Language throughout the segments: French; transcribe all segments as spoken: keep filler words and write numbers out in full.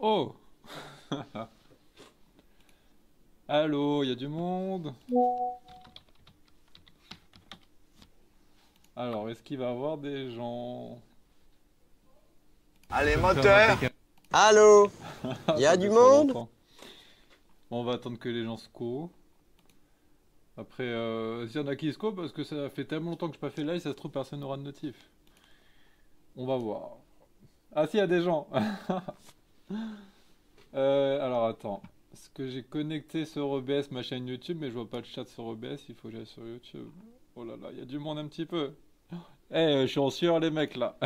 Oh! Allô, il y a du monde? Alors, est-ce qu'il va y avoir des gens? Allez, Je vais me faire un moteur! P K. Allô? Ah, Y a ça du fait trop monde? longtemps. Bon, on va attendre que les gens se co. Après, euh, s'il y en a qui se co, parce que ça fait tellement longtemps que je n'ai pas fait live, ça se trouve, personne n'aura de notif. On va voir. Ah, si, il y a des gens! Euh, alors, attends. Est-ce que j'ai connecté sur O B S ma chaîne YouTube, mais je vois pas le chat sur O B S, il faut que j'aille sur YouTube. Oh là là, il y a du monde un petit peu. Eh, euh, je suis en sueur, les mecs, là.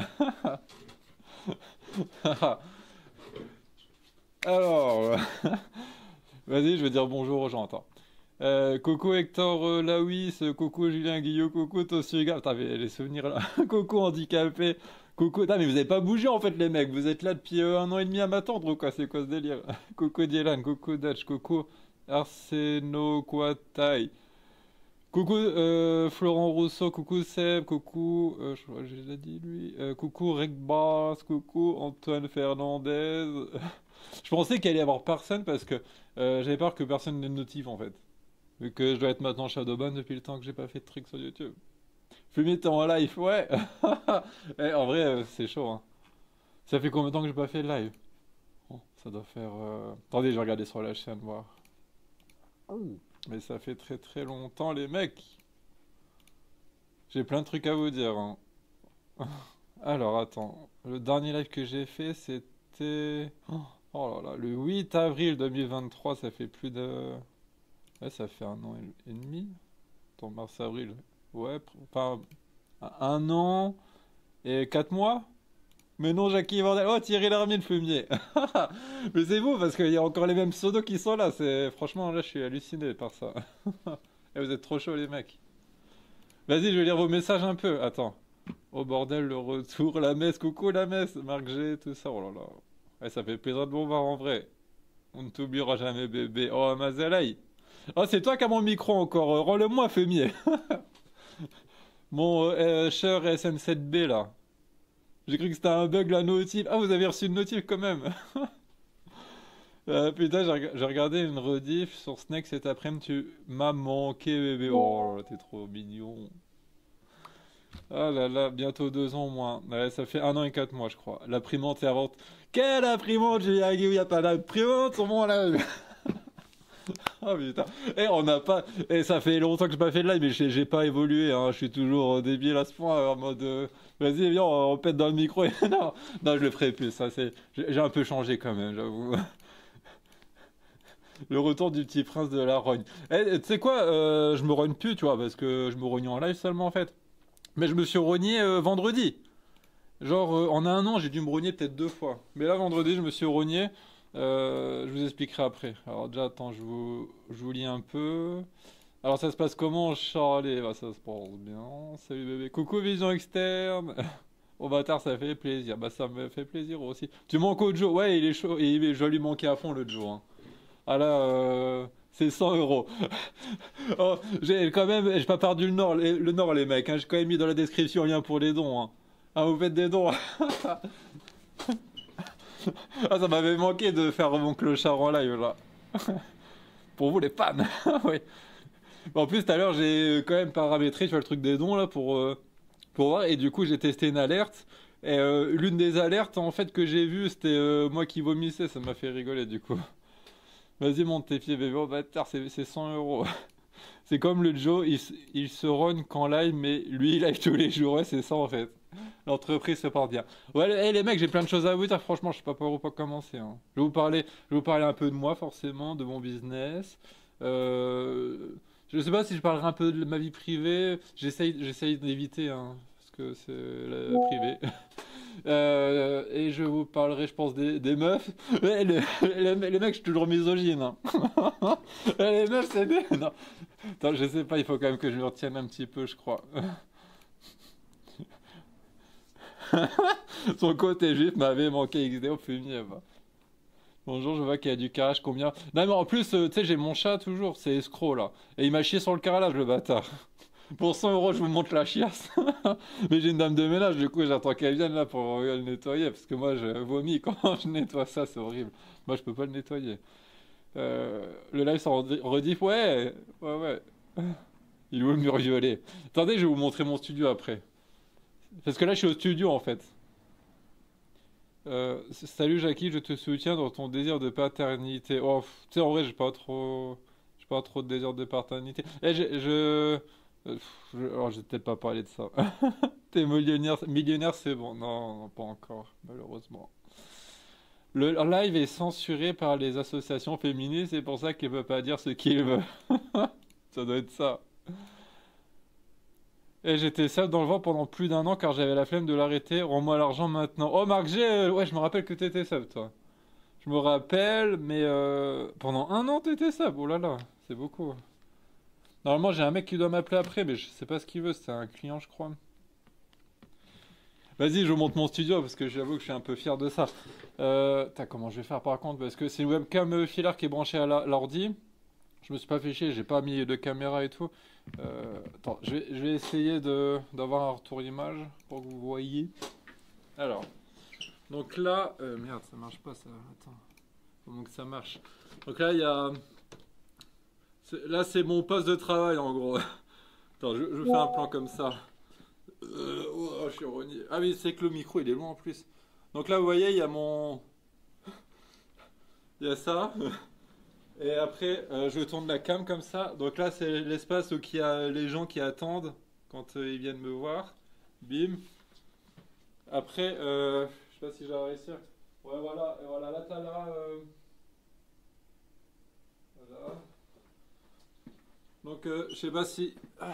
Alors, vas-y, je vais dire bonjour aux gens, attends. Euh, coucou Hector euh, Lawis, euh, coucou Julien Guillot, coucou Tosuga. Putain, mais les souvenirs là. Coucou handicapé. Coucou. Putain, mais vous avez pas bougé en fait, les mecs. Vous êtes là depuis euh, un an et demi à m'attendre ou quoi? C'est quoi ce délire? Coucou Dylan, coucou Dutch, coucou Arseno Kouatai. Coucou euh, Florent Rousseau, coucou Seb, coucou. Euh, je crois que j'ai déjà dit lui. Euh, coucou Rick Bass, coucou Antoine Fernandez. Je pensais qu'il allait y avoir personne parce que euh, j'avais peur que personne ne notif en fait. Vu que je dois être maintenant Shadowban depuis le temps que j'ai pas fait de trucs sur YouTube. Fumier, t'es en live, ouais. Eh, en vrai, euh, c'est chaud, hein. Ça fait combien de temps que j'ai pas fait de live? Oh, ça doit faire... euh, Attendez, je vais regarder sur la chaîne, voir. Oh. Mais ça fait très très longtemps, les mecs. J'ai plein de trucs à vous dire, hein. Alors, attends. Le dernier live que j'ai fait, c'était... Oh oh là là, le huit avril deux mille vingt-trois, ça fait plus de... Ouais, ça fait un an et et demi. Attends, mars-avril. Ouais, pr- pas un an et quatre mois? Mais non, Jackie Vandal. Oh, Thierry Lhermier, le fumier. Mais c'est beau parce qu'il y a encore les mêmes pseudos qui sont là. C'est franchement là, je suis halluciné par ça. Et vous êtes trop chauds les mecs. Vas-y, je vais lire vos messages un peu. Attends. Oh bordel, le retour, la messe, coucou la messe, Marc G, tout ça. Oh là là. Ouais, ça fait plaisir de vous voir en vrai. On ne t'oubliera jamais, bébé. Oh, Mazalai. Oh, c'est toi qui as mon micro encore. Euh, Rends-le-moi, fumier. Mon euh, cher S N sept B là. J'ai cru que c'était un bug la notif. Ah, vous avez reçu une notif quand même. Euh, putain, j'ai rega- j'ai regardé une rediff sur Snake cet après-midi. Tu m'as manqué, bébé. Oh là là, t'es trop mignon. Ah là là, bientôt deux ans au moins. Ouais, ça fait un an et quatre mois, je crois. L'imprimante est à vente. Quelle imprimante, Julien Guillaume? Y a pas d'imprimante sur mon live. Ah putain. Eh, on n'a pas. Eh, ça fait longtemps que j'ai pas fait de live, mais j'ai j'ai pas évolué, hein. Je suis toujours euh, débile à ce point, euh, en mode. euh, Vas-y, viens, on, on pète dans le micro. et- Non, non, je le ferai plus. Ça, c'est. J'ai j'ai un peu changé quand même, j'avoue. Le retour du petit prince de la rogne. Eh, tu sais quoi, euh, je me rogne plus, tu vois, parce que je me rogne en live seulement en fait. Mais je me suis rogné euh, vendredi. Genre, euh, en un an, j'ai dû me rogner peut-être deux fois. Mais là, vendredi, je me suis rogné. Euh, je vous expliquerai après. Alors, déjà, attends, je vous, je vous lis un peu. Alors, ça se passe comment, Charlie? Bah, ça se passe bien. Salut bébé. Coucou, vision externe. Au bâtard, ça fait plaisir. Bah, ça me fait plaisir aussi. Tu manques au Joe. Ouais, il est chaud. Et je vais lui manquer à fond, le Joe, hein. Ah là, euh, c'est cent euros. Oh, j'ai quand même, j'ai pas perdu le Nord, les- le Nord, les mecs, hein. J'ai quand même mis dans la description un lien pour les dons, hein. Ah, vous faites des dons. Ah, ça m'avait manqué de faire mon clochard en live là. Pour vous les fans. Oui. Bon, en plus, tout à l'heure, j'ai quand même paramétré sur le truc des dons là pour, euh, pour voir. Et du coup, j'ai testé une alerte. Et euh, l'une des alertes en fait que j'ai vues, c'était euh, moi qui vomissais. Ça m'a fait rigoler du coup. Vas-y, monte tes pieds, bébé. Oh bâtard, c'est c'est cent euros. C'est comme le Joe, il, s- il se rogne qu'en live, mais lui, il live tous les jours. Ouais, c'est ça en fait. L'entreprise se porte bien. Ouais, les, eh, les mecs, j'ai plein de choses à vous dire. Franchement, je sais pas par où pas commencer, hein. Je vais vous parler, je vais vous parler un peu de moi, forcément, de mon business. Euh, je sais pas si je parlerai un peu de ma vie privée. J'essaye, j'essaye d'éviter, hein, parce que c'est la privée. Euh, et je vous parlerai, je pense, des, des meufs. Ouais, le- les, les mecs, je suis toujours misogyne, hein. Les meufs, c'est des... Non. Attends, je sais pas, il faut quand même que je me retienne un petit peu, je crois. Son côté juif m'avait manqué X D au fumier, bah. Bonjour, je vois qu'il y a du carrelage, combien? Non, mais en plus, euh, tu sais, j'ai mon chat toujours, c'est escroc, là. Et il m'a chié sur le carrelage, le bâtard. Pour cent euros, je vous montre la chiasse. Mais j'ai une dame de ménage, du coup, j'attends qu'elle vienne là pour euh, le nettoyer. Parce que moi, je vomis quand je nettoie ça, c'est horrible. Moi, je peux pas le nettoyer. Euh, le live sans redi- rediff, ouais, ouais, ouais. Il est où le mur violet? Attendez, je vais vous montrer mon studio après. Parce que là, je suis au studio en fait. Euh, s- salut Jackie, je te soutiens dans ton désir de paternité. Oh, pff, tu sais, en vrai, j'ai pas trop, j'ai pas trop de désir de paternité. Et je, je, euh, pff, je- alors, je vais peut-être pas parler de ça. T'es millionnaire, millionnaire, c'est bon. Non, non, pas encore, malheureusement. Le live est censuré par les associations féministes, c'est pour ça qu'il peut pas dire ce qu'il veut. Ça doit être ça. Et j'étais seul dans le vent pendant plus d'un an car j'avais la flemme de l'arrêter. Rends-moi l'argent maintenant. Oh Marc G, euh, ouais, je me rappelle que t'étais sub, toi. Je me rappelle, mais euh, pendant un an t'étais sub. Oh là là, c'est beaucoup. Normalement, j'ai un mec qui doit m'appeler après, mais je sais pas ce qu'il veut. C'est un client, je crois. Vas-y, je vous montre mon studio parce que j'avoue que je suis un peu fier de ça. Euh, t'as comment je vais faire par contre? Parce que c'est une webcam euh, filaire qui est branchée à la- l'ordi. Je me suis pas fait chier, j'ai pas mis de caméra et tout. Euh, attends, je vais, je vais essayer de d'avoir un retour image pour que vous voyez. Alors, donc là, euh, merde, ça marche pas ça. Attends, faut donc que ça marche. Donc là, il y a, c'est- là c'est mon poste de travail en gros. Attends, je, je fais un plan comme ça. Euh, oh, je suis rogné. Ah oui, c'est que le micro il est loin en plus. Donc là, vous voyez, il y a mon, il y a ça. Et après, euh, je tourne la cam comme ça. Donc là, c'est l'espace où il y a les gens qui attendent quand euh, ils viennent me voir. Bim. Après, euh, je sais pas si je vais réussir. Ouais, voilà. Et voilà, là, t'as là. euh, voilà. Donc, euh, je sais pas si. Ah,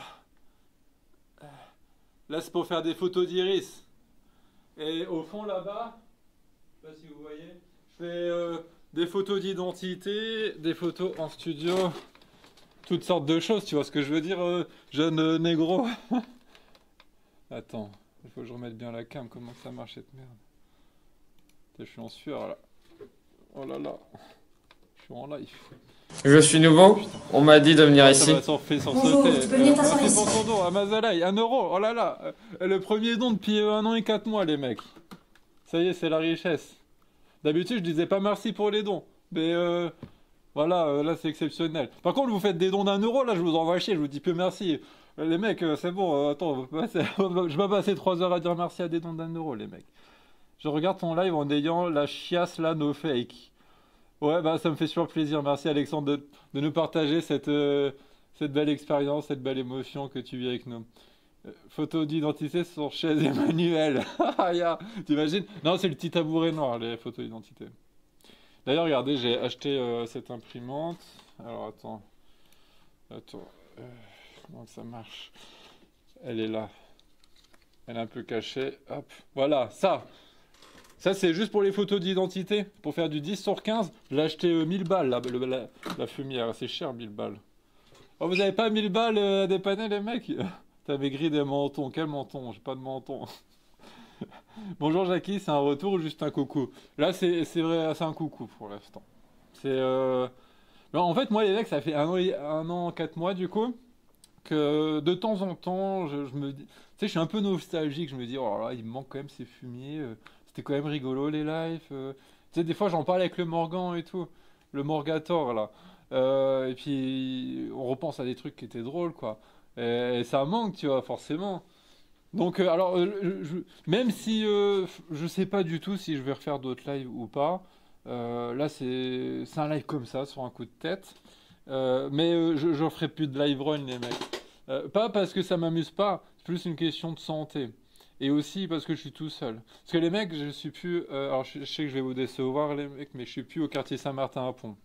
là, c'est pour faire des photos d'iris. Et au fond, là-bas, je sais pas si vous voyez, je fais euh, des photos d'identité, des photos en studio, toutes sortes de choses. Tu vois ce que je veux dire, euh, jeune euh, négro? Attends, il faut que je remette bien la cam. Comment ça marche cette merde? Putain, je suis en sueur là. Oh là là, je suis en live. Je suis nouveau, Putain. on m'a dit de venir Oh, ça ici. m'a sans fait sans Bonjour, sauter. tu peux Euh, venir t'asseoir merci pour ici. ton don, Amazalai, un euro. Oh là là, euh, le premier don depuis euh, un an et quatre mois, les mecs. Ça y est, c'est la richesse. D'habitude, je disais pas merci pour les dons, mais euh, voilà, euh, là c'est exceptionnel. Par contre, vous faites des dons d'un euro, là je vous envoie chier, je vous dis plus merci. Euh, Les mecs, euh, c'est bon, euh, attends, on va passer- je vais pas passer trois heures à dire merci à des dons d'un euro, les mecs. Je regarde ton live en ayant la chiasse là, no fake. Ouais, bah ça me fait super plaisir. Merci Alexandre de, de nous partager cette, euh, cette belle expérience, cette belle émotion que tu vis avec nous. Euh, photo d'identité sur chaise Emmanuel. Ah, ya, t'imagines? Non, c'est le petit tabouret noir, les photos d'identité. D'ailleurs, regardez, j'ai acheté euh, cette imprimante. Alors attends, attends, euh, comment que ça marche? Elle est là. Elle est un peu cachée. Hop, voilà, ça. Ça, c'est juste pour les photos d'identité. Pour faire du dix sur quinze, je l'ai acheté euh, mille balles, la, le- la, la fumière. C'est cher, mille balles. Oh, vous avez pas mille balles euh, à dépanner, les mecs? T'avais gris des mentons. Quel menton? J'ai pas de menton. Bonjour, Jackie, c'est un retour ou juste un coucou? Là, c'est c'est vrai, c'est un coucou pour l'instant. C'est. Euh... non, en fait, moi, les mecs, ça fait un an, et- un an, quatre mois, du coup, que de temps en temps, je, je me dis. Tu sais, je suis un peu nostalgique. Je me dis, oh là là, il me manque quand même ces fumiers. euh, C'était quand même rigolo, les lives. euh. Tu sais, des fois, j'en parle avec le Morgan et tout. Le Morgator, là. Euh, et puis, on repense à des trucs qui étaient drôles, quoi. Et, et ça manque, tu vois, forcément. Donc, euh, alors, euh, je- je- même si euh, f- je sais pas du tout si je vais refaire d'autres lives ou pas, euh, là, c'est c'est un live comme ça, sur un coup de tête. Euh, mais euh, je, je ferai plus de live run, les mecs. Euh, pas parce que ça m'amuse pas, c'est plus une question de santé. Et aussi parce que je suis tout seul. Parce que les mecs, je suis plus. Euh, alors, je, je sais que je vais vous décevoir, les mecs, mais je suis plus au quartier Saint-Martin à Pont.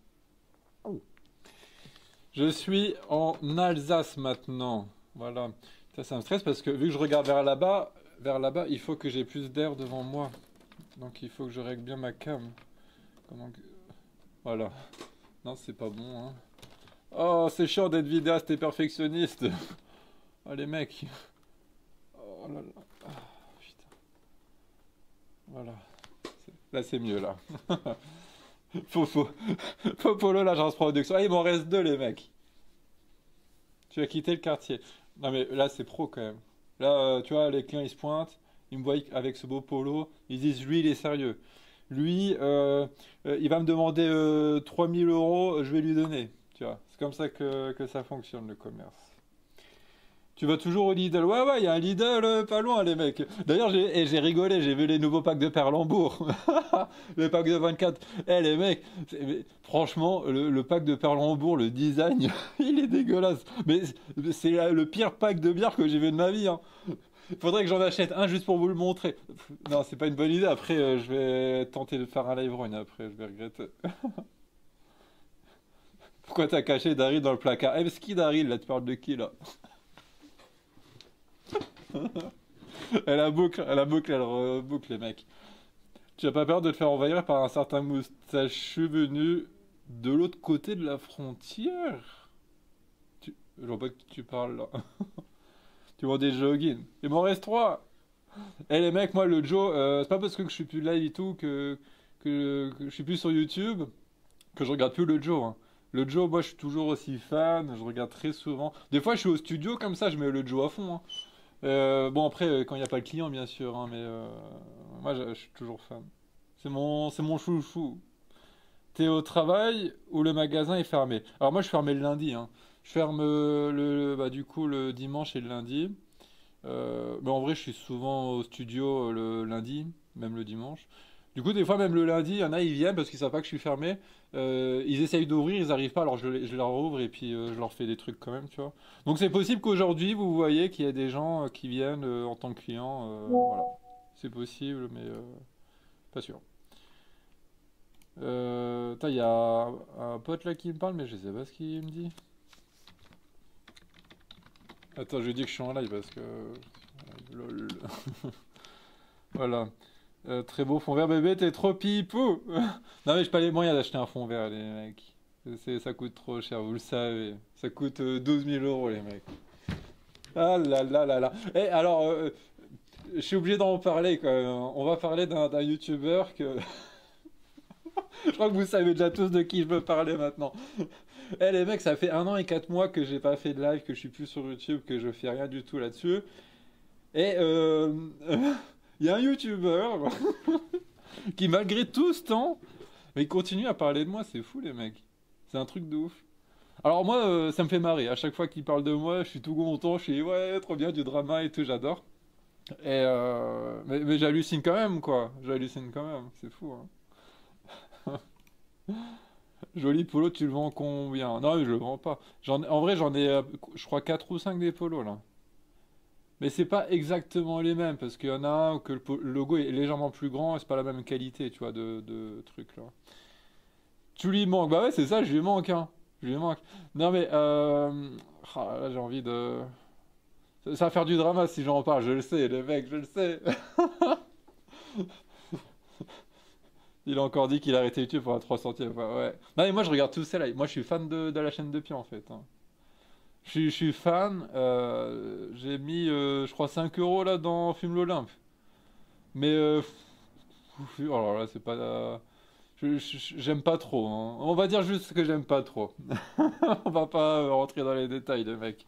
Je suis en Alsace maintenant. Voilà. Ça, ça me stresse parce que vu que je regarde vers là-bas, vers là-bas, il faut que j'ai plus d'air devant moi. Donc il faut que je règle bien ma cam. Comment que- Voilà. Non, c'est pas bon, hein. Oh, c'est chiant d'être vidéaste et perfectionniste. Oh, les mecs. Oh là là. Ah, putain. Voilà. C'est- Là, c'est mieux, là. Faux, faux. Faux polo, l'agence production. Ah, il m'en reste deux, les mecs. Tu as quitté le quartier. Non mais là c'est pro quand même. Là, euh, tu vois, les clients ils se pointent, ils me voient avec ce beau polo, ils disent lui il est sérieux. Lui, euh, euh, il va me demander euh, trois mille euros, je vais lui donner. Tu vois, c'est comme ça que, que ça fonctionne le commerce. Tu vas toujours au Lidl. Ouais, ouais, il y a un Lidl euh, pas loin, les mecs. D'ailleurs, j'ai et j'ai rigolé, j'ai vu les nouveaux packs de Perlembourg. Les packs de vingt-quatre. Eh, les mecs, c'est- mais franchement, le, le pack de Perlembourg, le design, il est dégueulasse. Mais c'est c'est la- le pire pack de bière que j'ai vu de ma vie, hein. Faudrait que j'en achète un juste pour vous le montrer. Non, c'est pas une bonne idée. Après, euh, je vais tenter de faire un live run après, je vais regretter. Pourquoi t'as caché Daryl dans le placard? Eh, mais c'est qui Daryl, là? Tu parles de qui, là? Elle a boucle, elle a boucle, elle reboucle, les mecs. Tu as pas peur de te faire envahir par un certain moustachu venu de l'autre côté de la frontière? Tu... Je vois pas de qui tu parles là. Tu vois des joggings. Il m'en reste trois. Eh les mecs, moi le Joe, euh, c'est pas parce que je suis plus live et tout que, que, que je suis plus sur YouTube que je regarde plus le Joe, hein. Le Joe, moi je suis toujours aussi fan, je regarde très souvent. Des fois je suis au studio comme ça, je mets le Joe à fond, hein. Euh, bon après euh, quand il n'y a pas le client bien sûr, hein, mais euh, moi je, je suis toujours fan. C'est mon, c'est mon chouchou. T'es au travail ou le magasin est fermé? Alors moi je ferme le lundi, hein. Je ferme euh, le, bah, du coup le dimanche et le lundi. Euh, mais en vrai je suis souvent au studio euh, le lundi, même le dimanche. Du coup des fois même le lundi, il y en a ils viennent parce qu'ils savent pas que je suis fermé. Euh, ils essayent d'ouvrir, ils arrivent pas, alors je, les- je leur ouvre et puis euh, je leur fais des trucs quand même, tu vois. Donc c'est possible qu'aujourd'hui vous voyez qu'il y a des gens euh, qui viennent euh, en tant que clients. Euh, voilà. C'est possible, mais euh, pas sûr. Euh, tain, il y a un pote là qui me parle, mais je sais pas ce qu'il me dit. Attends, je lui dis que je suis en live parce que. Lol. Voilà. Euh, très beau fond vert, bébé, t'es trop pipou! Non, mais j'ai pas les moyens d'acheter un fond vert, les mecs. C'est- ça coûte trop cher, vous le savez. Ça coûte euh, douze mille euros, les mecs. Ah là là là là. Et alors, euh, je suis obligé d'en parler quand même, hein. On va parler d'un d'un youtubeur que. Je crois que vous savez déjà tous de qui je veux parler maintenant. Eh les mecs, ça fait un an et quatre mois que j'ai pas fait de live, que je suis plus sur YouTube, que je fais rien du tout là-dessus. Et euh, il y a un YouTuber qui malgré tout ce temps, mais il continue à parler de moi, c'est fou les mecs. C'est un truc de ouf. Alors moi, euh, ça me fait marrer. À chaque fois qu'il parle de moi, je suis tout content, je suis ouais, trop bien du drama et tout, j'adore. Et euh, mais, mais j'hallucine quand même quoi. J'hallucine quand même, c'est fou, hein. Joli polo, tu le vends combien? Non, je le vends pas. J'en, en vrai, j'en ai, euh, je crois, quatre ou cinq des polos là. Mais c'est pas exactement les mêmes, parce qu'il y en a un que le, po- le logo est légèrement plus grand et c'est pas la même qualité, tu vois, de, de trucs là. Tu lui manques, bah ouais, c'est ça, je lui manque, hein. Je lui manque. Non mais, euh... ah, là j'ai envie de. Ça ça va faire du drama si j'en parle, je le sais, les mecs, je le sais. Il a encore dit qu'il arrêtait YouTube pour un trois centièmes, ouais. Ouais. Non mais moi je regarde tout ça là, moi je suis fan de, de la chaîne de Pi en fait, hein. Je suis, je suis fan, euh, j'ai mis, euh, je crois, cinq euros là dans Fume l'Olympe. Mais, euh, pff, alors là, c'est pas. euh, je- je- J'aime pas trop, hein. On va dire juste que j'aime pas trop. On va pas euh, rentrer dans les détails, les mecs.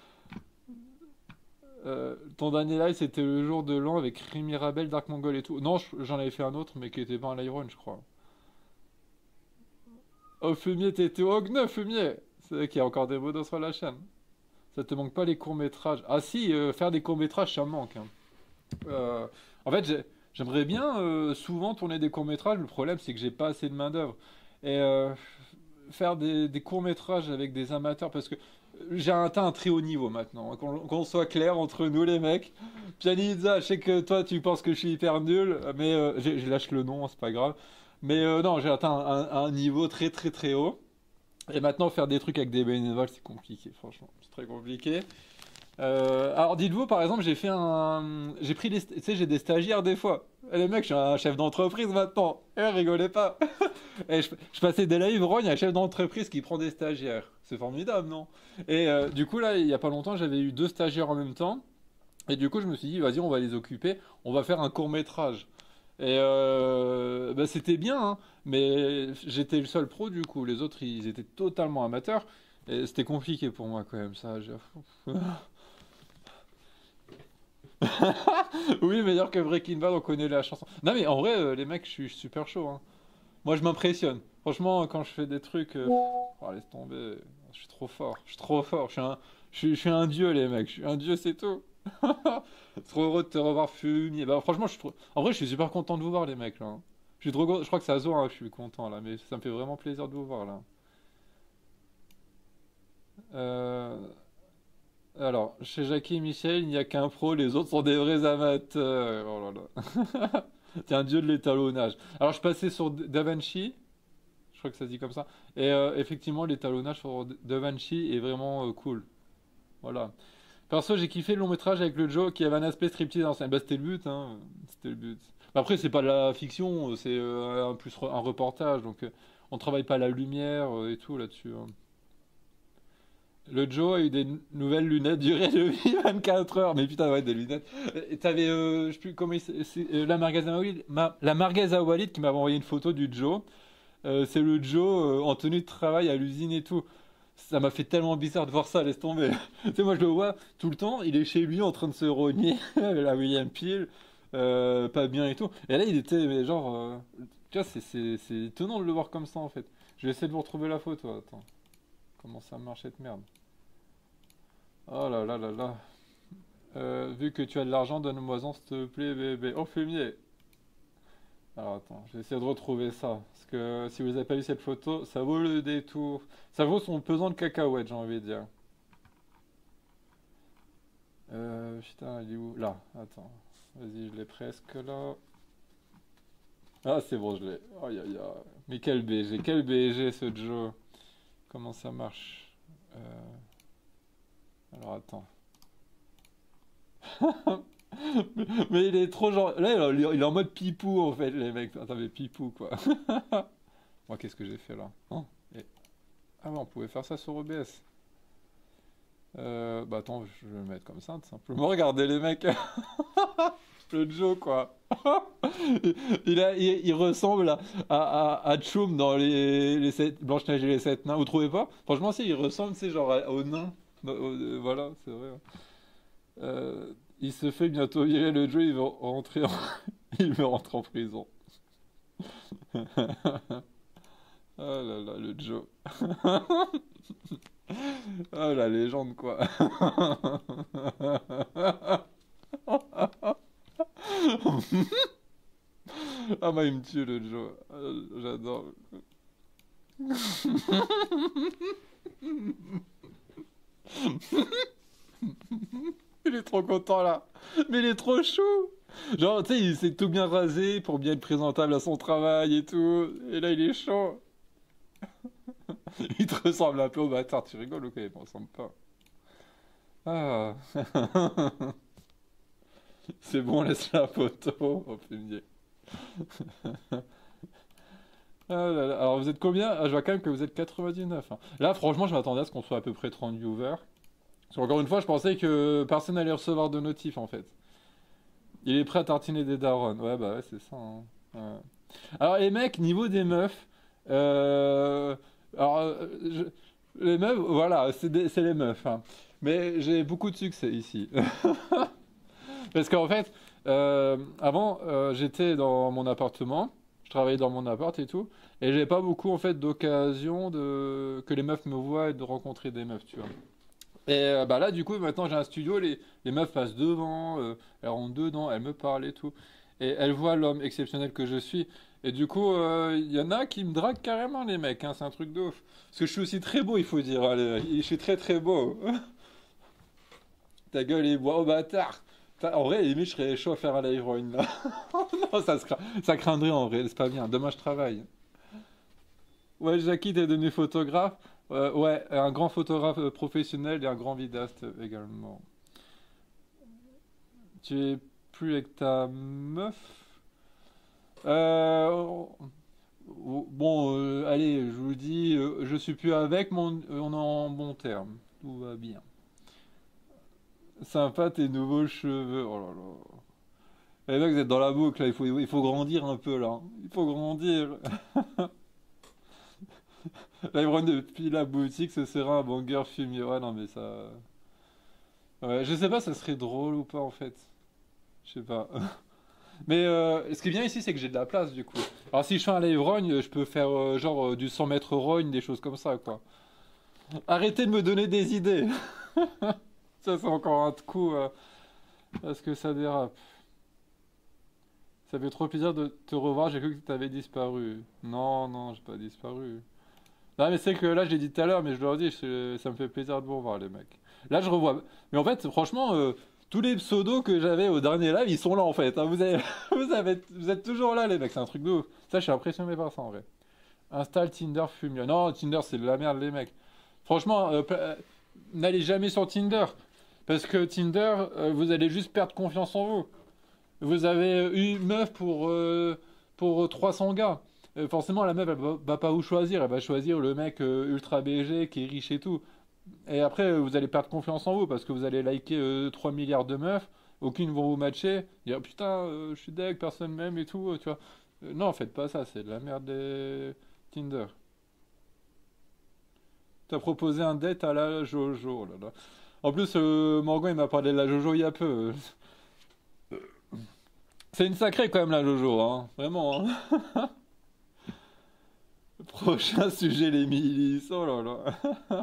Euh, ton dernier live, c'était le jour de l'an avec Rémi Rabel, Dark Mongol et tout. Non, je- j'en avais fait un autre, mais qui était pas un live run, je crois. Oh, Fumier, t'étais au Gneu, Fumier! C'est vrai qu'il y a encore des modos sur la chaîne. Ça te manque pas les courts-métrages? Ah si, euh, faire des courts-métrages, ça me manque, hein. Euh, En fait, j'ai- j'aimerais bien euh, souvent tourner des courts-métrages. Le problème, c'est que j'ai pas assez de main-d'œuvre. Et euh, faire des, des courts-métrages avec des amateurs, parce que j'ai atteint un très haut niveau maintenant, hein. Qu'on qu'on soit clair entre nous, les mecs. Pianizza, je sais que toi, tu penses que je suis hyper nul, mais euh, j'ai- je lâche le nom, c'est pas grave. Mais euh, non, j'ai atteint un, un niveau très très très haut. Et maintenant, faire des trucs avec des bénévoles, c'est compliqué, franchement. C'est très compliqué. Euh, alors dites-vous par exemple j'ai fait un j'ai pris des tu sais j'ai des stagiaires des fois. Et les mecs je suis un chef d'entreprise maintenant. Eh rigolez pas. Et je, je passais des lives Ron, il y a un chef d'entreprise qui prend des stagiaires. C'est formidable non? Et euh, du coup là il y a pas longtemps j'avais eu deux stagiaires en même temps. Et du coup je me suis dit vas-y on va les occuper, on va faire un court métrage. Et euh, bah, c'était bien hein, mais j'étais le seul pro du coup. Les autres ils étaient totalement amateurs. Et c'était compliqué pour moi quand même ça. j'ai- Oui, meilleur que Breaking Bad, on connaît la chanson. Non, mais en vrai, euh, les mecs, je suis super chaud, hein. Moi, je m'impressionne. Franchement, quand je fais des trucs. euh, Oh, laisse tomber. Je suis trop fort. Je suis trop fort. Je suis un, je suis, je suis un dieu, les mecs. Je suis un dieu, c'est tout. Trop heureux de te revoir, Fumier. Bah, franchement, je suis trop... En vrai, je suis super content de vous voir, les mecs, là, hein. Je suis trop... go- Je crois que ça se voit, hein, je suis content, là. Mais ça me fait vraiment plaisir de vous voir, là. Euh, Alors, chez Jackie et Michel, il n'y a qu'un pro, les autres sont des vrais amateurs. Oh là là. T'es un dieu de l'étalonnage. Alors, je passais sur D- DaVinci, je crois que ça se dit comme ça. Et euh, effectivement, l'étalonnage sur D- DaVinci est vraiment euh, cool. Voilà. Perso, j'ai kiffé le long métrage avec le Joe qui avait un aspect striptease ancien. Bah, c'était le but, hein. C'était le but. Bah, après, c'est pas de la fiction, c'est euh, un, plus re- un reportage, donc euh, on travaille pas la lumière euh, et tout là-dessus, hein. Le Joe a eu des n- nouvelles lunettes durée de vie vingt-quatre heures. Mais putain, ouais, des lunettes. Et t'avais, euh, je sais plus comment il s- c'est, euh, la Marguerite Walid, ma- la Marguerite Walid qui m'avait envoyé une photo du Joe. Euh, c'est le Joe euh, en tenue de travail à l'usine et tout. Ça m'a fait tellement bizarre de voir ça, laisse tomber. Tu sais, moi je le vois tout le temps, il est chez lui en train de se rogner, la William Peel, euh, pas bien et tout. Et là, il était, mais genre, euh, tu vois, c'est c'est- c'est étonnant de le voir comme ça en fait. Je vais essayer de vous retrouver la photo, attends. Comment ça marche cette merde? Oh là là là là. Euh, vu que tu as de l'argent, donne-moi-en s'il te plaît, bébé. Oh, fumier! Alors attends, je vais essayer de retrouver ça. Parce que si vous n'avez pas vu cette photo, ça vaut le détour. Ça vaut son pesant de cacahuètes, j'ai envie de dire. Euh, putain, il est où? Là, attends. Vas-y, je l'ai presque là. Ah, c'est bon, je l'ai. Aïe aïe aïe. Mais quel B G, quel B G ce Joe. Comment ça marche? Euh, alors attends. Mais il est trop genre. Là, il est il est en mode pipou en fait, les mecs. Attends, mais pipou quoi. Moi, qu'est-ce que j'ai fait là? Oh, et- Ah, ouais, on pouvait faire ça sur O B S. Euh, bah attends, je vais le mettre comme ça, tout simplement. Regardez les mecs, le Joe quoi. Il, a, il, il ressemble à, à, à Choum dans les, les sept, Blanche-Neige et les sept nains. Vous trouvez pas? Franchement, si, il ressemble, c'est genre à- au nain. Bah, au- euh, voilà, c'est vrai, hein. Euh, il se fait bientôt virer le Joe, il veut rentrer en, il veut rentrer en prison. Oh là là, le Joe. Oh la légende quoi. Ah bah il me tue le Joe. Euh, J'adore. Il est trop content là. Mais il est trop chou. Genre tu sais il s'est tout bien rasé pour bien être présentable à son travail et tout. Et là il est chaud. Il te ressemble un peu au bâtard. Tu rigoles ou quoi? Il me ressemble pas. Ah. C'est bon laisse la photo. Oh, fumier. Ah là là. Alors vous êtes combien? Ah, je vois quand même que vous êtes quatre-vingt-dix-neuf, hein. Là franchement je m'attendais à ce qu'on soit à peu près trente viewers. Parce qu'encore une fois je pensais que personne allait recevoir de notif en fait. Il est prêt à tartiner des darons. Ouais, bah ouais, c'est ça, hein. Ouais. Alors, les mecs, niveau des meufs, euh, alors, euh, je- les meufs, voilà, c'est des- c'est les meufs, hein. Mais j'ai beaucoup de succès ici. Parce qu'en fait, euh, avant, euh, j'étais dans mon appartement, je travaillais dans mon appart et tout, et j'ai pas beaucoup en fait d'occasion de que les meufs me voient et de rencontrer des meufs, tu vois. Et euh, bah là, du coup, maintenant j'ai un studio, les, les meufs passent devant, euh, elles rentrent dedans, elles me parlent et tout. Et elles voient l'homme exceptionnel que je suis. Et du coup, euh, il y en a qui me draguent carrément, les mecs, hein, c'est un truc de ouf. Parce que je suis aussi très beau, il faut dire. Allez, je suis très très beau. Ta gueule est bois, oh bâtard. Putain, en vrai, limite, je serais chaud à faire un live roll, là. Non, ça, se cra- ça craindrait en vrai, c'est pas bien. Demain, je travaille. Ouais, Jackie, t'es devenu photographe. Euh, ouais, un grand photographe euh, professionnel et un grand vidéaste euh, également. Tu es plus avec ta meuf? Euh, bon, euh, allez, je vous le dis, euh, je suis plus avec, mais on, on est en bon terme. Tout va bien. Sympa tes nouveaux cheveux. Oh là là. Les mecs, vous êtes dans la boucle, là. Il faut, il faut grandir un peu, là. Il faut grandir. L'Iron depuis la boutique, ce sera un banger fumier. Ouais, non, mais ça. Ouais, je sais pas, ça serait drôle ou pas, en fait. Je sais pas. Mais euh, ce qui est bien ici, c'est que j'ai de la place du coup. Alors si je fais un live rogne, je peux faire euh, genre euh, du cent mètres rogne, des choses comme ça quoi. Arrêtez de me donner des idées. Ça c'est encore un coup euh, parce que ça dérape. Ça fait trop plaisir de te revoir, j'ai cru que tu avais disparu. Non, non, j'ai pas disparu. Non mais c'est que là j'ai dit tout à l'heure, mais je leur dis, je- ça me fait plaisir de vous revoir les mecs. Là je revois. Mais en fait, franchement, euh, tous les pseudos que j'avais au dernier live, ils sont là en fait, hein. Vous avez, vous avez, vous êtes toujours là les mecs, c'est un truc de ouf. Ça je suis impressionné par ça en vrai. Installe Tinder Fumia. Non, Tinder c'est de la merde les mecs. Franchement, euh, euh, n'allez jamais sur Tinder. Parce que Tinder, euh, vous allez juste perdre confiance en vous. Vous avez une meuf pour, euh, pour trois cents gars. Euh, forcément, la meuf, elle va, va pas vous choisir. Elle va choisir le mec euh, ultra B G qui est riche et tout. Et après, euh, vous allez perdre confiance en vous parce que vous allez liker euh, trois milliards de meufs. Aucune vont vous matcher. Dire putain, euh, je suis deg, personne m'aime et tout. euh, Tu vois. Euh, non, faites pas ça. C'est de la merde des Tinder. T'as proposé un date à la Jojo. Oh là là. En plus, euh, Morgan, il m'a parlé de la Jojo il y a peu. C'est une sacrée quand même la Jojo, hein. Vraiment, hein. Prochain sujet, les milices. Oh là là.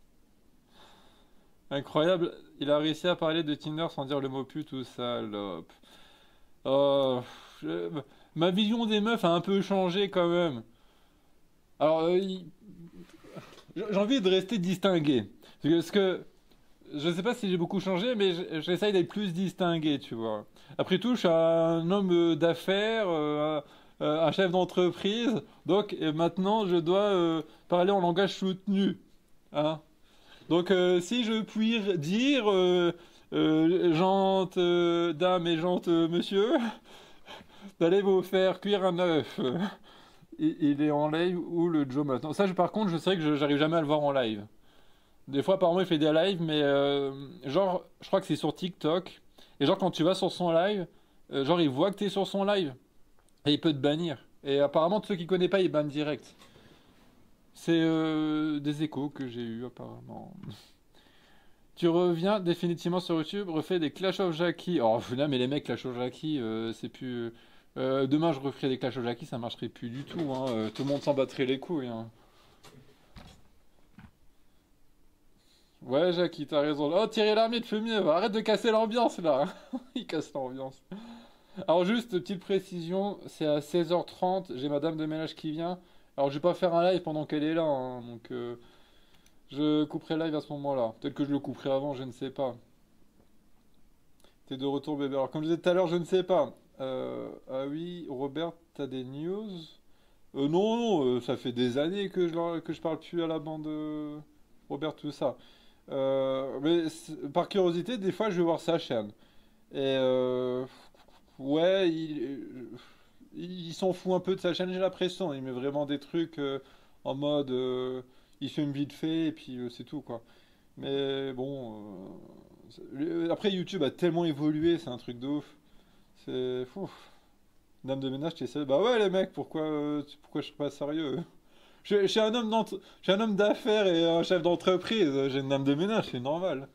Incroyable. Il a réussi à parler de Tinder sans dire le mot pute ou salope. Oh, je- ma vision des meufs a un peu changé quand même. Alors, euh, il- j'ai envie de rester distingué. Parce que, parce que je sais pas si j'ai beaucoup changé, mais j- j'essaye d'être plus distingué, tu vois. Après tout, je suis un homme euh, d'affaires, euh, un, euh, un chef d'entreprise, donc euh, maintenant je dois euh, parler en langage soutenu, hein. Donc euh, si je puis dire euh, euh, gente euh, dame et gente euh, monsieur, d'aller vous faire cuire un œuf. Il, il est en live ou le Joe maintenant? Ça, je- par contre, je sais que je- j'arrive jamais à le voir en live. Des fois, apparemment, il fait des lives, mais euh, genre, je crois que c'est sur TikTok. Et genre, quand tu vas sur son live, euh, genre, il voit que t'es sur son live. Et il peut te bannir. Et apparemment, tous ceux qui connaissent pas, ils bannent direct. C'est euh, des échos que j'ai eu apparemment. Tu reviens définitivement sur YouTube, refais des Clash of Jackie. Oh, là, mais les mecs, Clash of Jackie, euh, c'est plus. Euh, demain, je referai des Clash of Jackie, ça marcherait plus du tout, hein. Euh, tout le monde s'en battrait les couilles, hein. Ouais, Jackie, t'as raison. Oh, Thierry Lhermitte de fumier, va. Arrête de casser l'ambiance là. Il casse l'ambiance. Alors, juste, petite précision, c'est à seize heures trente, j'ai ma dame de ménage qui vient. Alors, je vais pas faire un live pendant qu'elle est là, hein, donc euh, je couperai live à ce moment-là. Peut-être que je le couperai avant, je ne sais pas. T'es de retour, bébé. Alors, comme je disais tout à l'heure, je ne sais pas. Euh, ah oui, Robert, t'as des news? Euh, non, non, euh, ça fait des années que je, leur- que je parle plus à la bande euh, Robert, tout ça. Euh, mais c'est- par curiosité, des fois, je vais voir sa chaîne. Et euh, ouais, il, euh, il s'en fout un peu de sa chaîne, j'ai l'impression. Il met vraiment des trucs euh, en mode, euh, il filme vite fait et puis euh, c'est tout, quoi. Mais bon, euh, c'est- le- après YouTube a tellement évolué, c'est un truc de ouf. C'est fou. Dame de ménage, tu sais, bah ouais les mecs, pourquoi, euh, tu- pourquoi je suis pas sérieux? Je, je suis un homme d'ent- je suis un homme d'affaires et un chef d'entreprise, j'ai une dame de ménage, c'est normal.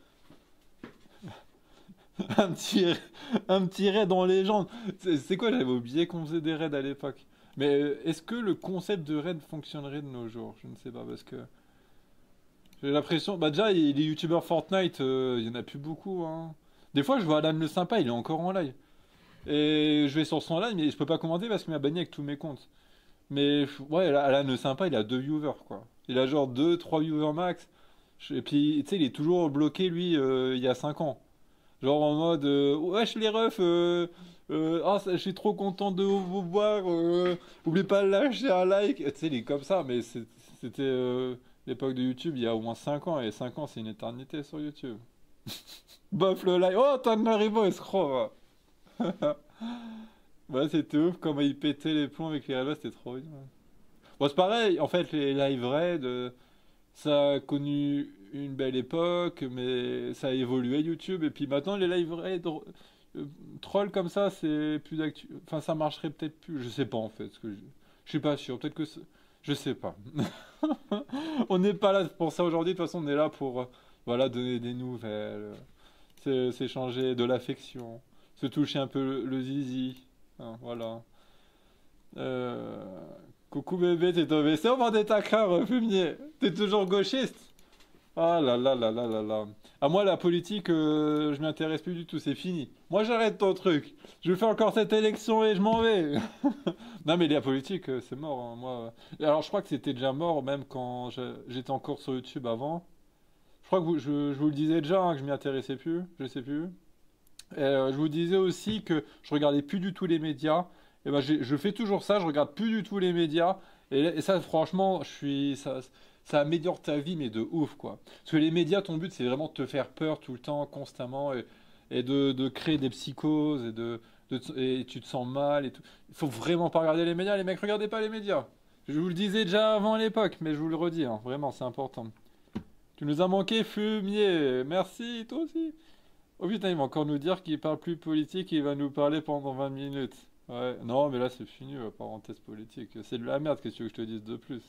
Un petit, un petit raid dans les jambes. C'est c'est quoi, j'avais oublié qu'on faisait des raids à l'époque. Mais euh, est-ce que le concept de raid fonctionnerait de nos jours? Je ne sais pas, parce que j'ai l'impression. Bah, déjà, les les youtubeurs Fortnite, euh, il y en a plus beaucoup, hein. Des fois, je vois Alan le sympa, il est encore en live. Et je vais sur son live, mais je peux pas commenter parce qu'il m'a banni avec tous mes comptes. Mais ouais, Alan le sympa, il a deux viewers, quoi. Il a genre deux, trois viewers max. Et puis, tu sais, il est toujours bloqué, lui, euh, il y a cinq ans. Genre en mode, euh, wesh les refs, euh, euh, ah, ça- je suis trop content de vous voir, euh, oubliez pas de lâcher un like. Tu sais, il est comme ça, mais c'est- c'était euh, l'époque de YouTube il y a au moins cinq ans, et cinq ans c'est une éternité sur YouTube. Bof le like, oh, t'as Maribo, escroc, va. Ouais, c'était ouf, comment il pétait les plombs avec les rêves, c'était trop bien. Bon, c'est pareil, en fait, les live raids, euh, ça a connu une belle époque, mais ça a évolué YouTube. Et puis maintenant, les live raids euh, trolls comme ça, c'est plus d'actu. Enfin, ça marcherait peut-être plus. Je sais pas en fait. Ce que je... je suis pas sûr. Peut-être que c'est- je sais pas. On n'est pas là pour ça aujourd'hui. De toute façon, on est là pour euh, voilà donner des nouvelles, c'est s'échanger de l'affection, se toucher un peu le, le zizi. Hein, voilà. Euh, Coucou bébé, t'es tombé. C'est au des tacras, fumier. T'es toujours gauchiste. Ah là là là là là là. À moi, la politique, euh, je m'intéresse plus du tout, c'est fini. Moi, j'arrête ton truc. Je fais encore cette élection et je m'en vais. Non, mais la politique, euh, c'est mort, hein, moi. euh. Alors, je crois que c'était déjà mort, même quand je- j'étais encore sur YouTube avant. Je crois que vous- je, je vous le disais déjà, hein, que je m'y intéressais plus, je sais plus. Et, euh, je vous disais aussi que je regardais plus du tout les médias. Et ben, j'ai- je fais toujours ça, je regarde plus du tout les médias. Et, et ça, franchement, je suis, ça, ça améliore ta vie, mais de ouf, quoi. Parce que les médias, ton but, c'est vraiment de te faire peur tout le temps, constamment, et, et de, de créer des psychoses, et, de, de te- et tu te sens mal, et tout. Il faut vraiment pas regarder les médias, les mecs, regardez pas les médias. Je vous le disais déjà avant à l'époque, mais je vous le redis, hein, vraiment, c'est important. Tu nous as manqué, fumier. Merci, toi aussi. Oh putain, il va encore nous dire qu'il parle plus politique et il va nous parler pendant vingt minutes. Ouais, non, mais là c'est fini, la parenthèse politique. C'est de la merde, qu'est-ce que tu veux que je te dise de plus?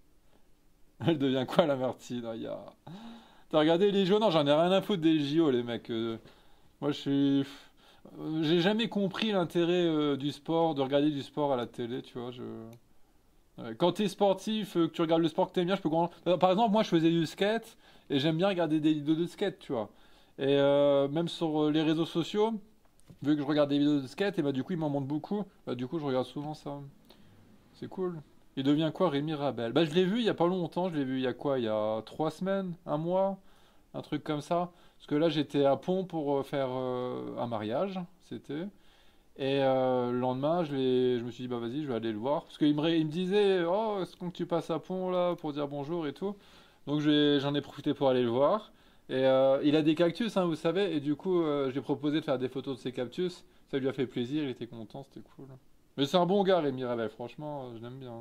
Elle devient quoi la Martine? Ah, y a- T'as regardé les J O? Non, j'en ai rien à foutre des J O, les mecs. euh. Moi, je suis. euh, J'ai jamais compris l'intérêt euh, du sport, de regarder du sport à la télé, tu vois. Je... Ouais, quand t'es sportif, euh, que tu regardes le sport que t'aimes bien, je peux comprendre. Euh, Par exemple, moi, je faisais du skate et j'aime bien regarder des vidéos de skate, tu vois. Et euh, même sur euh, les réseaux sociaux, vu que je regarde des vidéos de skate, et bah du coup, il m'en montre beaucoup. Bah du coup, je regarde souvent ça. C'est cool. Il devient quoi, Rémi Rabel? Bah je l'ai vu il y a pas longtemps. Je l'ai vu il y a quoi? Il y a trois semaines, un mois, un truc comme ça. Parce que là, j'étais à Pont pour euh, faire euh, un mariage, c'était. Et euh, le lendemain, je, l'ai- je me suis dit, bah vas-y, je vais aller le voir. Parce qu'il me, ré- il me disait, oh, est-ce que tu passes à Pont là pour dire bonjour et tout. Donc j'ai- j'en ai profité pour aller le voir. Et euh, il a des cactus, hein, vous savez. Et du coup, euh, j'ai proposé de faire des photos de ses cactus. Ça lui a fait plaisir, il était content, c'était cool. Mais c'est un bon gars, Rémi Ravel, franchement, euh, je l'aime bien.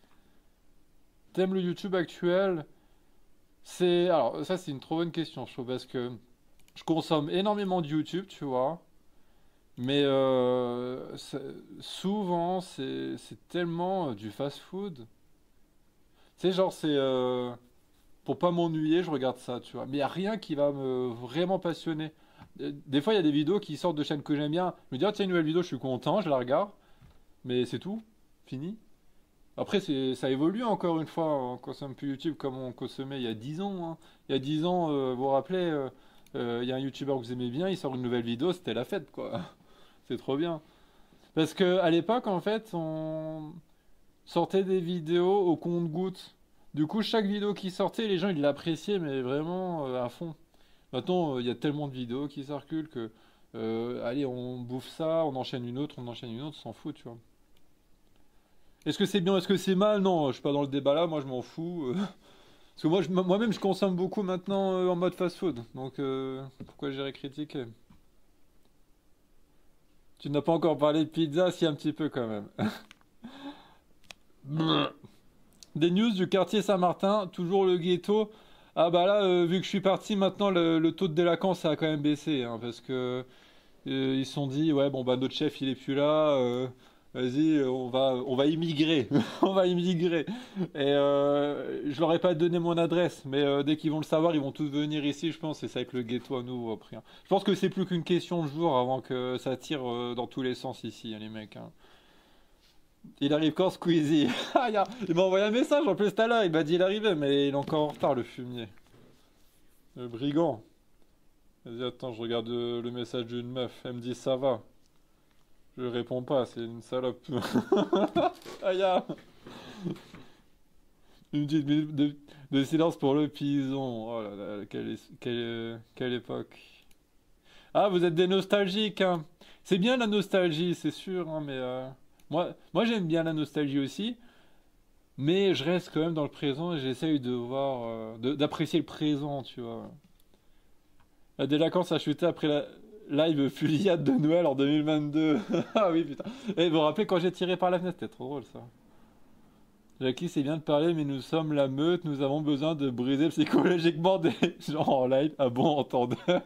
T'aimes le YouTube actuel? C'est. Alors, ça, c'est une trop bonne question, je trouve, parce que je consomme énormément de YouTube, tu vois. Mais euh, c'est- souvent, c'est c'est tellement euh, du fast-food. Tu sais, genre, c'est euh, pour pas m'ennuyer, je regarde ça, tu vois. Mais il n'y a rien qui va me vraiment passionner. Euh, Des fois, il y a des vidéos qui sortent de chaînes que j'aime bien. Je me dis, ah, tiens, une nouvelle vidéo, je suis content, je la regarde. Mais c'est tout, fini. Après, c'est, ça évolue encore une fois. On consomme plus YouTube comme on consommait il y a dix ans, hein. Il y a dix ans, euh, vous vous rappelez, euh, euh, il y a un YouTuber que vous aimez bien, il sort une nouvelle vidéo, c'était la fête, quoi. C'est trop bien. Parce que à l'époque, en fait, on sortait des vidéos au compte-gouttes. Du coup, chaque vidéo qui sortait, les gens ils l'appréciaient, mais vraiment euh, à fond. Maintenant, euh, il y a tellement de vidéos qui circulent que, euh, allez, on bouffe ça, on enchaîne une autre, on enchaîne une autre, on s'en fout, tu vois. Est-ce que c'est bien, est-ce que c'est mal? Non, je suis pas dans le débat là, moi je m'en fous. euh. Parce que moi, je- moi-même, je consomme beaucoup maintenant euh, en mode fast-food. Donc, euh, pourquoi j'irais critiquer? Tu n'as pas encore parlé de pizza, si un petit peu quand même. Des news du quartier Saint-Martin, toujours le ghetto. Ah bah là, euh, vu que je suis parti, maintenant le, le taux de délinquance a quand même baissé, hein, parce que euh, ils se sont dit, ouais, bon bah notre chef il est plus là, euh, vas-y, euh, on va, on va immigrer, on va immigrer. Et euh, je leur ai pas donné mon adresse, mais euh, dès qu'ils vont le savoir, ils vont tous venir ici, je pense, et ça va être le ghetto à nouveau après, hein. Je pense que c'est plus qu'une question de jour avant que ça tire euh, dans tous les sens ici, hein, les mecs, hein. Il arrive quand Squeezie? Ah, y a- il m'a envoyé un message en plus tout à l'heure, il m'a dit il arrivait, mais il est encore en retard le fumier. Le brigand. Vas-y, attends, je regarde euh, le message d'une meuf. Elle me dit ça va. Je réponds pas, c'est une salope. Aïe, ah. Une petite minute de, de silence pour le pison. Oh là là, quelle, es- quelle, quelle époque. Ah, vous êtes des nostalgiques, hein. C'est bien la nostalgie, c'est sûr, hein, mais euh, moi, moi j'aime bien la nostalgie aussi. Mais je reste quand même dans le présent et j'essaye de voir, euh, de- d'apprécier le présent, tu vois. La délinquance a chuté après la live fusillade de Noël en deux mille vingt-deux. Ah oui, putain. Et vous vous rappelez quand j'ai tiré par la fenêtre, c'était trop drôle ça. Jackie, c'est bien de parler, mais nous sommes la meute, nous avons besoin de briser psychologiquement des gens en live. Ah bon entendeur.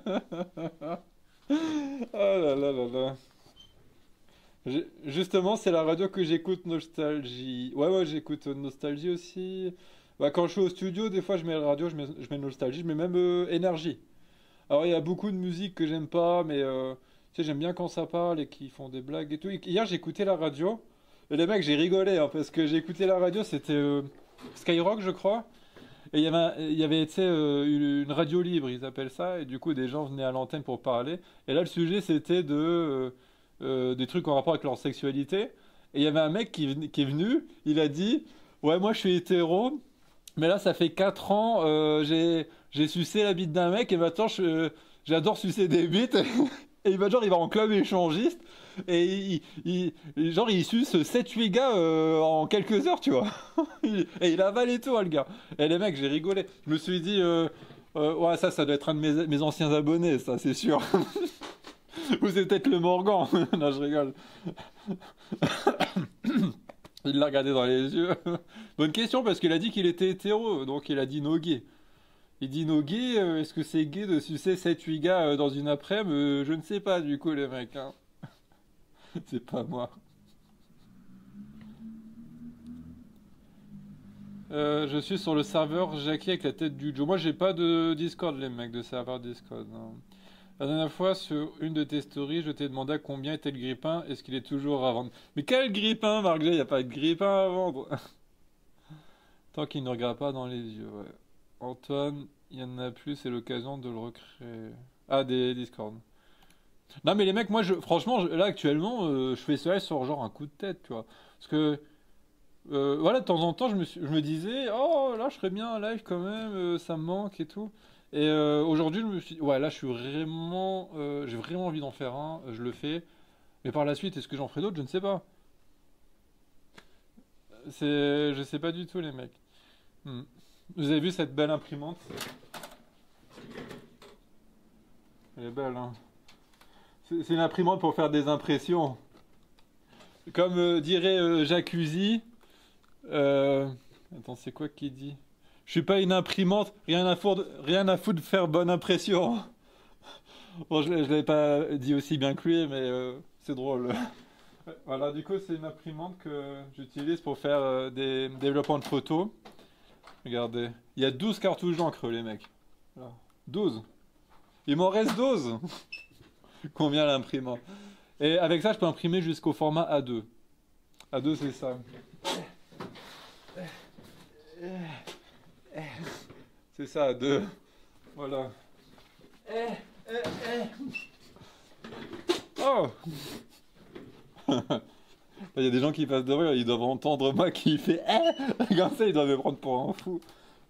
Oh là là là là. J'ai- Justement, c'est la radio que j'écoute Nostalgie. Ouais, ouais, j'écoute euh, Nostalgie aussi. Bah, quand je suis au studio, des fois, je mets la radio, je mets, je mets Nostalgie, je mets même euh, Énergie. Alors, il y a beaucoup de musique que j'aime pas, mais euh, Tu sais, j'aime bien quand ça parle et qu'ils font des blagues et tout. Et hier, j'ai écouté la radio. Et les mecs, j'ai rigolé, hein, parce que j'ai écouté la radio, c'était euh, Skyrock, je crois. Et il y avait, un- il y avait, tu sais, euh, une, une radio libre, ils appellent ça. Et du coup, des gens venaient à l'antenne pour parler. Et là, le sujet, c'était de, euh, euh, des trucs en rapport avec leur sexualité. Et il y avait un mec qui, ven- qui est venu, il a dit, ouais, moi, je suis hétéro. Mais là, ça fait quatre ans, euh, j'ai j'ai sucé la bite d'un mec et maintenant je- j'adore sucer des bites. Et il va genre, il va en club échangiste et il, il- il- genre il suce sept huit gars euh, en quelques heures, tu vois. Il- Et il avale et tout, hein, le gars. Et les mecs, j'ai rigolé. Je me suis dit, euh, euh, ouais, ça, ça doit être un de mes, mes anciens abonnés, ça, c'est sûr. Ou c'est peut-être le Morgan. Non, je rigole. Il l'a regardé dans les yeux. Bonne question parce qu'il a dit qu'il était hétéro, donc il a dit no gay. Il dit no gay, euh, est-ce que c'est gay de sucer sept huit gars euh, dans une après-midi? Euh, Je ne sais pas du coup les mecs, hein. C'est pas moi. Euh, je suis sur le serveur Jackie avec la tête du Joe. Moi j'ai pas de Discord les mecs, de serveur Discord, non. La dernière fois sur une de tes stories, je t'ai demandé à combien était le grippin, est-ce qu'il est toujours à vendre? Mais quel grippin Marc J? Y a pas de grippin à vendre. Tant qu'il ne regarde pas dans les yeux, ouais. Antoine, il y en a plus, c'est l'occasion de le recréer. Ah, des Discord. Non, mais les mecs, moi, je, franchement, je- là, actuellement, euh, je fais ça sur genre un coup de tête, tu vois. Parce que, euh, voilà, de temps en temps, je me, suis- je me disais, oh, là, je ferais bien un live quand même, euh, ça me manque et tout. Et euh, aujourd'hui, je me suis dit, ouais, là, je suis vraiment, euh, j'ai vraiment envie d'en faire un, je le fais. Mais par la suite, est-ce que j'en ferai d'autres? Je ne sais pas. C'est, je sais pas du tout, les mecs. Hmm. Vous avez vu cette belle imprimante? Elle est belle, hein. C'est c'est une imprimante pour faire des impressions. Comme euh, dirait euh, Jacuzzi. euh, Attends, c'est quoi qu'il dit? Je suis pas une imprimante, rien à foutre, rien à foutre de faire bonne impression. Bon, je, je l'avais pas dit aussi bien que lui, mais euh, c'est drôle. Ouais, voilà, du coup, c'est une imprimante que j'utilise pour faire euh, des développements de photos. Regardez, il y a douze cartouches d'encre, les mecs. Voilà. douze. Il m'en reste douze. Combien l'imprimante? Et avec ça, je peux imprimer jusqu'au format A deux. A deux, c'est ça. C'est ça, A deux. Voilà. Oh! Il y a des gens qui passent devant, ils doivent entendre moi qui fait eh. Comme ça, ils doivent me prendre pour un fou.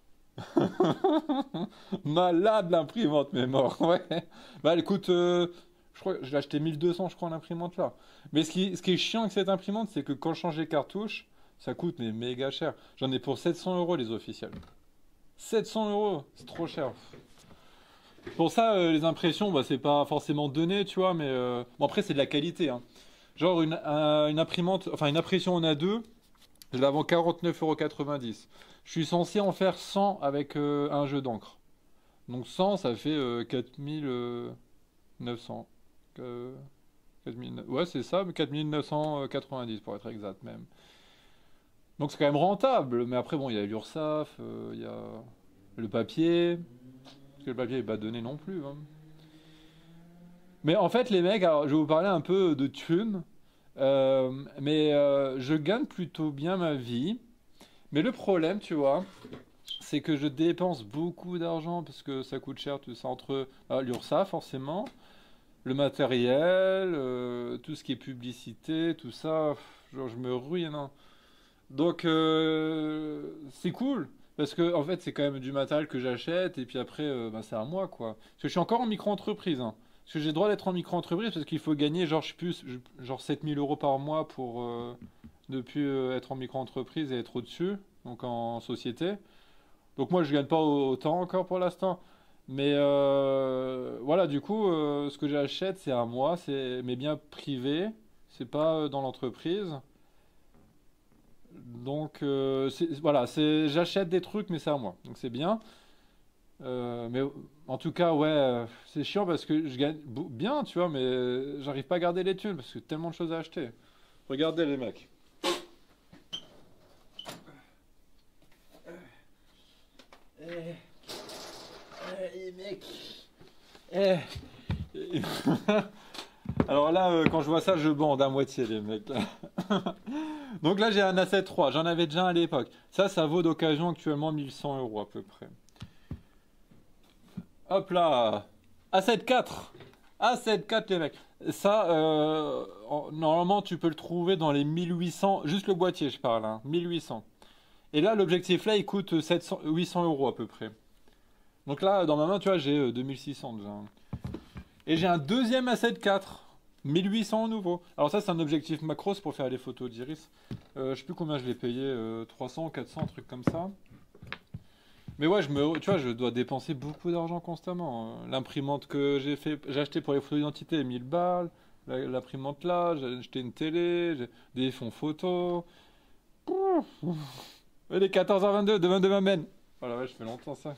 Malade l'imprimante, mais mort, ouais. Bah elle coûte, euh, je crois, je l'ai acheté mille deux cents, je crois, l'imprimante là. Mais ce qui, ce qui est chiant avec cette imprimante, c'est que quand je change les cartouches, ça coûte mais méga cher. J'en ai pour sept cents euros les officiels. sept cents euros, c'est trop cher. Pour ça, euh, les impressions, bah, c'est pas forcément donné, tu vois, mais euh, bon, après, c'est de la qualité, hein. Genre, une, un- une imprimante, enfin, une impression en A deux, je la vends quarante-neuf euros quatre-vingt-dix. Je suis censé en faire cent avec euh, un jeu d'encre. Donc cent, ça fait euh, quatre mille neuf cents. Euh, quatre mille ouais, c'est ça, mais quatre mille neuf cent quatre-vingt-dix pour être exact même. Donc c'est quand même rentable, mais après, bon, il y a l'URSSAF, euh, il y a le papier, parce que le papier n'est pas donné non plus, hein. Mais en fait, les mecs, alors je vais vous parler un peu de thunes, euh, mais euh, je gagne plutôt bien ma vie. Mais le problème, tu vois, c'est que je dépense beaucoup d'argent parce que ça coûte cher tout ça entre ah, l'URSSAF forcément, le matériel, euh, tout ce qui est publicité, tout ça, pff, genre je me ruine, hein. Donc euh, c'est cool parce que en fait c'est quand même du matériel que j'achète et puis après euh, bah, c'est à moi quoi. Parce que je suis encore en micro-entreprise, hein. Parce que j'ai le droit d'être en micro-entreprise parce qu'il faut gagner genre je sais plus je- genre sept mille euros par mois pour euh, ne plus euh, être en micro-entreprise et être au-dessus, donc en société. Donc moi je gagne pas autant encore pour l'instant. Mais euh, voilà, du coup, euh, ce que j'achète, c'est à moi, c'est mes biens privés, c'est pas euh, dans l'entreprise. Donc euh, c'est- voilà, c'est j'achète des trucs, mais c'est à moi. Donc c'est bien. Euh, mais en tout cas, ouais, euh, c'est chiant parce que je gagne bou- bien, tu vois, mais euh, j'arrive pas à garder les thunes parce que tellement de choses à acheter. Regardez les mecs. Eh, eh, les mecs. Eh. Alors là, euh, quand je vois ça, je bande à moitié, les mecs. Donc là, j'ai un A sept trois. J'en avais déjà un à l'époque. Ça, ça vaut d'occasion actuellement mille cent euros à peu près. Hop là. A sept quatre. A sept quatre, les mecs. Ça, euh, en- normalement, tu peux le trouver dans les mille huit cents. Juste le boîtier, je parle. Hein, mille huit cents. Et là, l'objectif là, il coûte sept cents, huit cents euros à peu près. Donc là, dans ma main, tu vois, j'ai euh, deux mille six cents déjà. Et j'ai un deuxième A sept quatre. mille huit cents au nouveau. Alors ça, c'est un objectif macro, c'est pour faire les photos d'iris. Euh, je sais plus combien je l'ai payé, euh, trois cents, quatre cents, un truc comme ça. Mais ouais, je me, tu vois, je dois dépenser beaucoup d'argent constamment. Euh, L'imprimante que j'ai fait, j'ai acheté pour les photos d'identité, mille balles. La- L'imprimante là, j'ai acheté une télé, j'ai des fonds photos. Et les quatorze heures vingt-deux, demain, demain mène. Voilà, ouais, je fais longtemps ça.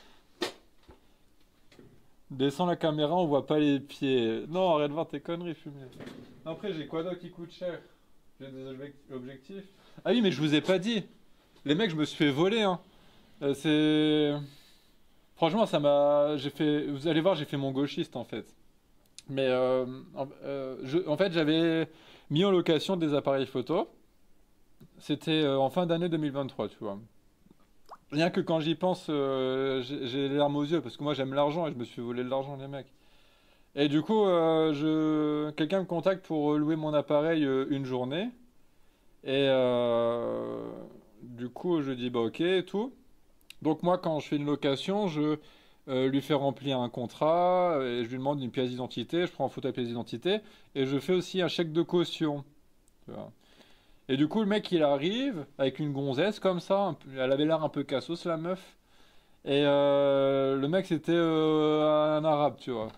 Descends la caméra, on voit pas les pieds. Non, arrête de voir tes conneries, fumier. Après, j'ai quoi d'autre qui coûte cher? J'ai des objec- objectifs. Ah oui, mais je vous ai pas dit. Les mecs, je me suis fait voler, hein. Euh, c'est... Franchement, ça m'a... J'ai fait... Vous allez voir, j'ai fait mon gauchiste, en fait. Mais, euh, en, euh, je- en fait, j'avais mis en location des appareils photo. C'était euh, en fin d'année deux mille vingt-trois, tu vois. Rien que quand j'y pense, euh, j'ai j'ai les larmes aux yeux, parce que moi, j'aime l'argent et je me suis volé de l'argent, les mecs. Et du coup, euh, je... quelqu'un me contacte pour louer mon appareil euh, une journée. Et euh, du coup, je dis bah ok et tout. Donc moi, quand je fais une location, je euh, lui fais remplir un contrat et je lui demande une pièce d'identité. Je prends en photo la pièce d'identité et je fais aussi un chèque de caution. Tu vois. Et du coup, le mec, il arrive avec une gonzesse comme ça. Un peu- elle avait l'air un peu cassos, la meuf. Et euh, le mec, c'était euh, un arabe, tu vois.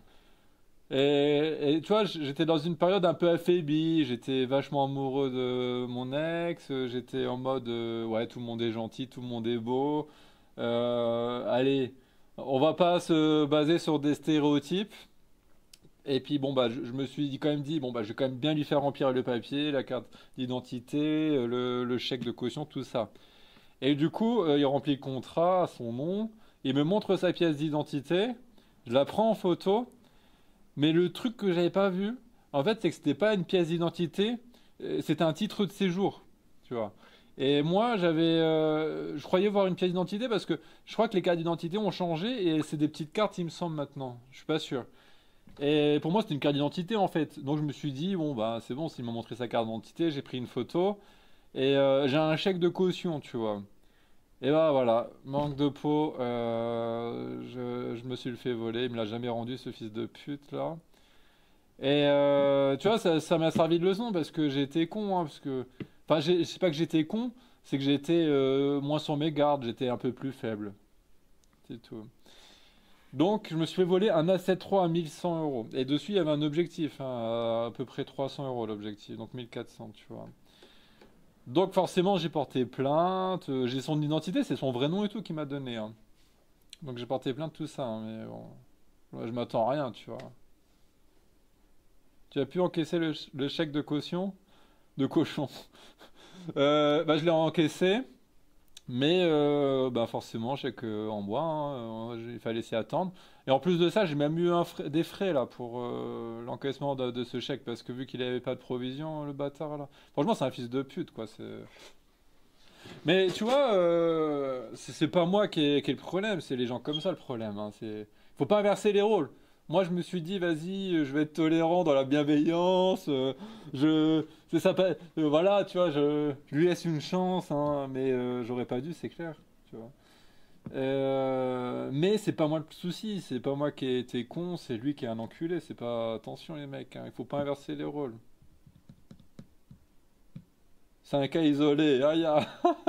Et, et tu vois, j- j'étais dans une période un peu affaiblie, j'étais vachement amoureux de mon ex, euh, j'étais en mode euh, ouais, tout le monde est gentil, tout le monde est beau. Euh, allez, on va pas se baser sur des stéréotypes. Et puis bon bah je, je me suis dit, quand même dit bon bah je vais quand même bien lui faire remplir le papier, la carte d'identité, euh, le, le chèque de caution, tout ça. Et du coup, euh, il remplit le contrat à son nom, il me montre sa pièce d'identité, je la prends en photo. Mais le truc que j'avais pas vu, en fait, c'est que c'était pas une pièce d'identité, euh, c'était un titre de séjour, tu vois. Et moi, j'avais, euh, je croyais voir une pièce d'identité parce que je crois que les cartes d'identité ont changé et c'est des petites cartes, il me semble maintenant. Je suis pas sûr. Et pour moi, c'était une carte d'identité en fait. Donc je me suis dit bon bah c'est bon, s'il m'a montré sa carte d'identité, j'ai pris une photo et euh, j'ai un chèque de caution, tu vois. Et bah voilà, manque de peau, euh, je, je me suis le fait voler, il me l'a jamais rendu ce fils de pute là. Et euh, tu vois, ça, ça m'a servi de leçon parce que j'ai été con, hein, parce que, enfin, j'ai- c'est pas que j'étais con, c'est que j'étais euh, moins sur mes gardes, j'étais un peu plus faible, c'est tout. Donc, je me suis fait voler un A sept trois à mille cent euros. Et dessus, il y avait un objectif, hein, à, à peu près trois cents euros l'objectif, donc mille quatre cents, tu vois. Donc, forcément, j'ai porté plainte, euh, j'ai son identité, c'est son vrai nom et tout qui m'a donné, hein. Donc, j'ai porté plainte, tout ça, hein, mais bon, ouais, je m'attends à rien, tu vois. Tu as pu encaisser le, ch- le chèque de caution? De cochon. Euh, bah, je l'ai encaissé, mais euh, bah, forcément, chèque euh, en bois, hein, euh, il fallait s'y attendre. Et en plus de ça, j'ai même eu un frais- des frais là pour euh, l'encaissement de, de ce chèque, parce que vu qu'il avait pas de provision, le bâtard là. Franchement, c'est un fils de pute, quoi. c'est- Mais tu vois, euh, c'est c'est pas moi qui ai, qui ai le problème, c'est les gens comme ça le problème. Hein. C'est... Faut pas inverser les rôles. Moi, je me suis dit, vas-y, euh, je vais être tolérant dans la bienveillance. euh, je, c'est ça, pas- euh, voilà, tu vois, je, je lui laisse une chance, hein, mais euh, j'aurais pas dû, c'est clair, tu vois. Euh, mais c'est pas moi le souci, c'est pas moi qui ai été con, c'est lui qui est un enculé. C'est pas, attention les mecs, hein, il faut pas inverser les rôles. C'est un cas isolé. Aïe, aïe.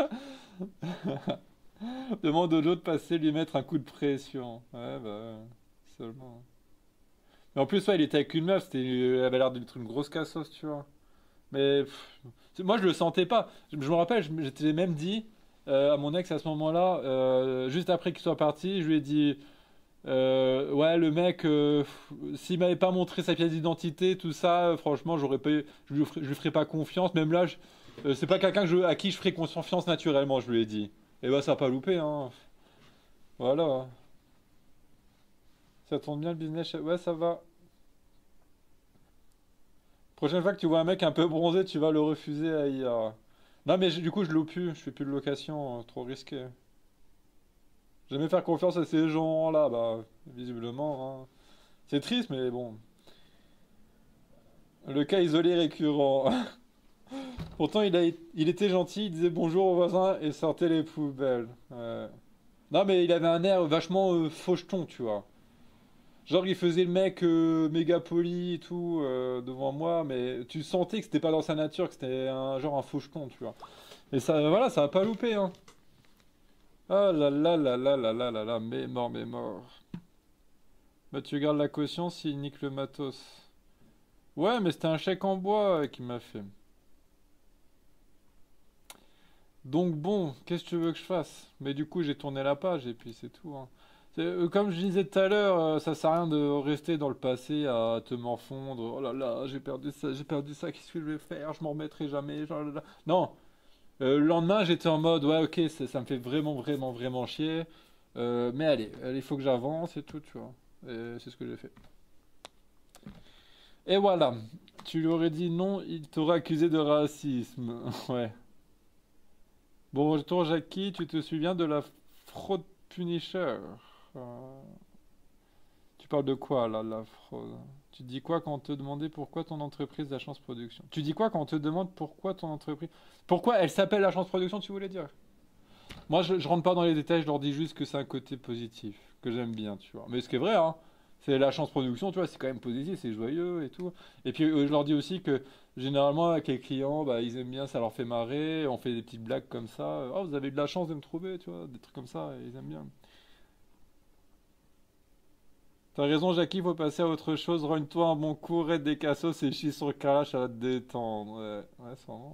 Demande aux autres de passer lui mettre un coup de pression. Ouais, bah, seulement. Mais en plus, ouais, il était avec une meuf, c'était, elle avait l'air d'être une grosse cassos, tu vois. Mais pff, c'est- moi, je le sentais pas. Je, je me rappelle, je m- j'étais même dit euh, à mon ex à ce moment-là, euh, juste après qu'il soit parti, je lui ai dit, euh, ouais, le mec, euh, pff, s'il m'avait pas montré sa pièce d'identité, tout ça, euh, franchement, j'aurais pas, eu- je lui ferais, je lui ferais pas confiance. Même là, je- euh, c'est pas quelqu'un que je- à qui je ferais confiance naturellement, je lui ai dit. Et bah, ça a pas loupé, hein. Voilà. Ça tourne bien le business. Ouais, ça va. Prochaine fois que tu vois un mec un peu bronzé, tu vas le refuser à I A. Non, mais je- du coup, je loue plus. Je fais plus de location, euh, trop risqué. Jamais faire confiance à ces gens-là, bah, visiblement, hein. C'est triste, mais bon. Le cas isolé récurrent. Pourtant, il a, il était gentil, il disait bonjour aux voisins et sortait les poubelles. Ouais. Non, mais il avait un air vachement euh, faucheton, tu vois. Genre, il faisait le mec euh, méga poli et tout euh, devant moi, mais tu sentais que c'était pas dans sa nature, que c'était un genre un faucheton, tu vois. Et ça, voilà, ça a pas loupé, hein. Ah là là là là là là là là, mais mort, mais mort. Bah, tu gardes la caution s'il nique le matos. Ouais, mais c'était un chèque en bois euh, qu'il m'a fait. Donc bon, qu'est-ce que tu veux que je fasse? Mais du coup, j'ai tourné la page et puis c'est tout, hein. C'est, euh, comme je disais tout à l'heure, euh, ça sert à rien de rester dans le passé à te morfondre. Oh là là, j'ai perdu ça, j'ai perdu ça, qu'est-ce que je vais faire? Je m'en remettrai jamais. Genre là là. Non, euh, le lendemain, j'étais en mode, ouais, ok, ça, ça me fait vraiment, vraiment, vraiment chier. Euh, mais allez, allez, il faut que j'avance et tout, tu vois. Et c'est ce que j'ai fait. Et voilà, tu lui aurais dit non, il t'aurait accusé de racisme. Ouais. Bon retour Jackie, tu te souviens de la fraude Punisher? Euh, Tu parles de quoi là, la fraude? Tu dis quoi quand on te demandait pourquoi ton entreprise Agence Production? Tu dis quoi quand on te demande pourquoi ton entreprise... Pourquoi elle s'appelle Agence Production, tu voulais dire? Moi, je, je rentre pas dans les détails, je leur dis juste que c'est un côté positif, que j'aime bien, tu vois. Mais ce qui est vrai, hein, c'est la chance production, tu vois, c'est quand même positif, c'est joyeux et tout. Et puis, euh, je leur dis aussi que généralement, avec les clients, bah, ils aiment bien, ça leur fait marrer, on fait des petites blagues comme ça. Oh, vous avez eu de la chance de me trouver, tu vois, des trucs comme ça, et ils aiment bien. T'as raison, Jackie, faut passer à autre chose. Rogne-toi un bon coup, raide des cassos et chie sur le calage, ça va te détendre. Ouais, ouais, ça va,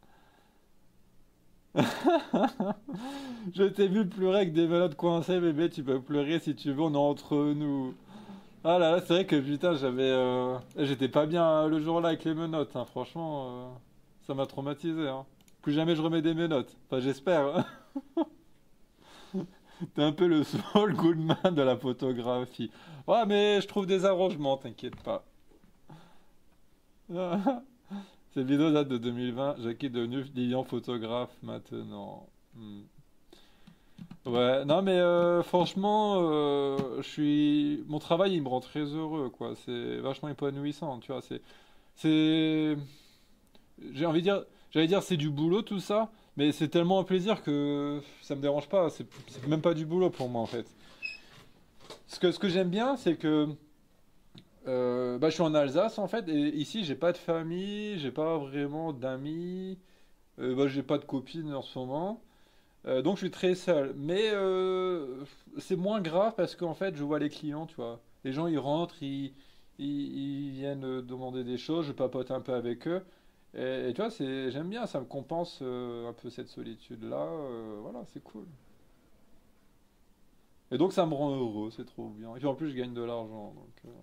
hein. Je t'ai vu pleurer avec des menottes coincées, bébé, tu peux pleurer si tu veux, on est entre nous. Ah là là, c'est vrai que putain, j'avais, euh, j'étais pas bien euh, le jour-là avec les menottes, hein. Franchement, euh, ça m'a traumatisé, hein. Plus jamais je remets des menottes. Enfin, j'espère. T'es un peu le Saul Goodman de la photographie. Ouais, mais je trouve des arrangements, t'inquiète pas. Cette vidéo date de deux mille vingt. Jackie est devenu liant photographe maintenant. Hmm. Ouais, non mais euh, franchement, euh, je suis, mon travail il me rend très heureux quoi. C'est vachement épanouissant, tu vois. C'est, c'est, j'ai envie de dire, j'allais dire c'est du boulot tout ça, mais c'est tellement un plaisir que ça me dérange pas. C'est c'est même pas du boulot pour moi en fait. Ce que, ce que j'aime bien, c'est que euh, bah, je suis en Alsace en fait, et ici j'ai pas de famille, j'ai pas vraiment d'amis, euh, bah, j'ai pas de copine en ce moment. Euh, donc je suis très seul. Mais euh, c'est moins grave parce qu'en fait, je vois les clients, tu vois. Les gens, ils rentrent, ils, ils, ils viennent euh, demander des choses, je papote un peu avec eux. Et, et tu vois, c'est, j'aime bien, ça me compense euh, un peu cette solitude-là. Euh, voilà, c'est cool. Et donc ça me rend heureux, c'est trop bien. Et puis en plus, je gagne de l'argent. Donc, euh,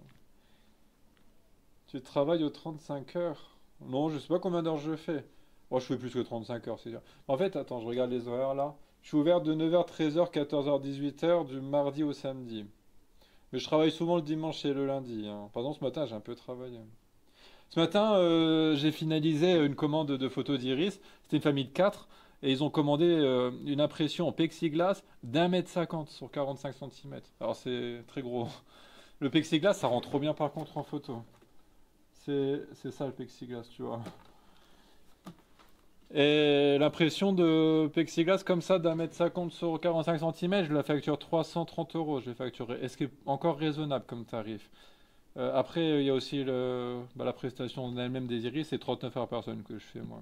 tu travailles aux trente-cinq heures? Non, je sais pas combien d'heures je fais. Moi, je fais plus que trente-cinq heures, c'est sûr. En fait, attends, je regarde les horaires là. Je suis ouvert de neuf heures, treize heures, quatorze heures, dix-huit heures du mardi au samedi. Mais je travaille souvent le dimanche et le lundi, hein. Par exemple, ce matin, j'ai un peu travaillé. Ce matin, euh, j'ai finalisé une commande de photos d'iris. C'était une famille de quatre. Et ils ont commandé euh, une impression en plexiglas d'un mètre cinquante sur quarante-cinq centimètres. Alors, c'est très gros. Le plexiglas, ça rend trop bien par contre en photo. C'est c'est ça le plexiglas, tu vois. Et l'impression de plexiglas comme ça d'un mètre cinquante sur quarante-cinq centimètres, je la facture trois cent trente euros. Je vais facturer. Est-ce que est encore raisonnable comme tarif? Euh, après, il y a aussi le, bah, la prestation en elle-même des iris, c'est trente-neuf par personne que je fais moi.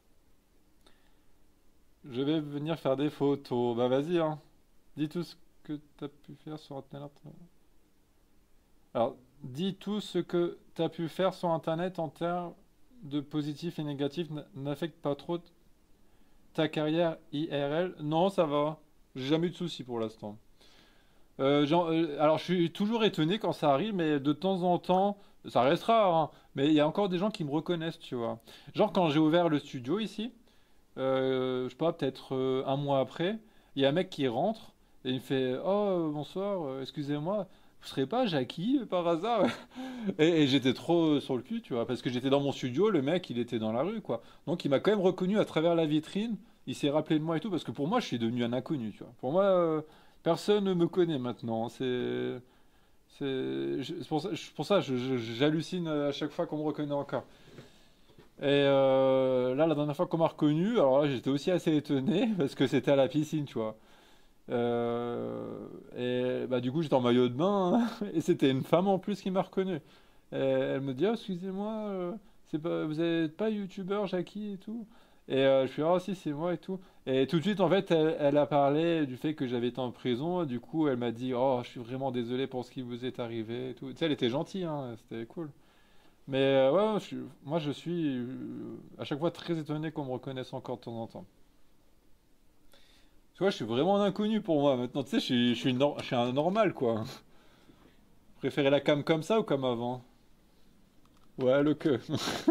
Je vais venir faire des photos. Bah vas-y, hein. Dis tout ce que tu as pu faire sur Internet. Alors, dis tout ce que tu as pu faire sur Internet en termes de positif et négatif n- n'affecte pas trop ta carrière I R L. Non, ça va. J'ai jamais eu de soucis pour l'instant. Euh, genre, euh, alors, je suis toujours étonné quand ça arrive, mais de temps en temps, ça reste rare, hein, mais il y a encore des gens qui me reconnaissent, tu vois. Genre, quand j'ai ouvert le studio ici, euh, je sais pas, peut-être euh, un mois après, il y a un mec qui rentre et il me fait: Oh, euh, bonsoir, euh, excusez-moi. Vous serez pas Jackie par hasard? Et, et j'étais trop sur le cul, tu vois, parce que j'étais dans mon studio, le mec, il était dans la rue, quoi. Donc il m'a quand même reconnu à travers la vitrine, il s'est rappelé de moi et tout, parce que pour moi, je suis devenu un inconnu, tu vois. Pour moi, euh, personne ne me connaît maintenant. C'est, c'est, je- c'est pour ça, je- pour ça, je- je- j'hallucine à chaque fois qu'on me reconnaît encore. Et euh, là, la dernière fois qu'on m'a reconnu, alors là, j'étais aussi assez étonné, parce que c'était à la piscine, tu vois. Euh, et bah, du coup, j'étais en maillot de bain, hein, et c'était une femme en plus qui m'a reconnu. Et elle me dit, oh, excusez-moi, euh, c'est pas, vous n'êtes pas youtubeur, Jackie et tout. Et euh, je suis, ah, si, c'est moi et tout. Et tout de suite, en fait, elle, elle a parlé du fait que j'avais été en prison. Du coup, elle m'a dit, oh, je suis vraiment désolé pour ce qui vous est arrivé et tout. Tu sais, elle était gentille, hein, c'était cool. Mais euh, ouais, ouais, je suis- moi, je suis euh, à chaque fois très étonné qu'on me reconnaisse encore de temps en temps. Tu vois, je suis vraiment un inconnu pour moi maintenant. Tu sais, je suis, je suis, nor- je suis un normal, quoi. Préférez la cam comme ça ou comme avant? Ouais, le que.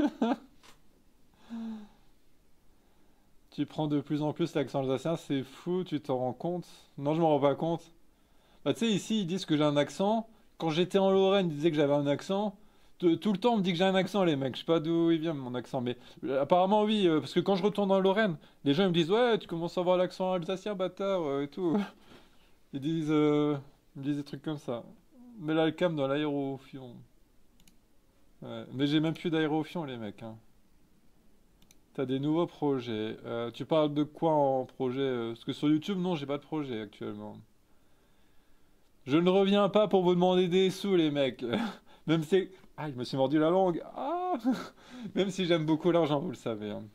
Tu prends de plus en plus l'accent alsacien, c'est fou, tu t'en rends compte? Non, je m'en rends pas compte. Bah, tu sais, ici, ils disent que j'ai un accent. Quand j'étais en Lorraine, ils disaient que j'avais un accent. Tout tout le temps, on me dit que j'ai un accent, les mecs. Je sais pas d'où il vient mon accent, mais euh, apparemment, oui, euh, parce que quand je retourne en Lorraine, les gens ils me disent, ouais, tu commences à avoir l'accent alsacien, bâtard, euh, et tout. Ils disent, euh, ils me disent des trucs comme ça. Mais là, le cam dans l'aérofion. Ouais. Mais j'ai même plus d'aérofion, les mecs, hein. T'as des nouveaux projets. Euh, tu parles de quoi en projet? euh, Parce que sur YouTube, non, j'ai pas de projet actuellement. Je ne reviens pas pour vous demander des sous, les mecs. Même si... Ah, je me suis mordu la langue. Ah! Même si j'aime beaucoup l'argent, vous le savez, hein.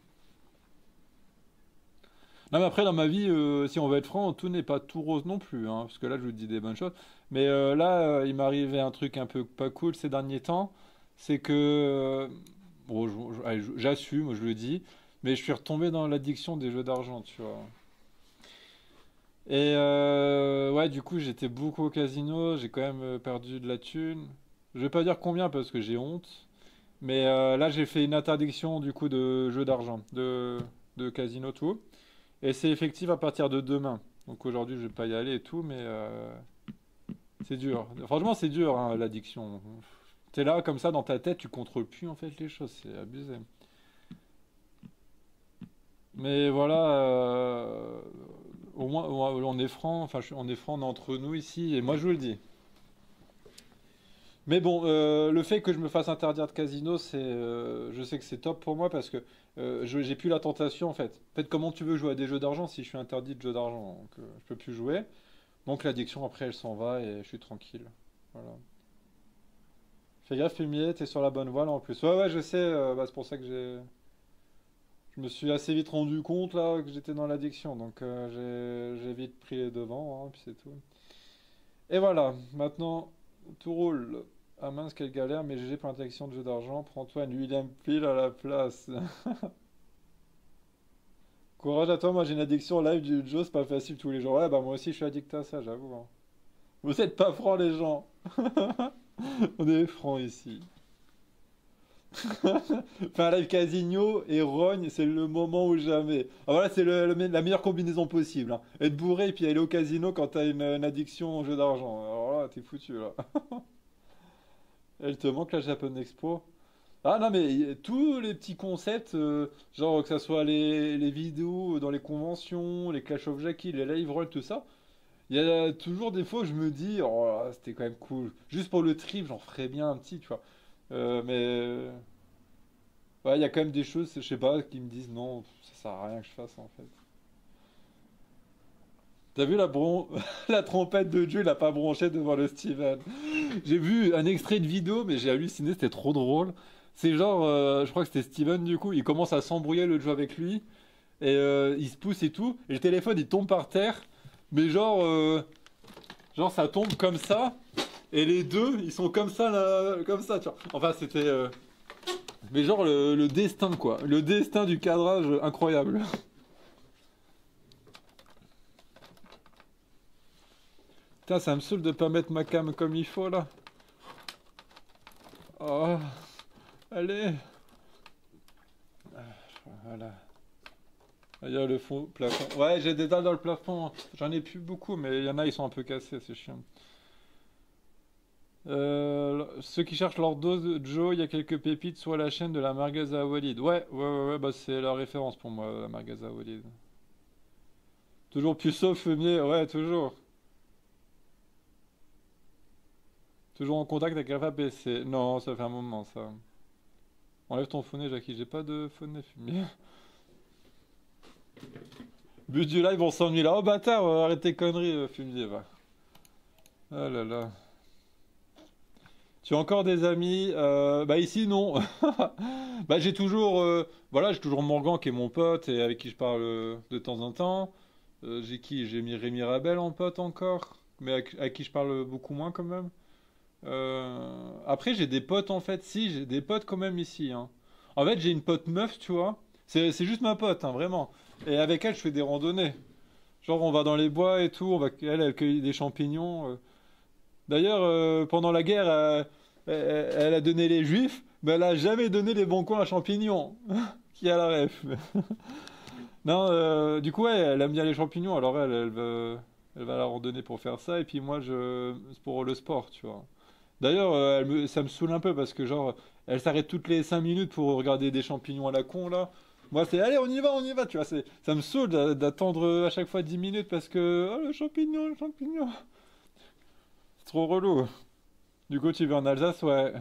Non, mais après, dans ma vie, euh, si on veut être franc, tout n'est pas tout rose non plus, hein, parce que là, je vous dis des bonnes choses. Mais euh, là, euh, il m'est arrivé un truc un peu pas cool ces derniers temps. C'est que... euh, bon, je- je- allez, je- j'assume, je le dis. Mais je suis retombé dans l'addiction des jeux d'argent, tu vois. Et euh, ouais, du coup, j'étais beaucoup au casino, j'ai quand même euh, perdu de la thune. Je vais pas dire combien parce que j'ai honte, mais euh, là, j'ai fait une interdiction du coup de jeux d'argent, de, de casino, tout. Et c'est effectif à partir de demain. Donc aujourd'hui, je vais pas y aller et tout, mais euh, c'est dur. Franchement, c'est dur, hein, l'addiction. T'es là, comme ça, dans ta tête, tu contrôles plus en fait les choses, c'est abusé. Mais voilà, euh, au moins, on est franc, enfin, je- on est franc entre nous ici, et moi, je vous le dis. Mais bon, euh, le fait que je me fasse interdire de casino, c'est, euh, je sais que c'est top pour moi parce que euh, je- j'ai plus la tentation en fait. En fait, comment tu veux jouer à des jeux d'argent si je suis interdit de jeux d'argent? Donc, euh, je peux plus jouer. Donc l'addiction après, elle s'en va et je suis tranquille. Voilà. Fais gaffe, fumier, t'es sur la bonne voie là en plus. Ouais, ouais, je sais. euh, bah, c'est pour ça que j'ai, je me suis assez vite rendu compte là que j'étais dans l'addiction. Donc euh, j'ai, j'ai vite pris les devants, hein, puis c'est tout. Et voilà, maintenant tout roule. Ah mince, quelle galère, mais G G pour l'interdiction de jeu d'argent. Prends-toi une William Peel à la place. Courage à toi, moi j'ai une addiction au live du Joe, c'est pas facile tous les jours. Ouais, bah moi aussi je suis addict à ça, j'avoue, hein. Vous êtes pas francs les gens. On est francs ici. Enfin, live casino et rogne, c'est le moment ou jamais. Ah, voilà, c'est le- le me- la meilleure combinaison possible, hein. Être bourré et puis aller au casino quand t'as une, une addiction au jeu d'argent. Alors là, t'es foutu là. Elle te manque la Japan Expo. Ah non, mais y- tous les petits concepts, euh, genre que ça soit les, les vidéos dans les conventions, les Clash of Jackie, les live roll, tout ça, il y a toujours des fois où je me dis, oh là, c'était quand même cool. Juste pour le trip, j'en ferais bien un petit, tu vois. Euh, mais euh, ouais, il y a quand même des choses, je sais pas, qui me disent non, ça sert à rien que je fasse en fait. T'as vu la, bron... la trompette de Dieu, il a pas bronché devant le Steven. J'ai vu un extrait de vidéo, mais j'ai halluciné, c'était trop drôle. C'est genre, euh, je crois que c'était Steven du coup, il commence à s'embrouiller le jeu avec lui, et euh, il se pousse et tout, et le téléphone il tombe par terre, mais genre, euh, genre ça tombe comme ça, et les deux ils sont comme ça là, comme ça, tu vois. Enfin c'était, euh, mais genre le, le destin quoi, le destin du cadrage incroyable. Putain, ça me saoule de pas mettre ma cam comme il faut là. Oh, allez, voilà. Il y a le fond plafond. Ouais, j'ai des dalles dans le plafond. J'en ai plus beaucoup, mais il y en a, ils sont un peu cassés, c'est chiant. Euh, ceux qui cherchent leur dose, Joe, il y a quelques pépites sur la chaîne de la Margaza à Walid. Ouais, ouais, ouais, ouais, bah c'est la référence pour moi, la Margaza à Walid. Toujours puceau, fumier, ouais, toujours. Toujours en contact avec Alpha P C. Non, ça fait un moment, ça. Enlève ton faux nez, Jackie, j'ai pas de faux nez fumier. But du live, on s'ennuie là. Oh bâtard, euh, arrête tes conneries, euh, fumier, va. Ah là là. Tu as encore des amis? Euh, bah ici non. Bah j'ai toujours, euh, voilà, j'ai toujours Morgan qui est mon pote et avec qui je parle euh, de temps en temps. Euh, j'ai qui? J'ai mis Rémi Rabel en pote encore, mais avec, avec qui je parle beaucoup moins quand même. Euh, Après j'ai des potes en fait, si j'ai des potes quand même ici, hein. En fait j'ai une pote meuf, tu vois. C'est c'est juste ma pote, hein, vraiment. Et avec elle je fais des randonnées. Genre on va dans les bois et tout, on va, elle, elle cueille des champignons. euh, D'ailleurs, euh, pendant la guerre, euh, elle, elle a donné les juifs, mais elle a jamais donné les bons coins à champignons. Qui a la ref? Non, euh, du coup, ouais, elle aime bien les champignons, alors elle, elle va, elle va à la randonnée pour faire ça, et puis moi, je, c'est pour le sport, tu vois. D'ailleurs, euh, elle me- ça me saoule un peu parce que, genre, elle s'arrête toutes les cinq minutes pour regarder des champignons à la con, là. Moi, c'est allez, on y va, on y va, tu vois. C'est, ça me saoule d'a- d'attendre à chaque fois dix minutes parce que, oh, le champignon, le champignon. C'est trop relou. Du coup, tu vas en Alsace, ouais.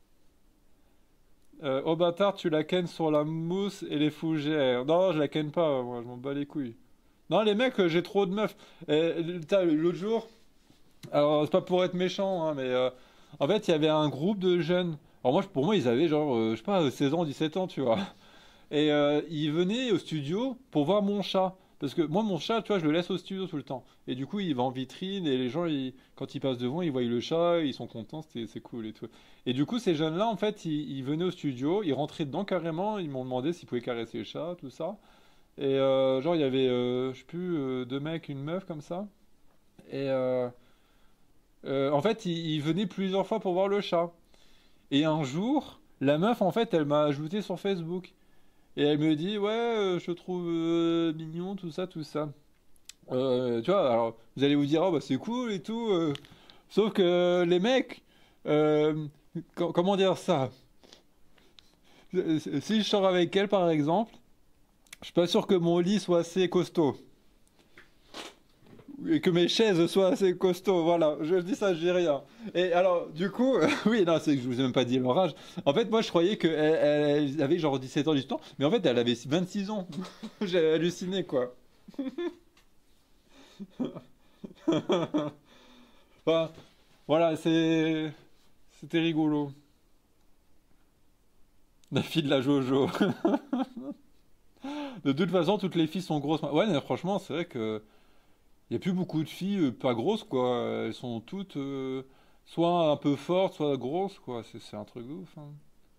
Euh, oh bâtard, tu la kennes sur la mousse et les fougères. Non, je la ken pas, moi, je m'en bats les couilles. Non, les mecs, euh, j'ai trop de meufs. Euh, t'as, l'autre jour, alors c'est pas pour être méchant, hein, mais euh, en fait, il y avait un groupe de jeunes. Alors moi, je- pour moi, ils avaient genre, euh, je sais pas, seize ans, dix-sept ans, tu vois. Et euh, il venait au studio pour voir mon chat. Parce que moi, mon chat, tu vois, je le laisse au studio tout le temps. Et du coup, il va en vitrine et les gens, ils- quand ils passent devant, ils voient le chat, ils sont contents, c'est c'est cool et tout. Et du coup, ces jeunes-là, en fait, ils, ils venaient au studio, ils rentraient dedans carrément, ils m'ont demandé s'ils pouvaient caresser le chat, tout ça. Et euh, genre, il y avait, euh, je sais plus, euh, deux mecs, une meuf comme ça. Et euh, euh, en fait, ils, ils venaient plusieurs fois pour voir le chat. Et un jour, la meuf, en fait, elle m'a ajouté sur Facebook. Et elle me dit, ouais, euh, je te trouve euh, mignon, tout ça, tout ça. Euh, tu vois, alors vous allez vous dire, oh bah c'est cool et tout. euh. Sauf que les mecs, euh, co- comment dire ça? Euh, Si je sors avec elle par exemple, je suis pas sûr que mon lit soit assez costaud. Et que mes chaises soient assez costauds, voilà, je dis ça, je dis rien. Et alors, du coup, oui, non, c'est que je vous ai même pas dit leur âge. En fait, moi, je croyais qu'elle elle, elle avait genre dix-sept ans, dix-huit ans, mais en fait, elle avait vingt-six ans. J'ai halluciné, quoi. Enfin, voilà, c'est... C'était rigolo. La fille de la Jojo. De toute façon, toutes les filles sont grosses. Ouais, mais franchement, c'est vrai que il y a plus beaucoup de filles euh, pas grosses, quoi. Elles sont toutes euh, soit un peu fortes, soit grosses, quoi. C'est c'est un truc de ouf, hein.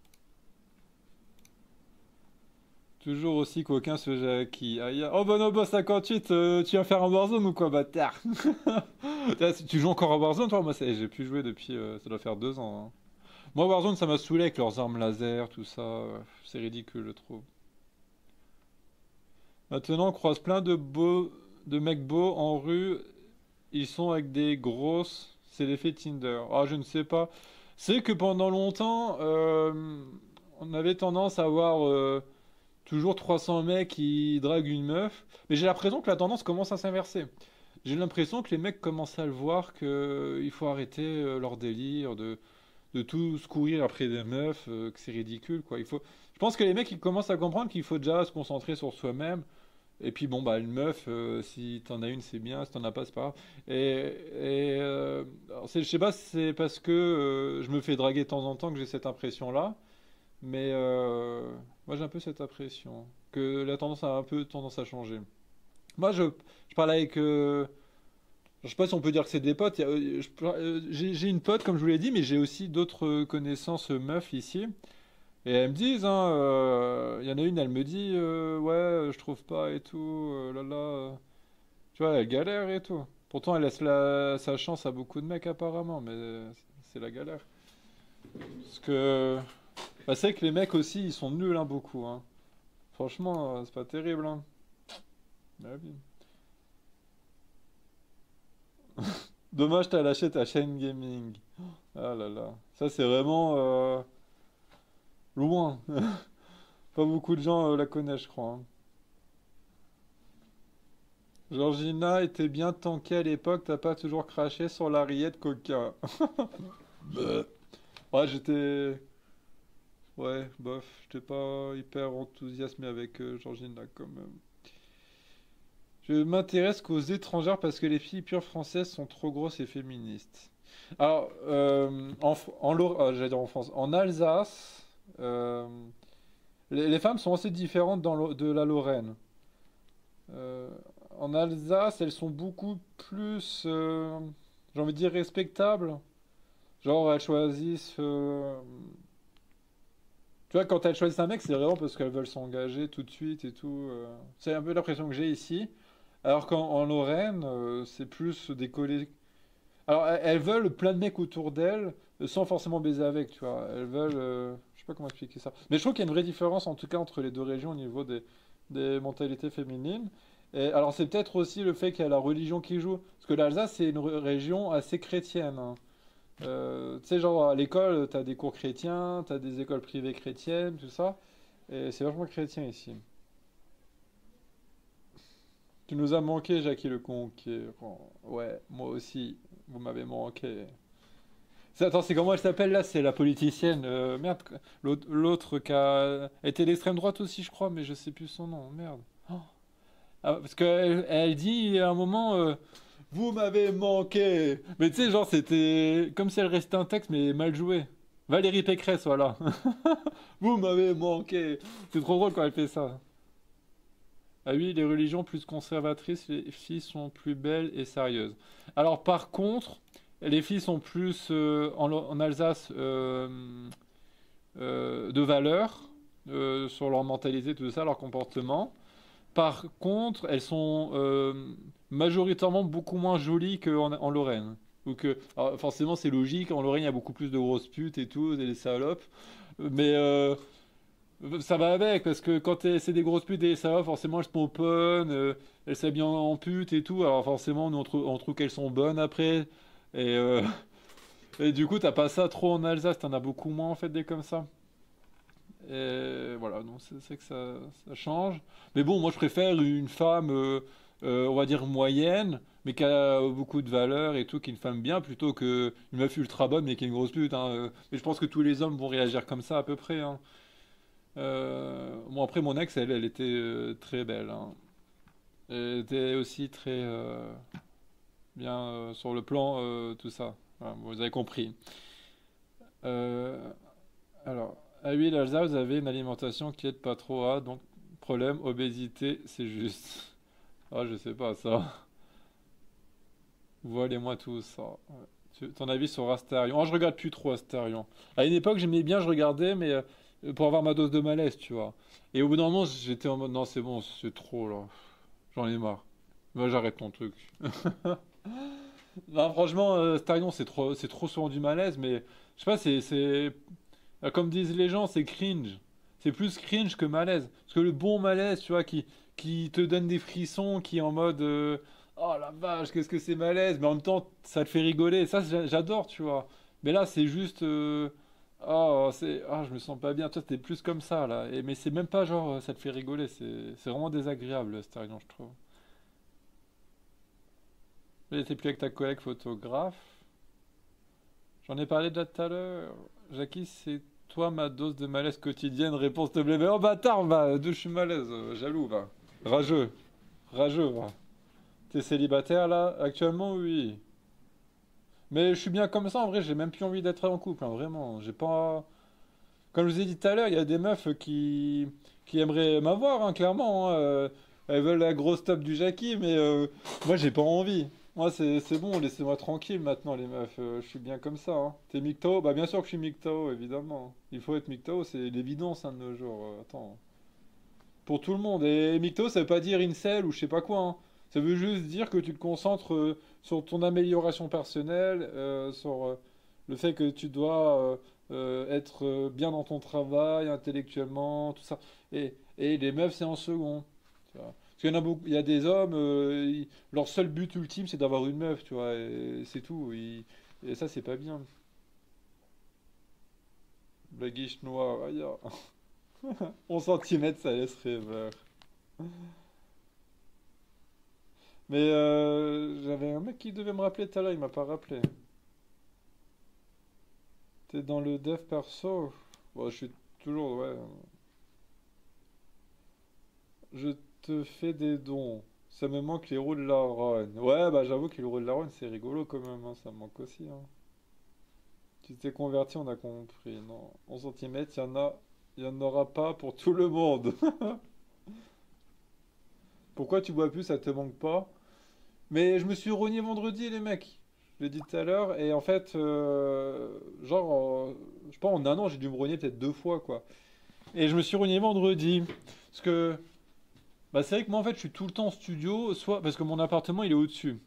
Toujours aussi coquin ce Jackie. Aïe, aïe. Oh, Bonobo cinquante-huit, euh, tu vas faire un Warzone ou quoi, bâtard? Putain, tu joues encore à Warzone, toi? Moi, ça- j'ai plus joué depuis. euh, ça doit faire deux ans, hein. Moi, Warzone, ça m'a saoulé avec leurs armes laser, tout ça. euh, C'est ridicule, je trouve. Maintenant, on croise plein de beaux, de mecs beaux en rue. Ils sont avec des grosses. C'est l'effet Tinder. Ah, je ne sais pas. C'est que pendant longtemps, euh, on avait tendance à avoir euh, toujours trois cents mecs qui draguent une meuf. Mais j'ai l'impression que la tendance commence à s'inverser. J'ai l'impression que les mecs commencent à le voir qu'il faut arrêter euh, leur délire de, de tous courir après des meufs, euh, que c'est ridicule, quoi. Il faut... Je pense que les mecs ils commencent à comprendre qu'il faut déjà se concentrer sur soi-même. Et puis bon, bah une meuf, euh, si t'en as une, c'est bien, si t'en as pas, c'est pas grave. Et, et euh, alors, c'est- je sais pas si c'est parce que euh, je me fais draguer de temps en temps que j'ai cette impression-là, mais euh, moi j'ai un peu cette impression que la tendance a un peu tendance à changer. Moi je, je parle avec, euh, je sais pas si on peut dire que c'est des potes. il y a, euh, je- euh, J'ai j'ai une pote comme je vous l'ai dit, mais j'ai aussi d'autres euh, connaissances euh, meufs ici. Et elles me disent, hein, euh, il y en a une, elle me dit, euh, ouais, euh, je trouve pas et tout, euh, là là. euh. Tu vois, elle galère et tout. Pourtant, elle laisse la- sa chance à beaucoup de mecs apparemment, mais c'est la galère. Parce que, bah, c'est que les mecs aussi, ils sont nuls, hein, beaucoup, hein. Franchement, euh, c'est pas terrible, hein. Ah oui. Dommage, t'as lâché ta chaîne gaming. Ah là là. Ça, c'est vraiment euh, loin. Pas beaucoup de gens euh, la connaissent, je crois, hein. Georgina était bien tankée à l'époque, t'as pas toujours craché sur la rillette Coca. Bah. Ouais, j'étais. Ouais, bof, j'étais pas hyper enthousiasmé avec euh, Georgina quand même. Je m'intéresse qu'aux étrangères parce que les filles pures françaises sont trop grosses et féministes. Alors, euh, en, Fr- en, Lor- ah, j'allais dire en France, en Alsace, euh, les, les femmes sont assez différentes dans l'O- de la Lorraine. Euh, en Alsace, elles sont beaucoup plus, euh, j'ai envie de dire, respectables. Genre, elles choisissent. euh, Tu vois, quand elles choisissent un mec, c'est vraiment parce qu'elles veulent s'engager tout de suite et tout. euh. C'est un peu l'impression que j'ai ici. Alors qu'en en Lorraine, euh, c'est plus des collègues. Alors, elles elles veulent plein de mecs autour d'elles, euh, sans forcément baiser avec, tu vois. Elles veulent. euh, Je sais pas comment expliquer ça. Mais je trouve qu'il y a une vraie différence, en tout cas, entre les deux régions au niveau des, des mentalités féminines. Et alors, c'est peut-être aussi le fait qu'il y a la religion qui joue. Parce que l'Alsace, c'est une re- région assez chrétienne, hein. Euh, tu sais, genre, à l'école, t'as des cours chrétiens, t'as des écoles privées chrétiennes, tout ça. Et c'est vachement chrétien ici. Tu nous as manqué, Jackie le Conquérant. Ouais, moi aussi, vous m'avez manqué. C'est- Attends, c'est comment elle s'appelle là? C'est la politicienne. euh, merde, l'autre l'autre qui a été d'extrême droite aussi, je crois, mais je sais plus son nom. Merde. Oh. Ah, parce qu'elle elle elle dit à un moment, euh, vous m'avez manqué. Mais tu sais, genre, c'était comme si elle restait un texte, mais mal joué. Valérie Pécresse, voilà. Vous m'avez manqué. C'est trop drôle quand elle fait ça. Ah oui, les religions plus conservatrices, les filles sont plus belles et sérieuses. Alors par contre, les filles sont plus euh, en, en Alsace euh, euh, de valeur euh, sur leur mentalité, tout ça, leur comportement. Par contre, elles sont euh, majoritairement beaucoup moins jolies qu'en en Lorraine. Ou que, alors, forcément, c'est logique. En Lorraine, il y a beaucoup plus de grosses putes et tout, et des salopes. Mais euh, ça va avec, parce que quand t'es- c'est des grosses putes et ça va, forcément elles se pomponnent, euh, elles s'habillent en, en pute et tout, alors forcément nous on, trou- on trouve qu'elles sont bonnes après, et, euh, et du coup t'as pas ça trop en Alsace, t'en as beaucoup moins en fait des comme ça. Et voilà, donc c'est c'est que ça, ça change. Mais bon, moi je préfère une femme, euh, euh, on va dire moyenne, mais qui a beaucoup de valeur et tout, qui est une femme bien, plutôt que une meuf ultra bonne mais qui est une grosse pute, hein. euh. Mais je pense que tous les hommes vont réagir comme ça à peu près, hein. Euh, bon, après, mon ex, elle, elle était euh, très belle, hein. Elle était aussi très euh, bien euh, sur le plan, euh, tout ça. Voilà, vous avez compris. Euh, alors, à huile Alsace, vous avez une alimentation qui aide pas trop à, donc problème, obésité, c'est juste. Ah, je sais pas ça. Voilez-moi tout ça. Ouais. Tu- Ton avis sur Astarion? Oh, je regarde plus trop Astarion. À une époque, j'aimais bien, je regardais, mais euh, pour avoir ma dose de malaise, tu vois. Et au bout d'un moment, j'étais en mode, non, c'est bon, c'est trop là. J'en ai marre. Moi, j'arrête ton truc. Non, franchement, euh, Starion, c'est trop, c'est trop souvent du malaise, mais je sais pas, c'est, c'est, euh, comme disent les gens, c'est cringe. C'est plus cringe que malaise. Parce que le bon malaise, tu vois, qui, qui te donne des frissons, qui est en mode, euh, oh la vache, qu'est-ce que c'est malaise, mais en même temps, ça te fait rigoler. Ça, j'a- j'adore, tu vois. Mais là, c'est juste, euh, oh, c'est, ah, je me sens pas bien. Toi, t'es plus comme ça, là. Et, mais c'est même pas genre, euh, ça te fait rigoler. C'est, c'est vraiment désagréable, Starion, je trouve. Mais t'es plus avec ta collègue photographe. J'en ai parlé déjà tout à l'heure. Jackie, c'est toi ma dose de malaise quotidienne. Réponse te plaît. Mais oh bâtard, va, d'où je suis malaise. euh, Jaloux, va. Rageux. Rageux, va. T'es célibataire là? Actuellement, oui. Mais je suis bien comme ça, en vrai, j'ai même plus envie d'être en couple, hein, vraiment. J'ai pas. Comme je vous ai dit tout à l'heure, il y a des meufs qui, qui aimeraient m'avoir, hein, clairement, hein, euh, elles veulent la grosse top du Jackie, mais euh, moi j'ai pas envie. Moi c'est c'est bon, laissez-moi tranquille maintenant les meufs, euh, je suis bien comme ça, hein. T'es MGTOW? Bah bien sûr que je suis MGTOW, évidemment. Il faut être MGTOW, c'est l'évidence hein, de nos jours. euh, attends. Pour tout le monde. Et MGTOW ça veut pas dire incel ou je sais pas quoi, hein. Ça veut juste dire que tu te concentres euh, sur ton amélioration personnelle, euh, sur euh, le fait que tu dois euh, euh, être euh, bien dans ton travail, intellectuellement, tout ça. Et, et les meufs, c'est en second. Tu vois. Parce qu'il y en a beaucoup, il y a des hommes, euh, ils- leur seul but ultime, c'est d'avoir une meuf, tu vois, et c'est tout. Ils- et ça, c'est pas bien. La guiche noire, aïe, onze centimètres, ça laisse rêveur. Mais euh, j'avais un mec qui devait me rappeler tout à l'heure, il m'a pas rappelé. T'es dans le dev perso? Bon, je suis toujours, ouais. Je te fais des dons. Ça me manque les roues de la Ronne. Ouais, bah j'avoue que les roues de la Ronne, c'est rigolo quand même, hein, ça me manque aussi, hein. Tu t'es converti, on a compris. Non, onze centimètres, il y en a, il y en aura pas pour tout le monde. Pourquoi tu bois plus, ça te manque pas? Mais je me suis rogné vendredi, les mecs. Je l'ai dit tout à l'heure, et en fait, euh, genre, euh, je sais pas, en un an, j'ai dû me rogner peut-être deux fois, quoi. Et je me suis rogné vendredi. Parce que, bah, c'est vrai que moi, en fait, je suis tout le temps en studio, soit parce que mon appartement, il est au-dessus.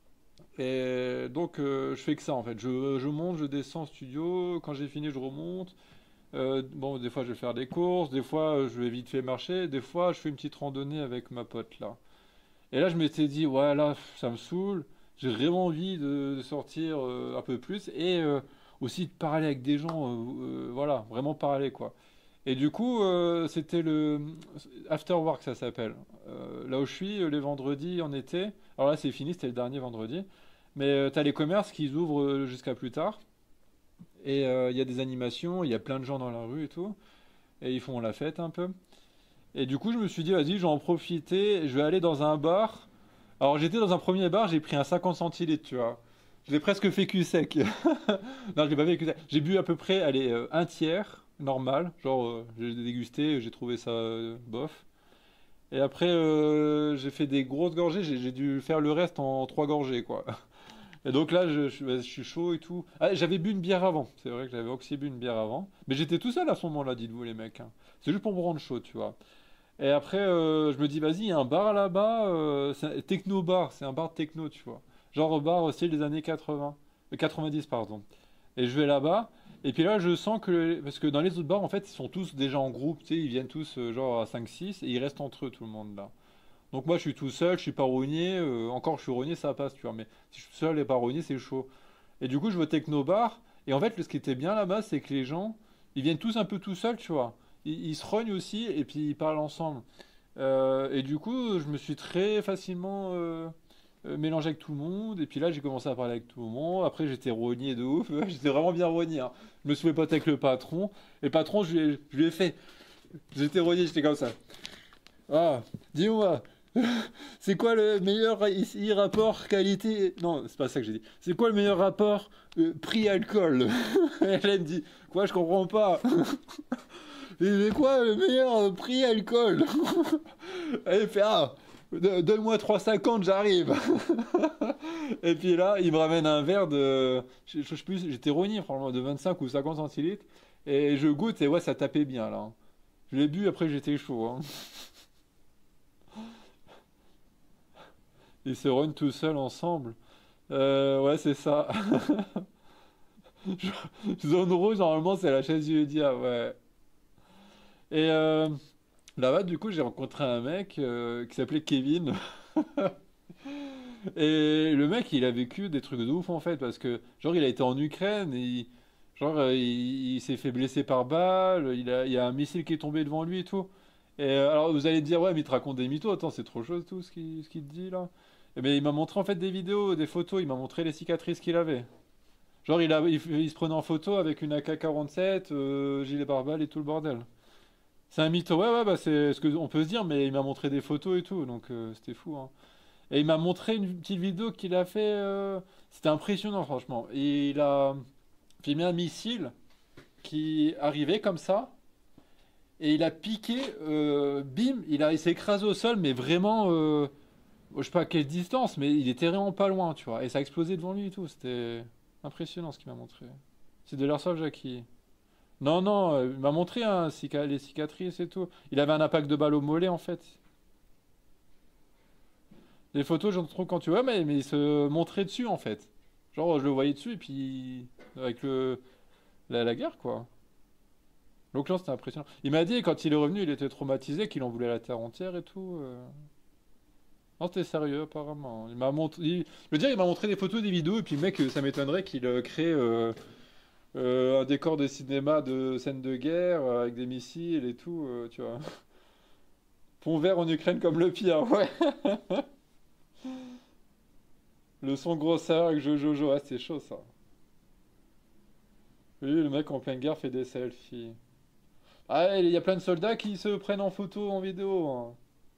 Et donc, euh, je fais que ça, en fait. Je, je monte, je descends en studio. Quand j'ai fini, je remonte. Euh, bon, des fois, je vais faire des courses. Des fois, euh, je vais vite fait marcher. Des fois, je fais une petite randonnée avec ma pote, là. Et là, je m'étais dit, ouais, là, ça me saoule. J'ai vraiment envie de, de sortir euh, un peu plus et euh, aussi de parler avec des gens, euh, euh, voilà, vraiment parler, quoi. Et du coup, euh, c'était le After Work, ça s'appelle. Euh, là où je suis, euh, les vendredis en été. Alors là, c'est fini, c'était le dernier vendredi. Mais euh, t'as les commerces qui ouvrent euh, jusqu'à plus tard. Et euh, il y a des animations, il y a plein de gens dans la rue et tout. Et ils font la fête un peu. Et du coup, je me suis dit, vas-y, je vais en profiter. Je vais aller dans un bar. Alors j'étais dans un premier bar, j'ai pris un cinquante centilitres, tu vois. Je l'ai presque fait cul sec. Non, je l'ai pas fait cul sec. J'ai bu à peu près, allez, euh, un tiers, normal. Genre, euh, j'ai dégusté, j'ai trouvé ça euh, bof. Et après, euh, j'ai fait des grosses gorgées, j'ai j'ai dû faire le reste en trois gorgées, quoi. Et donc là, je, je- je suis chaud et tout. Ah, j'avais bu une bière avant. C'est vrai que j'avais aussi bu une bière avant. Mais j'étais tout seul à ce moment-là, dites-vous, les mecs, hein. C'est juste pour me rendre chaud, tu vois. Et après, euh, je me dis, vas-y, il y a un bar là-bas, euh, c'est un techno bar, c'est un bar de techno, tu vois. Genre bar style des années quatre-vingts, euh, quatre-vingt-dix, pardon. Et je vais là-bas, et puis là, je sens que, parce que dans les autres bars, en fait, ils sont tous déjà en groupe, tu sais, ils viennent tous euh, genre à cinq six et ils restent entre eux, tout le monde là. Donc moi, je suis tout seul, je suis pas rogné, euh, encore je suis rogné, ça passe, tu vois, mais si je suis seul et pas rogné, c'est chaud. Et du coup, je vais au techno bar, et en fait, ce qui était bien là-bas, c'est que les gens, ils viennent tous un peu tout seuls, tu vois. Ils, ils se rognent aussi, et puis ils parlent ensemble. Euh, et du coup, je me suis très facilement euh, euh, mélangé avec tout le monde. Et puis là, j'ai commencé à parler avec tout le monde. Après, j'étais rogné de ouf. J'étais vraiment bien rogné, hein. Je me souviens pas avec le patron. Et le patron, je lui ai, je lui ai fait. J'étais rogné, j'étais comme ça. Ah, dis-moi, c'est quoi le meilleur ici rapport qualité? Non, c'est pas ça que j'ai dit. C'est quoi le meilleur rapport euh, prix-alcool? Elle elle me dit, quoi, je comprends pas. Et c'est quoi le meilleur euh, prix-alcool? Elle fait, ah, de- donne-moi trois cinquante, j'arrive. Et puis là, il me ramène un verre de, je, je sais plus, j'étais rogné, franchement, de vingt-cinq ou cinquante centilitres. Et je goûte et ouais, ça tapait bien là, hein. Je l'ai bu, après j'étais chaud, hein. Ils se rognent tout seuls ensemble. Euh, ouais, c'est ça. Zone rouge, normalement, c'est la chaise du diable, ouais. Et euh, là-bas, du coup, j'ai rencontré un mec euh, qui s'appelait Kevin. Et le mec, il a vécu des trucs de ouf en fait, parce que genre il a été en Ukraine et il- genre euh, il, il s'est fait blesser par balle, il a, il y a un missile qui est tombé devant lui et tout. Et euh, alors vous allez me dire ouais mais il te raconte des mythos, attends c'est trop chaud tout ce qu'il ce qu'il te dit là. Et ben il m'a montré en fait des vidéos, des photos, il m'a montré les cicatrices qu'il avait. Genre il, a, il, il se prenait en photo avec une A K quarante-sept, euh, gilet pare-balles et tout le bordel. C'est un mytho, ouais ouais bah c'est ce que on peut se dire, mais il m'a montré des photos et tout, donc euh, c'était fou, hein. Et il m'a montré une petite vidéo qu'il a fait. euh, C'était impressionnant, franchement. Et il a filmé un missile qui arrivait comme ça. Et il a piqué. euh, bim, il a, il s'est écrasé au sol, mais vraiment. euh, je sais pas à quelle distance, mais il était vraiment pas loin, tu vois. Et ça a explosé devant lui et tout. C'était impressionnant ce qu'il m'a montré. C'est de l'airsoft, Jackie. Non, non, euh, il m'a montré hein, cica- les cicatrices et tout. Il avait un impact de balle au mollet, en fait. Les photos, j'en trouve quand tu vois, mais, mais il se montrait dessus en fait. Genre, je le voyais dessus et puis avec le la, la guerre quoi. Donc là, c'était impressionnant. Il m'a dit quand il est revenu, il était traumatisé, qu'il en voulait la terre entière et tout. euh. Non, t'es sérieux, apparemment. Il m'a montré. il- Je veux dire, il m'a montré des photos, des vidéos, et puis, mec, euh, ça m'étonnerait qu'il euh, crée euh, euh, un décor de cinéma de scène de guerre euh, avec des missiles et tout, euh, tu vois. Pont vert en Ukraine comme le pire, ouais. Le son grosseur avec Jojojo, ah, c'est chaud ça. Oui, le mec en pleine guerre fait des selfies. Ah, il y a plein de soldats qui se prennent en photo, en vidéo, hein.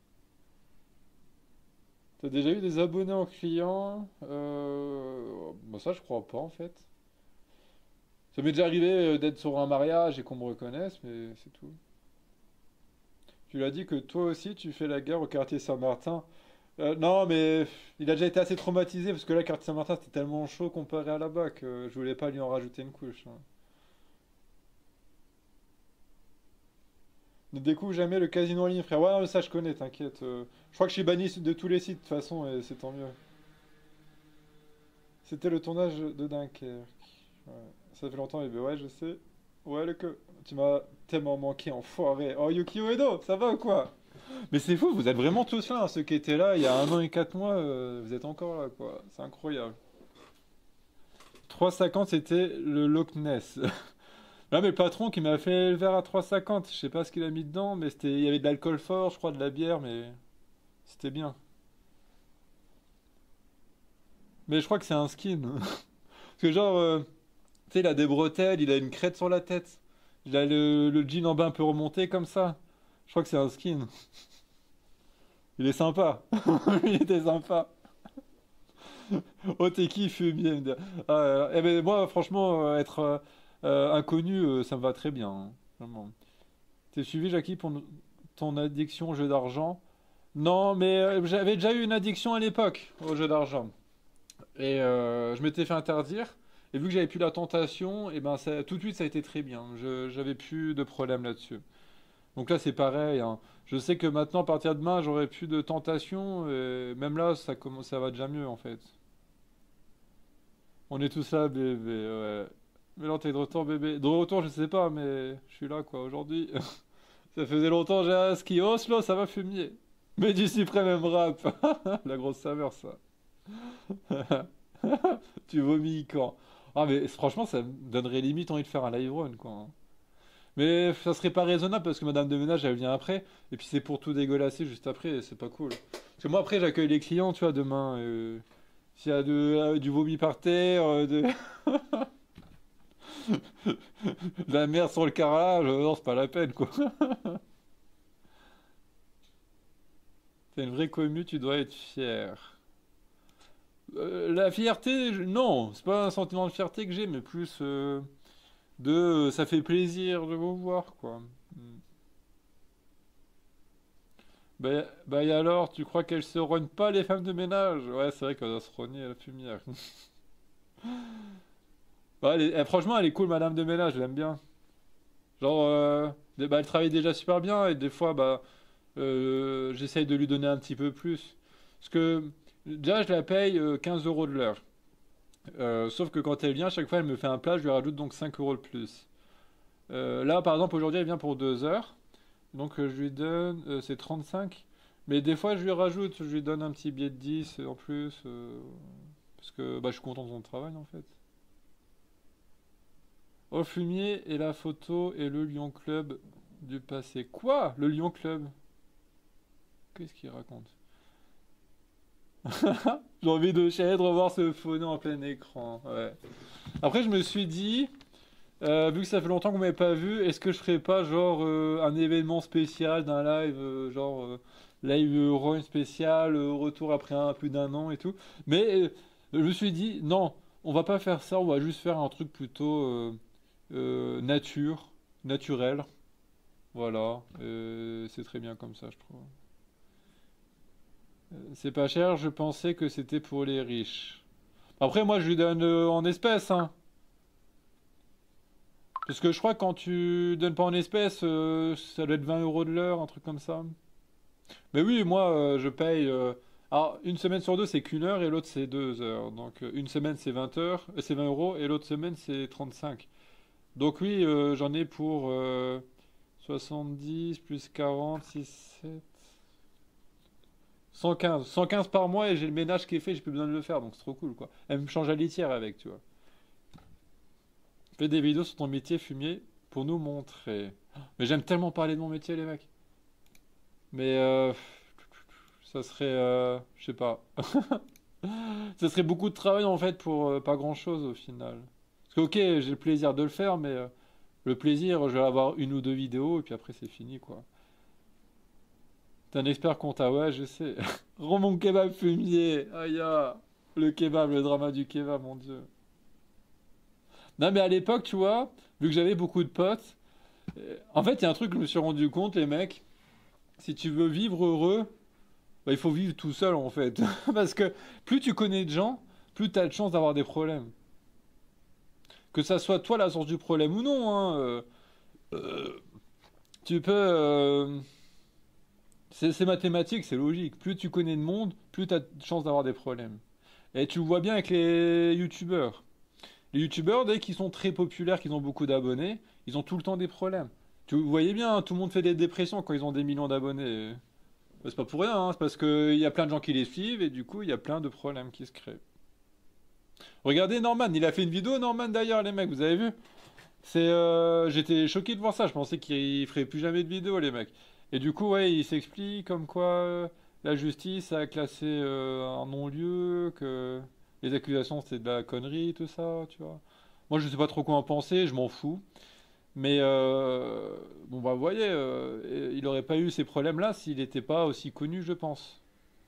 T'as déjà eu des abonnés en client? Euh... Bah ça, je crois pas en fait. Ça m'est déjà arrivé euh, d'être sur un mariage et qu'on me reconnaisse, mais c'est tout. Tu l'as dit que toi aussi, tu fais la guerre au quartier Saint-Martin. Euh, non, mais il a déjà été assez traumatisé parce que là, quartier Saint-Martin, c'était tellement chaud comparé à là-bas que je voulais pas lui en rajouter une couche, hein. Ne découvre jamais le casino en ligne, frère. Ouais, non, mais ça, je connais, t'inquiète. euh. Je crois que je suis banni de tous les sites de toute façon, et c'est tant mieux. C'était le tournage de Dunkerque. Ouais. Ça fait longtemps, et ben ouais, je sais. Ouais, le que. Tu m'as tellement manqué, enfoiré. Oh, Yukio Ueno, ça va ou quoi? Mais c'est fou, vous êtes vraiment tous là, hein, ceux qui étaient là il y a un an et quatre mois, euh, vous êtes encore là, quoi. C'est incroyable. trois cinquante, c'était le Loch Ness. Là, mais le patron qui m'a fait le verre à trois cinquante, je sais pas ce qu'il a mis dedans, mais c'était, il y avait de l'alcool fort, je crois, de la bière, mais c'était bien. Mais je crois que c'est un skin. Parce que genre, euh, tu sais, il a des bretelles, il a une crête sur la tête. Il a le, le jean en bas un peu remonté comme ça. Je crois que c'est un skin. Il est sympa. Il était sympa. Oh, t'es qui, fumier? me dit. Ah, euh, eh ben, moi, franchement, euh, être euh, euh, inconnu, euh, ça me va très bien, hein. Vraiment. T'es suivi, Jackie, pour no- ton addiction au jeu d'argent? Non, mais euh, j'avais déjà eu une addiction à l'époque au jeu d'argent. Et euh, je m'étais fait interdire. Et vu que j'avais plus la tentation, et ben ça, tout de suite ça a été très bien. Je, j'avais plus de problème là-dessus. Donc là c'est pareil, hein. Je sais que maintenant à partir de demain j'aurai plus de tentation. Et même là ça commence, ça va déjà mieux en fait. On est tous là, bébé. Ouais. Mais là t'es de retour, bébé. De retour, je sais pas, mais je suis là quoi aujourd'hui. Ça faisait longtemps j'ai un ski Oslo, ça va fumier. Mais du suprême même rap. La grosse saveur ça. Tu vomis quand? Ah mais franchement ça me donnerait limite envie de faire un live run quoi, hein. Mais ça serait pas raisonnable parce que Madame de Ménage elle vient après et puis c'est pour tout dégueulasser juste après et c'est pas cool. Parce que moi après j'accueille les clients tu vois demain. euh, S'il y a de, euh, du vomi par terre, euh, de, de la merde sur le carrelage, euh, non c'est pas la peine quoi. T'es une vraie commu, tu dois être fier. Euh, la fierté, je- non, c'est pas un sentiment de fierté que j'ai, mais plus euh, de euh, ça fait plaisir de vous voir, quoi. Hmm. Bah, bah et alors, tu crois qu'elles se rognent pas les femmes de ménage? Ouais, c'est vrai qu'elles doivent se rogner à la fumière. Bah, elle est- elle- franchement, elle est cool, Madame de ménage, je l'aime bien. Genre, euh, des- bah, elle travaille déjà super bien et des fois, bah, euh, j'essaye de lui donner un petit peu plus. Parce que déjà, je la paye euh, quinze euros de l'heure. Euh, sauf que quand elle vient, chaque fois, elle me fait un plat, je lui rajoute donc cinq euros de plus. Euh, là, par exemple, aujourd'hui, elle vient pour deux heures. Donc, euh, je lui donne, euh, c'est trente-cinq. Mais des fois, je lui rajoute, je lui donne un petit billet de dix en plus. euh, parce que bah, je suis content de son travail, en fait. Au fumier et la photo et le Lyon Club du passé. Quoi? Le Lyon Club? Qu'est-ce qu'il raconte? J'ai envie de chialer de revoir ce phono en plein écran. Ouais. Après, je me suis dit, Euh, vu que ça fait longtemps qu'on m'avait pas vu, est-ce que je ferais pas genre euh, un événement spécial d'un live, euh, genre euh, live euh, run spécial, euh, retour après un, plus d'un an et tout. Mais euh, je me suis dit, non, on va pas faire ça, on va juste faire un truc plutôt euh, euh, nature, naturel. Voilà, euh, c'est très bien comme ça, je trouve. Euh, C'est pas cher, je pensais que c'était pour les riches. Après, moi, je lui donne euh, en espèces, hein. Parce que je crois que quand tu donnes pas en espèces, euh, ça doit être vingt euros de l'heure, un truc comme ça. Mais oui, moi, euh, je paye. euh, Alors, une semaine sur deux, c'est qu'une heure et l'autre, c'est deux heures. Donc, euh, une semaine, c'est vingt heures, euh, c'est vingt euros et l'autre semaine, c'est trente-cinq. Donc, oui, euh, j'en ai pour euh, soixante-dix plus quarante, six, sept. cent quinze. cent quinze par mois et j'ai le ménage qui est fait, j'ai plus besoin de le faire, donc c'est trop cool, quoi. Elle me change la litière avec, tu vois. Fais des vidéos sur ton métier fumier pour nous montrer. Mais j'aime tellement parler de mon métier, les mecs. Mais euh, ça serait, euh, je sais pas. Ça serait beaucoup de travail en fait pour euh, pas grand-chose au final. Parce que ok, j'ai le plaisir de le faire, mais euh, le plaisir, je vais avoir une ou deux vidéos et puis après c'est fini quoi. T'es un expert compta, ouais, je sais. Rends mon kebab fumier. Aïe, ah. Le kebab, le drama du kebab, mon Dieu. Non, mais à l'époque, tu vois, vu que j'avais beaucoup de potes, euh, en fait, il y a un truc que je me suis rendu compte, les mecs, si tu veux vivre heureux, bah, il faut vivre tout seul, en fait. Parce que plus tu connais de gens, plus tu as de chances d'avoir des problèmes. Que ça soit toi la source du problème ou non, hein, euh, euh, tu peux... euh, c'est c'est mathématique, c'est logique. Plus tu connais de monde, plus tu as de chances d'avoir des problèmes. Et tu le vois bien avec les youtubeurs. Les youtubeurs, dès qu'ils sont très populaires, qu'ils ont beaucoup d'abonnés, ils ont tout le temps des problèmes. Tu vous voyez bien, hein, tout le monde fait des dépressions quand ils ont des millions d'abonnés. Bah, c'est pas pour rien, hein, c'est parce qu'il y a plein de gens qui les suivent et du coup, il y a plein de problèmes qui se créent. Regardez Norman, il a fait une vidéo, Norman d'ailleurs, les mecs, vous avez vu? C'est, euh, j'étais choqué de voir ça, je pensais qu'il ferait plus jamais de vidéos, les mecs. Et du coup, ouais, il s'explique comme quoi euh, la justice a classé euh, un non-lieu, que les accusations c'était de la connerie, tout ça, tu vois. Moi, je sais pas trop quoi en penser, je m'en fous. Mais euh, bon, bah, vous voyez, euh, il aurait pas eu ces problèmes-là s'il n'était pas aussi connu, je pense.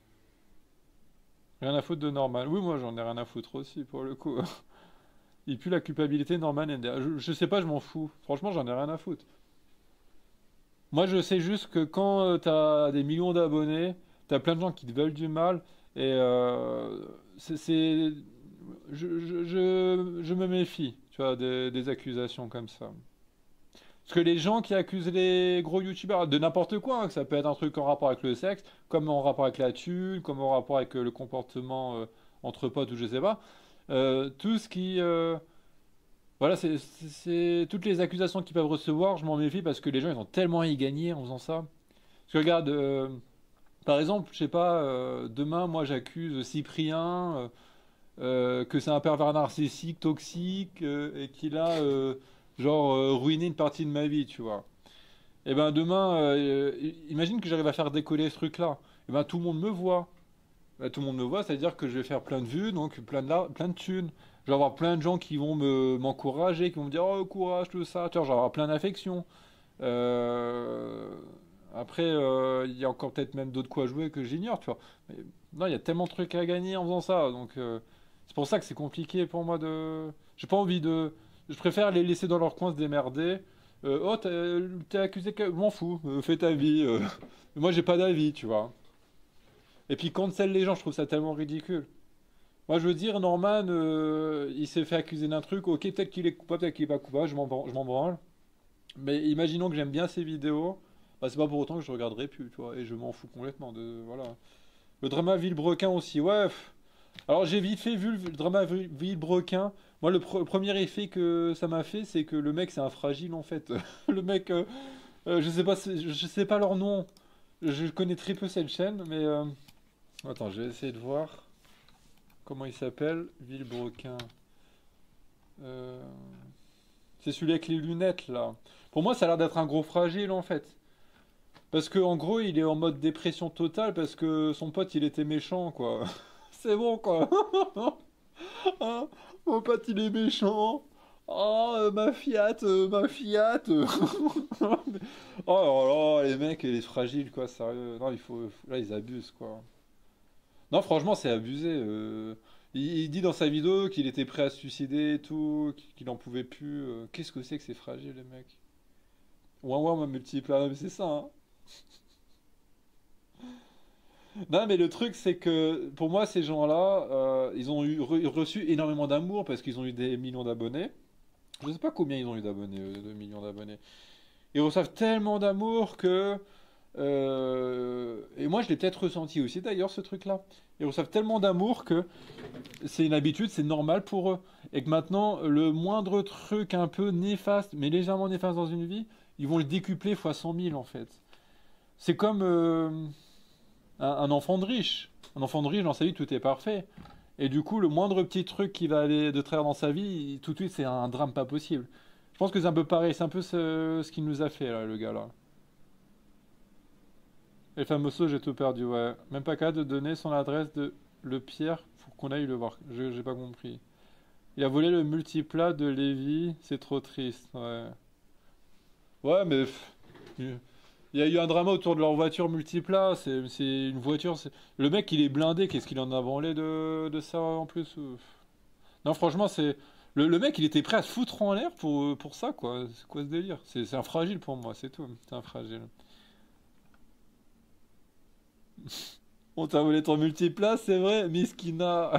Rien à foutre de Norman. Oui, moi, j'en ai rien à foutre aussi, pour le coup. Il pue la culpabilité, Norman Ender. Je, je sais pas, je m'en fous. Franchement, j'en ai rien à foutre. Moi, je sais juste que quand euh, t'as des millions d'abonnés, t'as plein de gens qui te veulent du mal, et euh, c'est, c'est- je, je, je, je me méfie, tu vois, des, des accusations comme ça. Parce que les gens qui accusent les gros youtubeurs de n'importe quoi, hein, que ça peut être un truc en rapport avec le sexe, comme en rapport avec la thune, comme en rapport avec euh, le comportement euh, entre potes ou je sais pas, euh, tout ce qui, euh, voilà, c'est c'est- c'est- toutes les accusations qu'ils peuvent recevoir, je m'en méfie parce que les gens ils ont tellement à y gagner en faisant ça. Parce que regarde, euh, par exemple, je sais pas, euh, demain moi j'accuse Cyprien euh, euh, que c'est un pervers narcissique, toxique euh, et qu'il a euh, genre euh, ruiné une partie de ma vie, tu vois. Et ben demain, euh, i- imagine que j'arrive à faire décoller ce truc-là. Et ben tout le monde me voit. Bah, tout le monde me voit, c'est-à-dire que je vais faire plein de vues, donc plein de, la- plein de thunes. Je vais avoir plein de gens qui vont me m'encourager, qui vont me dire oh courage, tout ça. Tu vois, je vais avoir plein d'affection. Euh, Après, euh, il y a encore peut-être même d'autres coups à jouer que j'ignore, tu vois. Mais non, il y a tellement de trucs à gagner en faisant ça, donc euh, c'est pour ça que c'est compliqué pour moi de. J'ai pas envie de. Je préfère les laisser dans leur coin se démerder. Euh, oh, t'es t'es accusé que. M'en fous, euh, fais ta vie. euh. Moi, j'ai pas d'avis, tu vois. Et puis cancel les gens, je trouve ça tellement ridicule. Moi, je veux dire, Norman, euh, il s'est fait accuser d'un truc. Ok, peut-être qu'il est coupable, peut-être qu'il est pas coupable, je m'en bran- je m'en branle. Mais imaginons que j'aime bien ses vidéos, bah, c'est pas pour autant que je regarderai plus, tu vois. Et je m'en fous complètement de. Voilà. Le drama Villebrequin aussi, ouais. pff. Alors, j'ai vite fait vu le le drama Vi- Villebrequin. Moi, le, pre- le premier effet que ça m'a fait, c'est que le mec, c'est un fragile en fait. Le mec, euh, euh, je sais pas, c'est- je sais pas leur nom. Je connais très peu cette chaîne, mais. euh, Attends, je vais essayer de voir. Comment il s'appelle? Villebrequin. Euh, C'est celui avec les lunettes là. Pour moi, ça a l'air d'être un gros fragile en fait. Parce que en gros, il est en mode dépression totale parce que son pote il était méchant quoi. C'est bon quoi. Hein, mon pote il est méchant. Oh, euh, ma Fiat, euh, ma Fiat. Oh là là, les mecs, les fragiles quoi, sérieux. Non, il faut. Là, ils abusent quoi. Non, franchement, c'est abusé. euh. Il, il dit dans sa vidéo qu'il était prêt à se suicider et tout, qu'il en pouvait plus. euh. Qu'est-ce que c'est que c'est fragile, les mecs? Ouin ouin, moi, multiple. Ah, mais c'est ça, hein. Non, mais le truc, c'est que pour moi, ces gens-là, euh, ils ont eu, re- reçu énormément d'amour parce qu'ils ont eu des millions d'abonnés. Je sais pas combien ils ont eu d'abonnés, euh, de millions d'abonnés. Ils reçoivent tellement d'amour que euh, et moi, je l'ai peut-être ressenti aussi d'ailleurs, ce truc-là. Ils reçoivent tellement d'amour que c'est une habitude, c'est normal pour eux. Et que maintenant, le moindre truc un peu néfaste, mais légèrement néfaste dans une vie, ils vont le décupler fois cent mille en fait. C'est comme. euh, un, un enfant de riche. Un enfant de riche, dans sa vie, tout est parfait. Et du coup, le moindre petit truc qui va aller de travers dans sa vie, tout de suite, c'est un drame pas possible. Je pense que c'est un peu pareil, c'est un peu ce, ce qu'il nous a fait, là, le gars, là. Et le fameux saut, j'ai tout perdu, ouais. Même pas capable de donner son adresse de le Pierre pour qu'on aille le voir. Je- J'ai pas compris. Il a volé le multiplat de Lévi, c'est trop triste, ouais. Ouais, mais pff, il y a eu un drama autour de leur voiture multiplat. C'est c'est une voiture. c'est- Le mec, il est blindé. Qu'est-ce qu'il en a branlé de, de ça en plus? euh, Non, franchement, c'est. Le, le mec, il était prêt à se foutre en l'air pour, pour ça, quoi. C'est quoi ce délire? C'est c'est un fragile pour moi, c'est tout. C'est un fragile. On t'a volé ton multiplat, c'est vrai, Miskina.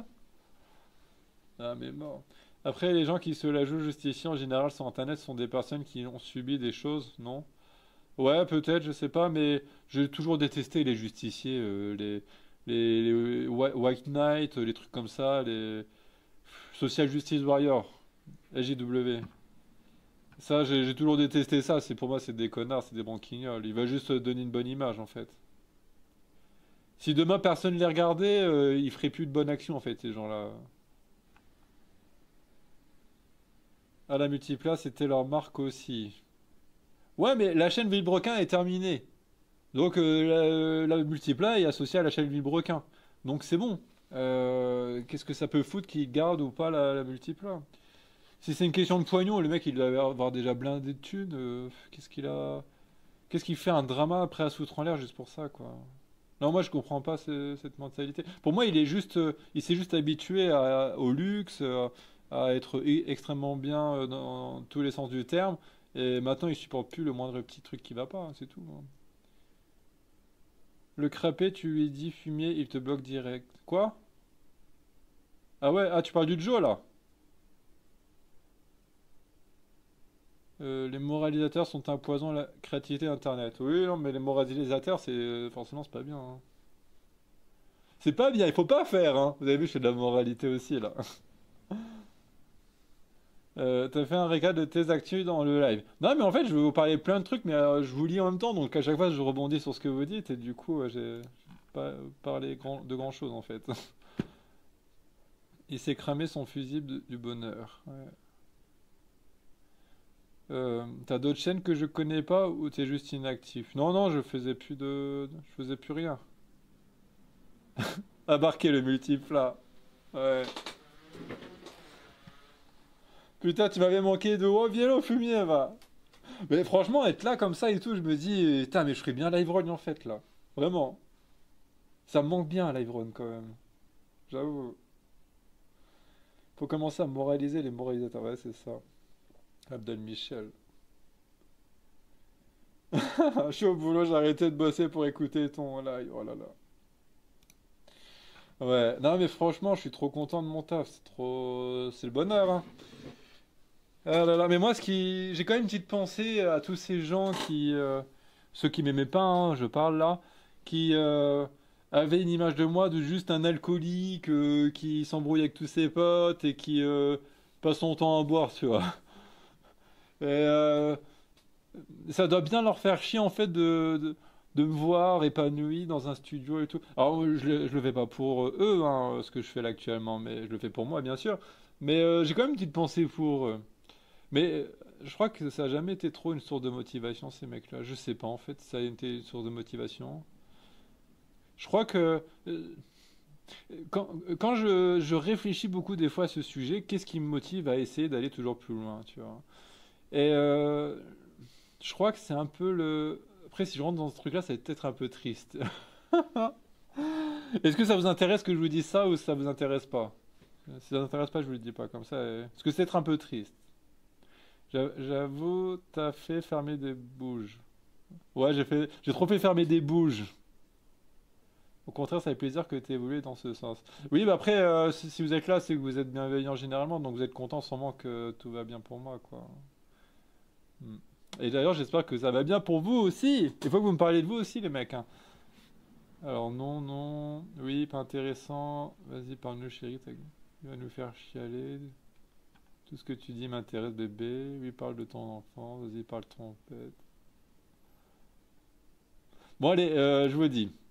Ah, mais mort. Après, les gens qui se la jouent justiciers en général sur Internet sont des personnes qui ont subi des choses, non? Ouais, peut-être, je sais pas, mais j'ai toujours détesté les justiciers, euh, les, les, les Whi- White Knight, les trucs comme ça, les Social Justice Warrior, S J W. Ça, j'ai j'ai toujours détesté ça. C'est pour moi, c'est des connards, c'est des branquignoles. Ils veulent juste donner une bonne image, en fait. Si demain personne les regardait, euh, ils feraient plus de bonne action, en fait, ces gens-là. À la multipla, c'était leur marque aussi. Ouais, mais la chaîne Villebrequin est terminée. Donc euh, la, la multipla est associée à la chaîne Villebrequin. Donc c'est bon. Euh, Qu'est-ce que ça peut foutre qu'il garde ou pas la, la multipla? Si c'est une question de poignon, le mec il doit avoir déjà blindé de thunes. euh, qu'est-ce qu'il a... Qu'est-ce qu'il fait un drama après à se foutre en l'air juste pour ça, quoi? Non, moi je comprends pas ce- cette mentalité. Pour moi, il est juste, euh, il s'est juste habitué à- au luxe, euh, à être e- extrêmement bien euh, dans tous les sens du terme. Et maintenant, il supporte plus le moindre petit truc qui va pas, hein, c'est tout, hein. Le crapet, tu lui dis fumier, il te bloque direct. Quoi? Ah ouais, ah tu parles du Joe là? Euh, les moralisateurs sont un poison à la créativité Internet. Oui, non, mais les moralisateurs, c'est euh, forcément c'est pas bien, hein. C'est pas bien, il faut pas faire, hein. Vous avez vu, je fais de la moralité aussi là. Euh, t'as fait un récap de tes actus dans le live. Non, mais en fait, je vais vous parler plein de trucs, mais euh, je vous lis en même temps, donc à chaque fois, je rebondis sur ce que vous dites, et du coup, euh, j'ai pas parlé grand- de grand chose en fait. Il s'est cramé son fusible de- du bonheur. Ouais. Euh, t'as d'autres chaînes que je connais pas ou t'es juste inactif? Non, non, je faisais plus de, je faisais plus rien. Embarquer le multiple là. Ouais. Putain, tu m'avais manqué de oh, viens là au fumier, va. Mais franchement, être là comme ça et tout, je me dis, putain, mais je ferais bien live run en fait là. Vraiment. Ça me manque bien live run quand même. J'avoue. Faut commencer à moraliser les moralisateurs. Ouais, c'est ça. Abdel Michel. Je suis au boulot, j'ai arrêté de bosser pour écouter ton live. Oh là là. Ouais, non mais franchement, je suis trop content de mon taf. C'est trop. C'est le bonheur, hein. Ah là là, mais moi, ce qui... j'ai quand même une petite pensée à tous ces gens qui. euh, Ceux qui m'aimaient pas, hein, je parle là. Qui euh, avaient une image de moi de juste un alcoolique euh, qui s'embrouille avec tous ses potes et qui euh, passe son temps à boire, tu vois. Et euh, ça doit bien leur faire chier en fait de, de, de me voir épanoui dans un studio et tout. Alors je le, je le fais pas pour euh, eux, hein, ce que je fais là actuellement, mais je le fais pour moi bien sûr. Mais euh, j'ai quand même une petite pensée pour eux. Mais euh, je crois que ça a jamais été trop une source de motivation ces mecs-là. Je sais pas en fait, si ça a été une source de motivation. Je crois que euh, quand, quand je, je réfléchis beaucoup des fois à ce sujet, qu'est-ce qui me motive à essayer d'aller toujours plus loin, tu vois? Et euh, je crois que c'est un peu le. Après, si je rentre dans ce truc-là, ça va peut-être un peu triste. Est-ce que ça vous intéresse que je vous dise ça ou ça vous intéresse pas? Si ça vous intéresse pas, je vous le dis pas comme ça. et- Parce que c'est être un peu triste. J'a- J'avoue, t'as fait fermer des bouges. Ouais, j'ai fait, j'ai trop fait fermer des bouges. Au contraire, ça fait plaisir que tu évolué dans ce sens. Oui, bah après, euh, si, si vous êtes là, c'est que vous êtes bienveillant généralement, donc vous êtes content sûrement que tout va bien pour moi, quoi. Hmm. Et d'ailleurs, j'espère que ça va bien pour vous aussi. Il faut que vous me parliez de vous aussi, les mecs, hein. Alors, non, non. Oui, pas intéressant. Vas-y, parle-nous, chérie. t'as- Tu vas nous faire chialer. Tout ce que tu dis m'intéresse, bébé. Oui, parle de ton enfant. Vas-y, parle trompette. Bon, allez, euh, je vous dis.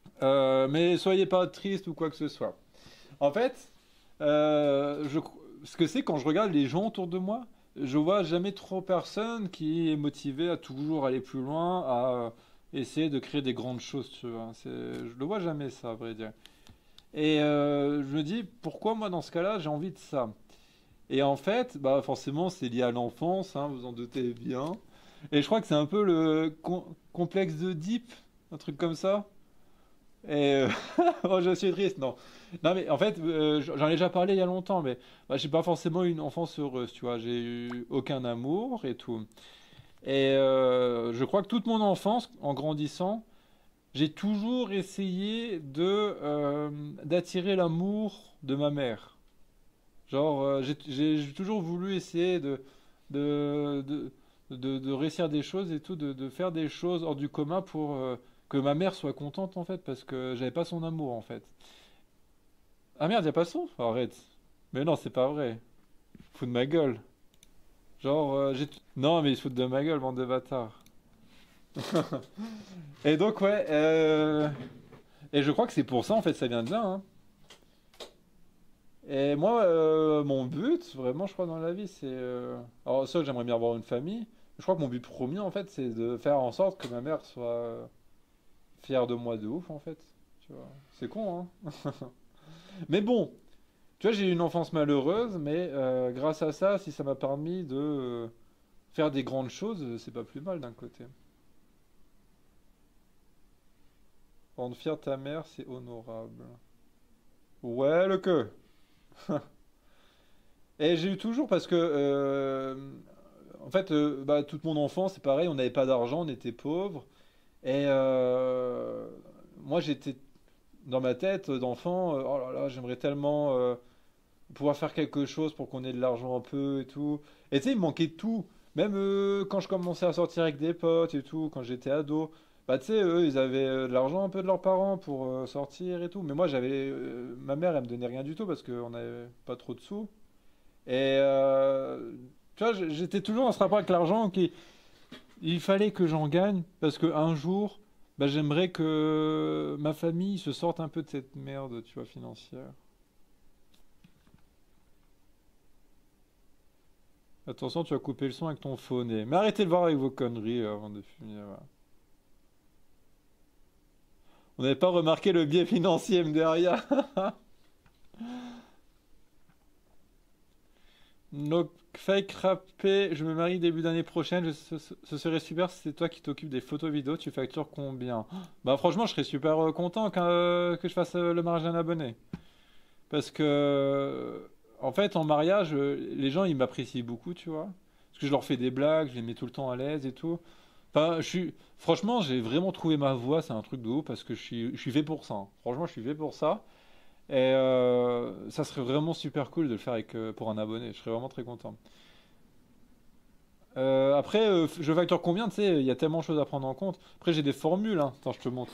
Euh, mais soyez pas triste ou quoi que ce soit. En fait, euh, je, ce que c'est quand je regarde les gens autour de moi, je vois jamais trop personne qui est motivé à toujours aller plus loin, à essayer de créer des grandes choses, tu vois. C'est, je le vois jamais ça, à vrai dire. Et euh, je me dis, pourquoi moi dans ce cas-là, j'ai envie de ça? Et en fait, bah forcément, c'est lié à l'enfance, hein, vous en doutez bien. Et je crois que c'est un peu le com- complexe d'Oedipe, un truc comme ça. Et euh, oh, je suis triste, non. Non, mais en fait, euh, j'en ai déjà parlé il y a longtemps, mais bah, j'ai pas forcément eu une enfance heureuse, tu vois. J'ai eu aucun amour et tout. Et euh, je crois que toute mon enfance, en grandissant, j'ai toujours essayé de euh, d'attirer l'amour de ma mère. Genre, euh, j'ai j'ai- j'ai toujours voulu essayer de, de, de, de, de réussir des choses et tout, de, de faire des choses hors du commun pour euh, que ma mère soit contente en fait, parce que j'avais pas son amour en fait. Ah merde, y a pas son? Arrête. Mais non, c'est pas vrai. Fous de ma gueule. Genre, euh, j'ai... Non, mais ils se foutent de ma gueule, bande de bâtards. Et donc, ouais, euh... et je crois que c'est pour ça en fait, ça vient de là, hein. Et moi, euh, mon but, vraiment, je crois, dans la vie, c'est... euh, Alors, ça, j'aimerais bien avoir une famille. Je crois que mon but premier, en fait, c'est de faire en sorte que ma mère soit euh, fière de moi de ouf, en fait. Tu vois, c'est con, hein. Mais bon, tu vois, j'ai eu une enfance malheureuse, mais euh, grâce à ça, si ça m'a permis de euh, faire des grandes choses, euh, c'est pas plus mal d'un côté. Rendre fière ta mère, c'est honorable. Ouais, le que. Et j'ai eu toujours parce que, euh, en fait, euh, bah, toute mon enfance, c'est pareil, on n'avait pas d'argent, on était pauvres. Et euh, moi, j'étais dans ma tête d'enfant, euh, oh là là, j'aimerais tellement euh, pouvoir faire quelque chose pour qu'on ait de l'argent un peu et tout. Et tu sais, il me manquait de tout. Même euh, quand je commençais à sortir avec des potes et tout, quand j'étais ado, bah tu sais, eux, ils avaient euh, de l'argent un peu de leurs parents pour euh, sortir et tout. Mais moi, j'avais, euh, ma mère, elle me donnait rien du tout parce qu'on n'avait pas trop de sous. Et euh, tu vois, j- j'étais toujours dans ce rapport avec l'argent qui, il fallait que j'en gagne parce que un jour, bah, j'aimerais que ma famille se sorte un peu de cette merde, tu vois, financière. Attention, tu vas couper le son avec ton phoné. Mais arrêtez de voir avec vos conneries euh, avant de finir. Voilà. On n'avait pas remarqué le biais financier derrière. Donc, fake rappé, je me marie début d'année prochaine. Je- ce, ce- ce serait super si c'est toi qui t'occupes des photos vidéo. Tu factures combien? Bah, franchement, je serais super euh, content qu'un- euh, que je fasse euh, le mariage d'un abonné. Parce que, en fait, en mariage, euh, les gens, ils m'apprécient beaucoup, tu vois. Parce que je leur fais des blagues, je les mets tout le temps à l'aise et tout. Enfin, je suis... Franchement, j'ai vraiment trouvé ma voie, c'est un truc de ouf, parce que je suis, je suis fait pour ça, hein. Franchement, je suis fait pour ça. Et euh, ça serait vraiment super cool de le faire avec, euh, pour un abonné. Je serais vraiment très content. Euh, après, euh, je facture combien, tu sais, il y a tellement de choses à prendre en compte. Après, j'ai des formules, hein. Attends, je te montre.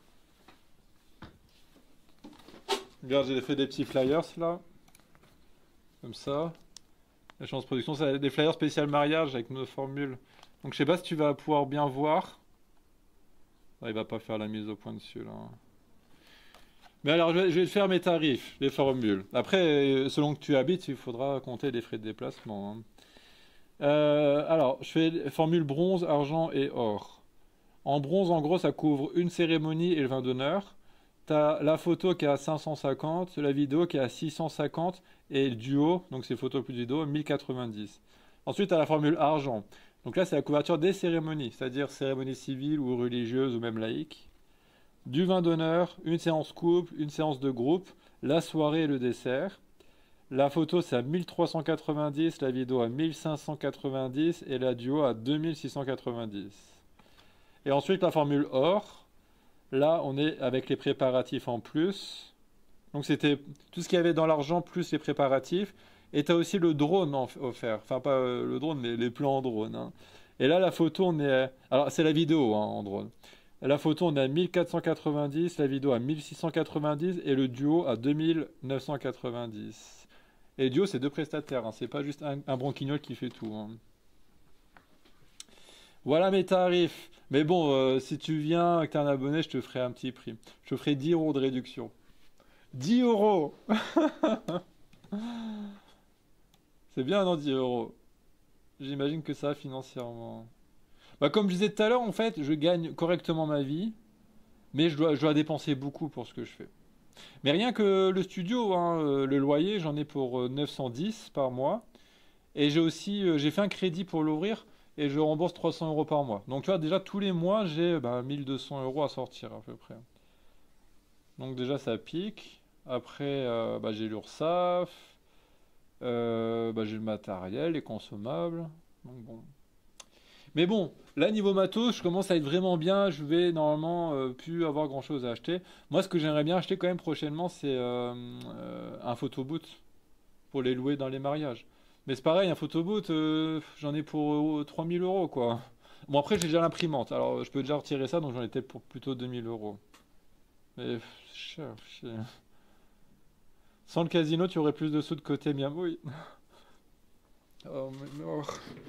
Regarde, j'ai fait des petits flyers, là, comme ça. L'agence production, c'est des flyers spécial mariage avec nos formules. Donc je sais pas si tu vas pouvoir bien voir. Ah, il va pas faire la mise au point dessus là. Mais alors je vais, je vais te faire mes tarifs, les formules. Après, euh, selon que tu habites, il faudra compter les frais de déplacement, hein. Euh, alors, je fais les formules bronze, argent et or. En bronze, en gros, ça couvre une cérémonie et le vin d'honneur. T'as la photo qui est à cinq cent cinquante, la vidéo qui est à six cent cinquante et le duo, donc c'est photo plus vidéo, mille quatre-vingt-dix. Ensuite, tu as la formule argent. Donc là, c'est la couverture des cérémonies, c'est-à-dire cérémonies civiles ou religieuses ou même laïques. Du vin d'honneur, une séance couple, une séance de groupe, la soirée et le dessert. La photo, c'est à mille trois cent quatre-vingt-dix, la vidéo à mille cinq cent quatre-vingt-dix et la duo à deux mille six cent quatre-vingt-dix. Et ensuite, la formule or. Là, on est avec les préparatifs en plus. Donc c'était tout ce qu'il y avait dans l'argent plus les préparatifs. Et tu as aussi le drone en- offert. Enfin, pas euh, le drone, mais les plans en drone, hein. Et là, la photo, on est... Alors, c'est la vidéo, hein, en drone. La photo, on est à mille quatre cent quatre-vingt-dix, la vidéo à mille six cent quatre-vingt-dix et le duo à deux mille neuf cent quatre-vingt-dix. Et le duo, c'est deux prestataires, hein. C'est pas juste un, un branquignol qui fait tout, hein. Voilà mes tarifs. Mais bon, euh, si tu viens avec un abonné, je te ferai un petit prix. Je te ferai dix euros de réduction. dix euros! C'est bien, non, dix euros. J'imagine que ça, financièrement. Bah, comme je disais tout à l'heure, en fait, je gagne correctement ma vie, mais je dois, je dois dépenser beaucoup pour ce que je fais. Mais rien que le studio, hein, euh, le loyer, j'en ai pour euh, neuf cent dix par mois. Et j'ai aussi, euh, j'ai fait un crédit pour l'ouvrir et je rembourse trois cents euros par mois. Donc tu vois, déjà tous les mois, j'ai bah, mille deux cents euros à sortir à peu près. Donc déjà ça pique. Après, euh, bah, j'ai l'URSSAF, euh, bah, j'ai le matériel, les consommables. Donc bon. Mais bon, là niveau matos, je commence à être vraiment bien. Je vais normalement euh, plus avoir grand-chose à acheter. Moi, ce que j'aimerais bien acheter quand même prochainement, c'est euh, euh, un photoboot pour les louer dans les mariages. Mais c'est pareil, un photoboot, euh, j'en ai pour euh, trois mille euros quoi. Bon, après, j'ai déjà l'imprimante, alors je peux déjà retirer ça, donc j'en étais pour plutôt deux mille euros. Mais pff, c'est cher, cher. Sans le casino, tu aurais plus de sous de côté, bien oui. Oh, mais non.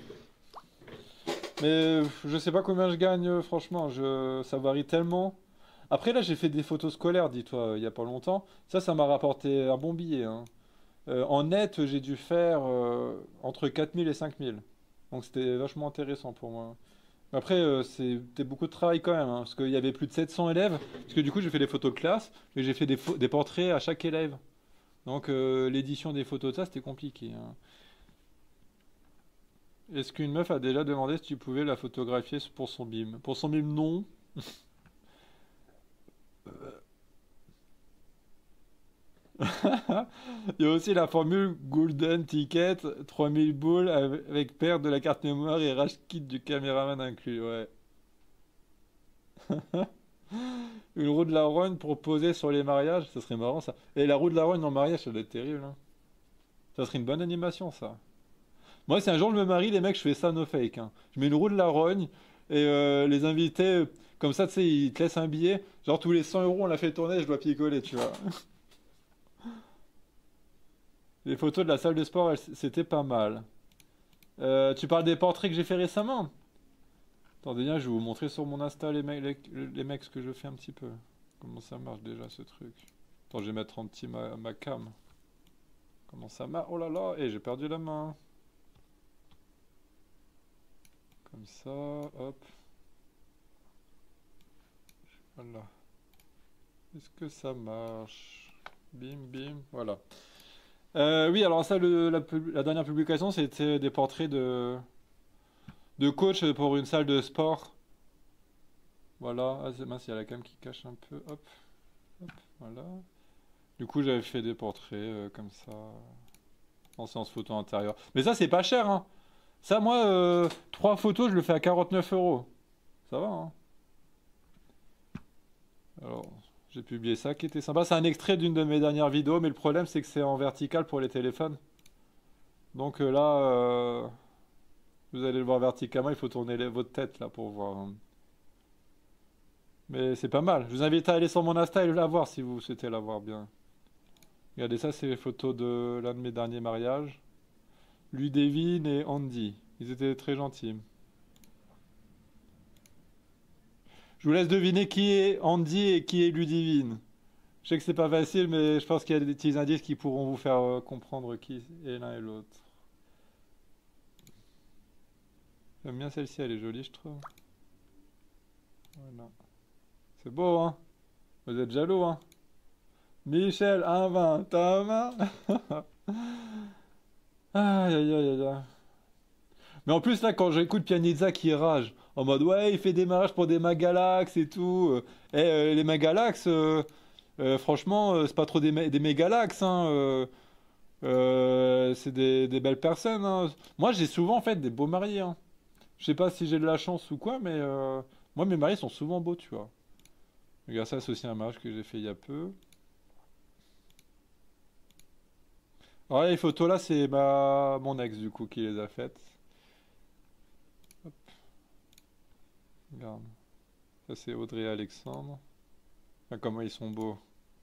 Mais pff, je sais pas combien je gagne, euh, franchement, je... ça varie tellement. Après, là, j'ai fait des photos scolaires, dis-toi, il y a pas longtemps. Ça, ça m'a rapporté un bon billet, hein. Euh, en net, j'ai dû faire euh, entre quatre mille et cinq mille. Donc c'était vachement intéressant pour moi. Mais après, euh, c'était beaucoup de travail quand même, hein, parce qu'il y avait plus de sept cents élèves. Parce que du coup, j'ai fait des photos de classe, mais j'ai fait des, pho- des portraits à chaque élève. Donc euh, l'édition des photos de ça, c'était compliqué, hein. Est-ce qu'une meuf a déjà demandé si tu pouvais la photographier pour son bim? Pour son bim, non. Il y a aussi la formule Golden Ticket, trois mille boules avec avec perte de la carte mémoire et rage kit du caméraman inclus. Ouais. Une roue de la Rogne pour poser sur les mariages, ça serait marrant ça. Et la roue de la Rogne en mariage, ça doit être terrible, hein. Ça serait une bonne animation ça. Moi, si un jour je me marie, les mecs, je fais ça no fake, hein. Je mets une roue de la Rogne et euh, les invités, euh, comme ça, tu sais, ils te laissent un billet. Genre tous les cent euros, on l'a fait tourner, je dois picoler, tu vois. Les photos de la salle de sport, elles- c'était pas mal. Euh, tu parles des portraits que j'ai fait récemment? Attendez bien, je vais vous montrer sur mon Insta les mecs, les, les mecs ce que je fais un petit peu. Comment ça marche déjà ce truc? Attends, je vais mettre en petit ma, ma cam. Comment ça marche? Oh là là, et j'ai perdu la main. Comme ça, hop, voilà. Est-ce que ça marche? Bim, bim, voilà. Euh, oui, alors ça, le- la, pub- la dernière publication, c'était des portraits de, de coach pour une salle de sport. Voilà, ah, c'est mince, il y a la cam qui cache un peu. Hop, hop, voilà. Du coup, j'avais fait des portraits euh, comme ça, en séance photo intérieure. Mais ça, c'est pas cher, hein. Ça, moi, euh, trois photos, je le fais à quarante-neuf euros. Ça va, hein. Alors, j'ai publié ça qui était sympa. C'est un extrait d'une de mes dernières vidéos, mais le problème, c'est que c'est en vertical pour les téléphones. Donc euh, là, euh, vous allez le voir verticalement, il faut tourner les- votre tête là pour voir, hein. Mais c'est pas mal. Je vous invite à aller sur mon Insta et la voir si vous souhaitez la voir bien. Regardez ça, c'est les photos de l'un de mes derniers mariages. Ludivine et Andy. Ils étaient très gentils. Je vous laisse deviner qui est Andy et qui est Ludivine. Je sais que c'est pas facile, mais je pense qu'il y a des petits indices qui pourront vous faire euh, comprendre qui est l'un et l'autre. J'aime bien celle-ci, elle est jolie, je trouve. Voilà. C'est beau, hein? Vous êtes jaloux, hein? Michel, un vingt, t'as un vingt? Aïe, aïe, aïe, aïe, aïe. Mais en plus, là, quand j'écoute Pianizza qui rage, en mode, ouais, il fait des mariages pour des Magalax et tout. euh, Et euh, les Magalax, euh, euh, franchement, euh, c'est pas trop des, mé- des Mégalax, hein. euh, euh, c'est des, des belles personnes, hein. Moi, j'ai souvent, en fait, des beaux mariés, hein. Je sais pas si j'ai de la chance ou quoi, mais euh, moi, mes mariés sont souvent beaux, tu vois. Regarde, ça, c'est aussi un mariage que j'ai fait il y a peu. Alors là, les photos, là, c'est ma... mon ex, du coup, qui les a faites. Hop, regarde. Ça, c'est Audrey et Alexandre. Ah, comment ils sont beaux.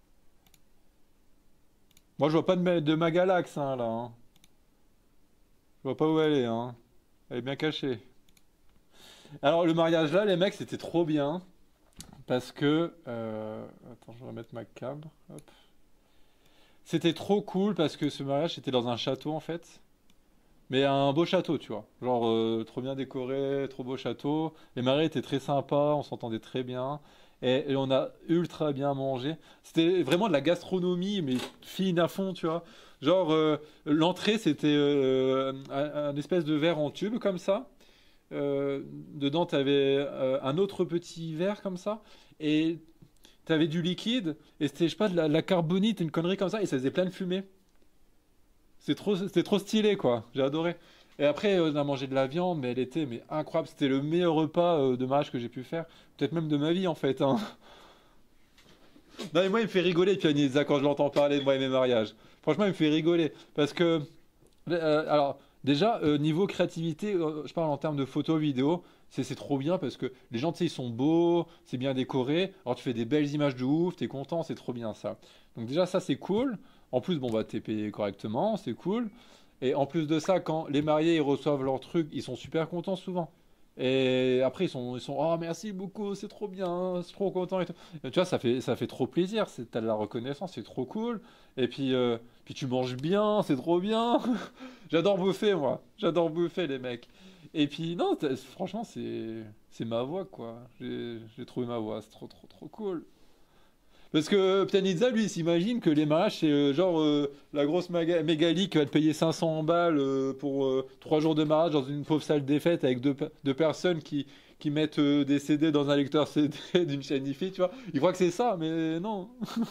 Moi, je vois pas de, ma- de ma galaxe, hein, là, hein. Je vois pas où elle est, hein. Elle est bien cachée. Alors le mariage là, les mecs, c'était trop bien parce que euh, attends, je vais remettre ma cam. Hop. C'était trop cool parce que ce mariage c'était dans un château en fait. Mais un beau château, tu vois. Genre, euh, trop bien décoré, trop beau château. Les mariés étaient très sympas, on s'entendait très bien. Et, et on a ultra bien mangé. C'était vraiment de la gastronomie, mais fine à fond, tu vois. Genre, euh, l'entrée, c'était euh, un, un espèce de verre en tube, comme ça. Euh, dedans, tu avais un autre petit verre, comme ça. Et tu avais du liquide. Et c'était, je sais pas, de la, la carbonite, une connerie comme ça. Et ça faisait plein de fumée. C'est trop, c'était trop stylé, quoi. J'ai adoré. Et après, euh, on a mangé de la viande, mais elle était mais incroyable. C'était le meilleur repas euh, de mariage que j'ai pu faire. Peut-être même de ma vie, en fait, hein. Non, mais moi, il me fait rigoler, Pianisa, quand je l'entends parler de moi et mes mariages. Franchement, il me fait rigoler. Parce que, euh, alors, déjà, euh, niveau créativité, euh, je parle en termes de photos, vidéos, c'est c'est trop bien parce que les gens, tu sais, ils sont beaux, c'est bien décoré. Alors, tu fais des belles images de ouf, t'es content, c'est trop bien ça. Donc, déjà, ça, c'est cool. En plus, bon, bah, t'es payé correctement, c'est cool. Et en plus de ça, quand les mariés ils reçoivent leur truc, ils sont super contents souvent. Et après, ils sont, ils sont, oh merci beaucoup, c'est trop bien, c'est trop content et tout. Et tu vois, ça fait, ça fait trop plaisir, c'est, t'as de la reconnaissance, c'est trop cool. Et puis, euh, puis tu manges bien, c'est trop bien. J'adore bouffer, moi. J'adore bouffer, les mecs. Et puis, non, t'as- franchement, c'est, c'est ma voix, quoi. J'ai, j'ai trouvé ma voix, c'est trop, trop, trop cool. Parce que Ptanitza, lui, il s'imagine que les mariages, c'est euh, genre euh, la grosse maga- mégali qui va te payer cinq cents balles euh, pour euh, trois jours de mariage dans une pauvre salle des fêtes avec deux, pe- deux personnes qui, qui mettent euh, des C D dans un lecteur C D d'une chaîne IFI, tu vois. Il croit que c'est ça, mais non.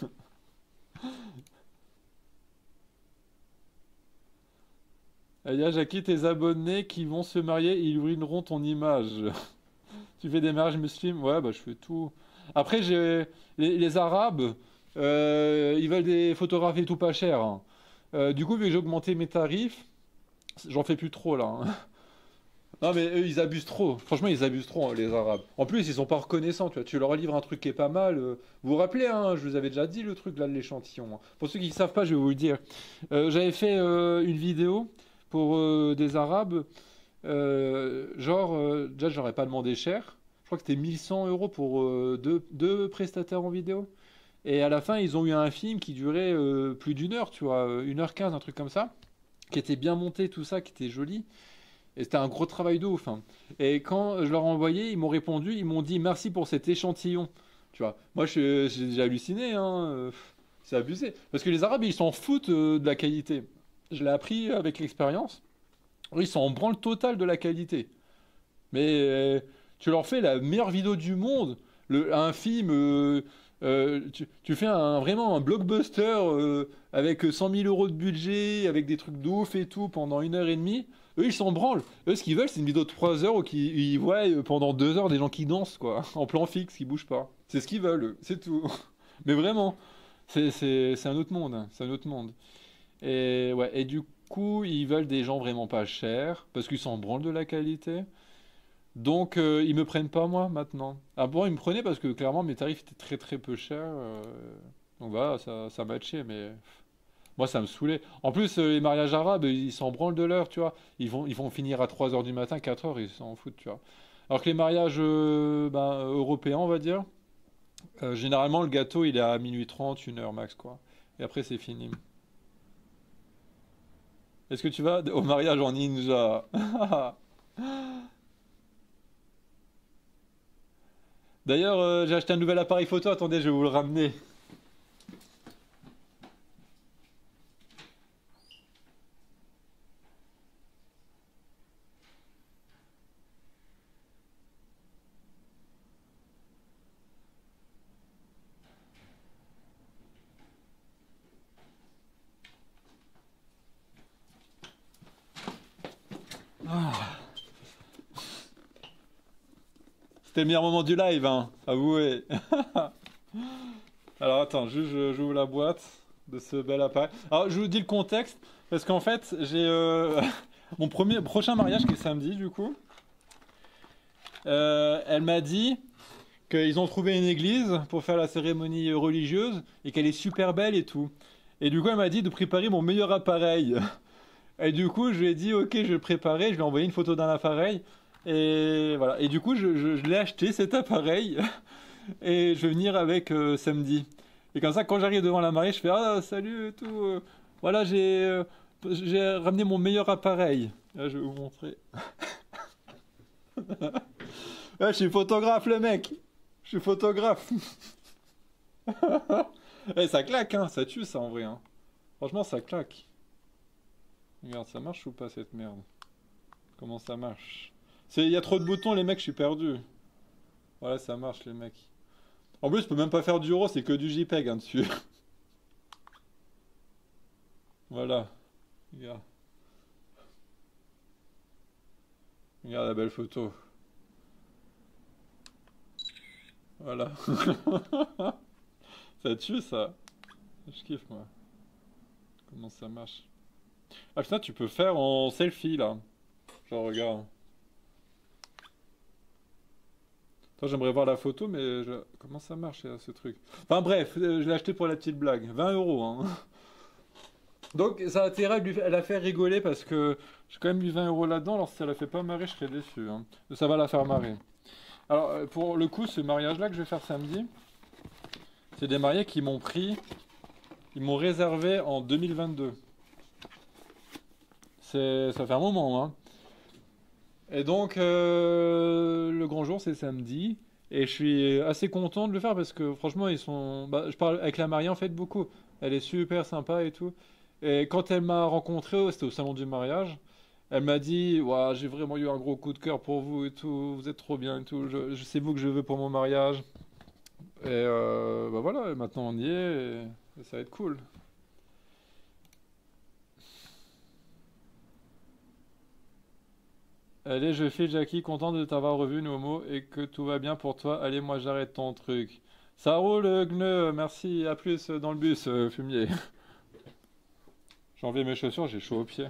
Il y a Jackie, tes abonnés qui vont se marier, ils ruineront ton image. Tu fais des mariages musulmans? Ouais, bah je fais tout. Après, j'ai les, les Arabes, euh, ils veulent des photographes et tout pas cher, hein. Euh, du coup, vu que j'ai augmenté mes tarifs, j'en fais plus trop là, hein. Non, mais eux, ils abusent trop. Franchement, ils abusent trop, hein, les Arabes. En plus, ils sont pas reconnaissants, tu vois. Tu leur livres un truc qui est pas mal. euh, Vous vous rappelez, hein, je vous avais déjà dit le truc là de l'échantillon, hein. Pour ceux qui ne savent pas, je vais vous le dire. Euh, j'avais fait euh, une vidéo pour euh, des Arabes. Euh, genre, euh, déjà, je leur ai pas demandé cher. Je crois que c'était mille cent euros pour euh, deux, deux prestataires en vidéo. Et à la fin, ils ont eu un film qui durait euh, plus d'une heure, tu vois, euh, une heure quinze, un truc comme ça, qui était bien monté, tout ça, qui était joli. Et c'était un gros travail de ouf, hein. Et quand je leur ai envoyé, ils m'ont répondu, ils m'ont dit merci pour cet échantillon. Tu vois, moi, je- j'ai déjà halluciné, hein. euh, C'est abusé. Parce que les Arabes, ils s'en foutent euh, de la qualité. Je l'ai appris avec l'expérience. Ils sont en branle totale de la qualité. Mais euh, tu leur fais la meilleure vidéo du monde, le, un film, euh, euh, tu, tu fais un, vraiment un blockbuster euh, avec cent mille euros de budget, avec des trucs de ouf et tout pendant une heure et demie. Eux, ils s'en branlent. Eux, ce qu'ils veulent, c'est une vidéo de trois heures où qui- ils voient euh, pendant deux heures des gens qui dansent, quoi, en plan fixe, qui bougent pas. C'est ce qu'ils veulent, eux, c'est tout. Mais vraiment, c'est c'est- c'est un autre monde, hein, c'est un autre monde. Et ouais, et du coup, ils veulent des gens vraiment pas chers parce qu'ils s'en branlent de la qualité. Donc, euh, ils me prennent pas moi maintenant. Ah bon, ils me prenaient parce que clairement mes tarifs étaient très très peu chers. euh, Donc voilà, ça, ça matchait, mais moi ça me saoulait. En plus, euh, les mariages arabes, ils s'en branlent de l'heure, tu vois. Ils vont, ils vont finir à trois heures du matin, quatre heures, ils s'en foutent, tu vois. Alors que les mariages euh, ben, européens, on va dire, euh, généralement le gâteau il est à minuit trente, une heure max, quoi. Et après c'est fini. Est-ce que tu vas au mariage en ninja? D'ailleurs, euh, j'ai acheté un nouvel appareil photo, attendez, je vais vous le ramener. C'était le meilleur moment du live, hein, avouez. Alors attends, juste je- j'ouvre la boîte de ce bel appareil. Alors je vous dis le contexte, parce qu'en fait j'ai euh, mon premier prochain mariage qui est samedi du coup. Euh, elle m'a dit qu'ils ont trouvé une église pour faire la cérémonie religieuse et qu'elle est super belle et tout. Et du coup elle m'a dit de préparer mon meilleur appareil. Et du coup je lui ai dit ok je vais le préparer, je lui ai envoyé une photo d'un appareil. Et voilà. Et du coup, je, je- je l'ai acheté cet appareil et je vais venir avec euh, samedi. Et comme ça, quand j'arrive devant la mariée, je fais ah salut et tout. euh, voilà, j'ai euh, j'ai ramené mon meilleur appareil. Là, je vais vous montrer. Ouais, je suis photographe, le mec. Je suis photographe. Eh, ça claque, hein. Ça tue, ça en vrai, hein. Franchement, ça claque. Regarde, ça marche ou pas cette merde? Comment ça marche? C'est, il y a trop de boutons, les mecs, je suis perdu. Voilà, ça marche, les mecs. En plus, je peux même pas faire du RAW, c'est que du JPEG hein, dessus. Voilà. Regarde. Regarde la belle photo. Voilà. Ça tue, ça. Je kiffe, moi. Comment ça marche? Ah, putain, tu peux faire en selfie, là. Genre, regarde. Toi, j'aimerais voir la photo, mais je- comment ça marche, euh, ce truc? Enfin, bref, euh, je l'ai acheté pour la petite blague. vingt euros, hein. Donc, ça a intérêt à, lui, à la faire rigoler parce que j'ai quand même mis vingt euros là-dedans. Alors, si ça la fait pas marrer, je serais déçu, hein. Ça va la faire marrer. Alors, euh, pour le coup, ce mariage-là que je vais faire samedi, c'est des mariés qui m'ont pris, ils m'ont réservé en deux mille vingt-deux. C'est, ça fait un moment, hein. Et donc, euh, le grand jour, c'est samedi. Et je suis assez content de le faire parce que franchement, ils sont. Bah, je parle avec la mariée en fait beaucoup. Elle est super sympa et tout. Et quand elle m'a rencontré, oh, c'était au salon du mariage, elle m'a dit, ouah, j'ai vraiment eu un gros coup de cœur pour vous et tout. Vous êtes trop bien et tout. Je, je sais vous que je veux pour mon mariage. Et euh, bah voilà, et maintenant on y est. Et, et ça va être cool. Allez, je file Jackie, content de t'avoir revu Nomo et que tout va bien pour toi. Allez, moi j'arrête ton truc. Ça roule, Gneu, merci, à plus dans le bus, euh, fumier. J'ai enlevé mes chaussures, j'ai chaud aux pieds.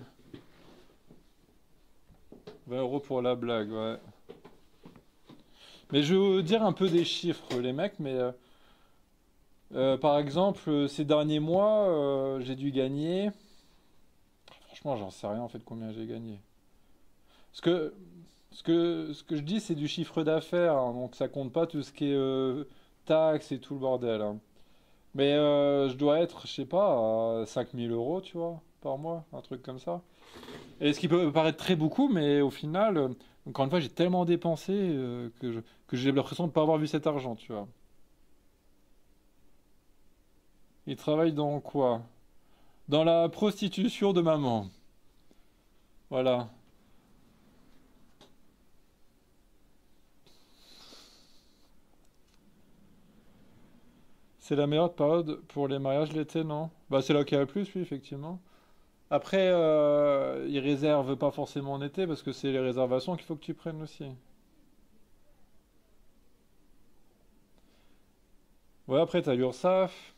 vingt euros pour la blague, ouais. Mais je vais vous dire un peu des chiffres, les mecs, mais euh, euh, par exemple, euh, ces derniers mois, euh, j'ai dû gagner. Franchement, j'en sais rien en fait combien j'ai gagné. Ce que, ce que, ce que je dis, c'est du chiffre d'affaires, hein, donc ça compte pas tout ce qui est euh, taxes et tout le bordel, hein. Mais euh, je dois être, je sais pas, à cinq mille euros, tu vois, par mois, un truc comme ça. Et ce qui peut paraître très beaucoup, mais au final, euh, encore une fois, j'ai tellement dépensé euh, que je- que j'ai l'impression de ne pas avoir vu cet argent, tu vois. Il travaille dans quoi? Dans la prostitution de maman. Voilà. C'est la meilleure période pour les mariages l'été, non? Bah, c'est là qu'il y a le plus, oui, effectivement. Après, euh, ils réservent pas forcément en été parce que c'est les réservations qu'il faut que tu prennes aussi. Ouais, après, t'as l'URSSAF.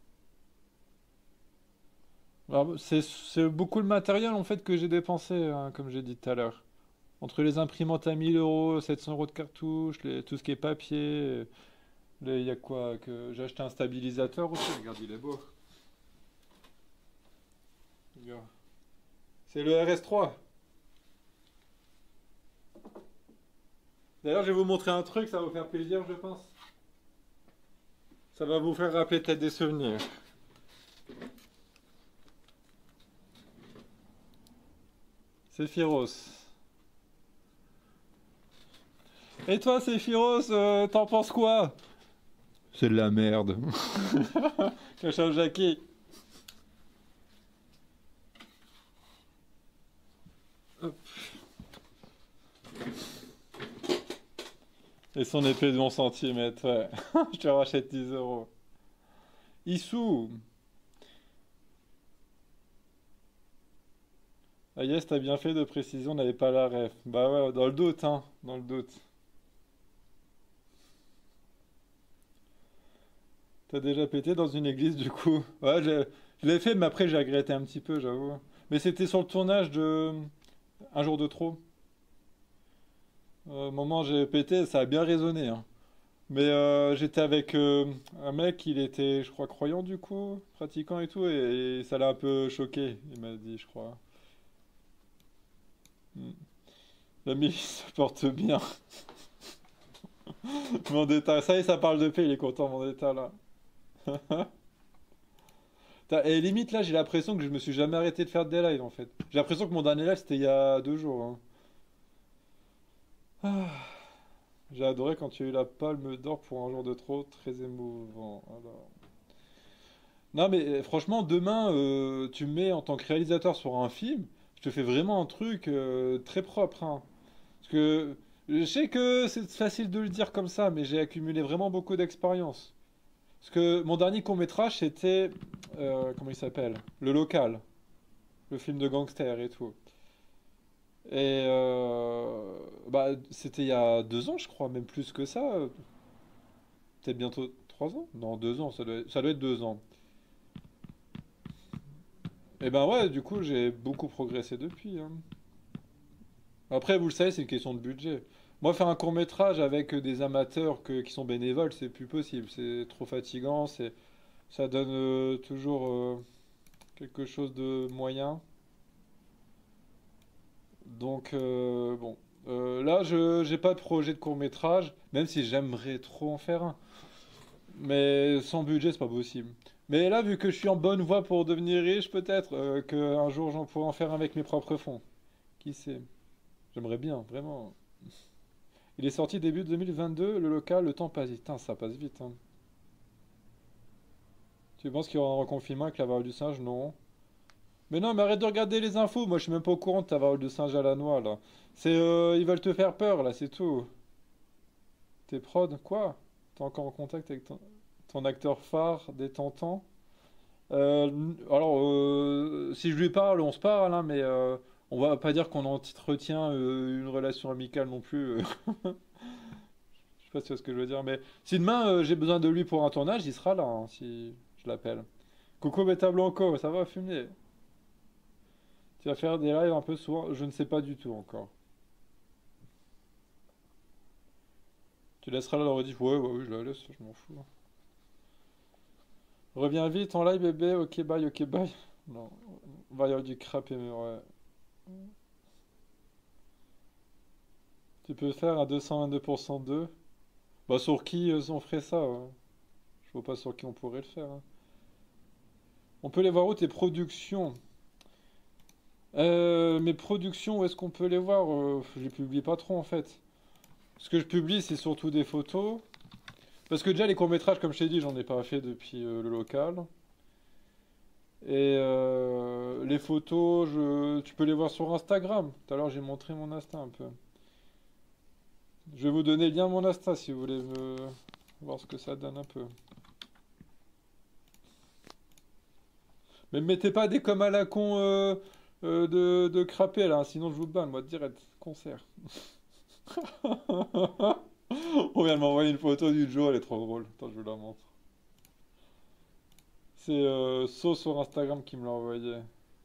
Alors, C'est c'est beaucoup le matériel en fait que j'ai dépensé, hein, comme j'ai dit tout à l'heure. Entre les imprimantes à mille euros, sept cents euros de cartouche, les- tout ce qui est papier, il y a quoi que j'ai acheté un stabilisateur aussi. Regarde, il est beau. Regarde. C'est le R S trois. D'ailleurs, je vais vous montrer un truc, ça va vous faire plaisir, je pense. Ça va vous faire rappeler peut-être des souvenirs. C'est Firos. Et toi, c'est Firos, euh, t'en penses quoi? C'est de la merde. Cache Jackie. Et son épée de onze centimètres, ouais. Je te rachète dix euros. Issou. Ah yes, t'as bien fait de préciser, on n'avait pas la ref. Bah ouais, dans le doute, hein. Dans le doute. T'as déjà pété dans une église du coup? Ouais, j'ai- je l'ai fait, mais après j'ai regretté un petit peu, j'avoue. Mais c'était sur le tournage de Un jour de trop. Euh, Au moment où j'ai pété, ça a bien résonné, hein. Mais euh, j'étais avec euh, un mec, il était, je crois, croyant du coup, pratiquant et tout, et, et ça l'a un peu choqué, il m'a dit, je crois. Mm. La milice se porte bien. Vendetta, ça y est, ça parle de paix, il est content, Vendetta, là. Putain, et limite, là, j'ai l'impression que je me suis jamais arrêté de faire des lives, en fait. J'ai l'impression que mon dernier live, c'était il y a deux jours, hein. Ah, j'ai adoré quand tu as eu la palme d'or pour un jour de trop, très émouvant. Alors. Non, mais euh, franchement, demain, euh, tu me mets en tant que réalisateur sur un film, je te fais vraiment un truc euh, très propre, hein. Parce que je sais que c'est facile de le dire comme ça, mais j'ai accumulé vraiment beaucoup d'expérience. Parce que mon dernier court-métrage, c'était... euh, comment il s'appelle? Le Local, le film de gangster et tout. Et euh, bah, c'était il y a deux ans, je crois, même plus que ça. Peut-être bientôt trois ans? Non, deux ans, ça doit être, ça doit être deux ans. Et ben ouais, du coup, j'ai beaucoup progressé depuis, hein. Après, vous le savez, c'est une question de budget. Moi, faire un court-métrage avec euh, des amateurs que- qui sont bénévoles, c'est plus possible. C'est trop fatigant, c'est, ça donne euh, toujours euh, quelque chose de moyen. Donc, euh, bon. Euh, là, je j'ai pas de projet de court-métrage, même si j'aimerais trop en faire un. Mais sans budget, c'est pas possible. Mais là, vu que je suis en bonne voie pour devenir riche, peut-être euh, qu'un jour j'en pourrai en faire un avec mes propres fonds. Qui sait? J'aimerais bien, vraiment. Il est sorti début deux mille vingt-deux, le local, le temps passe vite. Putain, ça passe vite, hein. Tu penses qu'il y aura un reconfinement avec la varole du singe? Non. Mais non, mais arrête de regarder les infos. Moi, je suis même pas au courant de ta varole de singe à la noix, là. C'est, euh, ils veulent te faire peur, là, c'est tout. T'es prod, quoi? T'es encore en contact avec ton, ton acteur phare des Tentants? Euh, alors, euh, si je lui parle, on se parle, hein, mais euh, on va pas dire qu'on entretient euh, une relation amicale non plus. euh. Je sais pas si tu vois ce que je veux dire, mais si demain euh, j'ai besoin de lui pour un tournage, il sera là, hein, si je l'appelle. Coucou Beta Blanco, ça va fumer? Tu vas faire des lives un peu souvent? Je ne sais pas du tout encore. Tu laisseras la rediff? Ouais, ouais, oui, je la laisse, je m'en fous. Reviens vite en live, bébé. Ok, bye, ok, bye. Non, on va y avoir du crap, mais ouais. Tu peux faire un deux cent vingt-deux pour cent deux. Bah, sur qui euh, on ferait ça, ouais. Je vois pas sur qui on pourrait le faire, hein. On peut les voir où tes productions? Euh, mes productions, où est-ce qu'on peut les voir? Euh, je les publie pas trop en fait. Ce que je publie, c'est surtout des photos. Parce que déjà, les courts-métrages, comme je t'ai dit, j'en ai pas fait depuis euh, le local. Et euh, les photos, je... tu peux les voir sur Instagram. Tout à l'heure, j'ai montré mon Insta un peu. Je vais vous donner le lien à mon Insta si vous voulez me... voir ce que ça donne un peu. Mais me mettez pas des comme à la con euh, euh, de, de crapé là, hein, sinon je vous banne, moi, direct. Concert. On vient de m'envoyer une photo du Joe, elle est trop drôle. Attends, je vous la montre. C'est euh, So sur Instagram qui me l'a envoyé.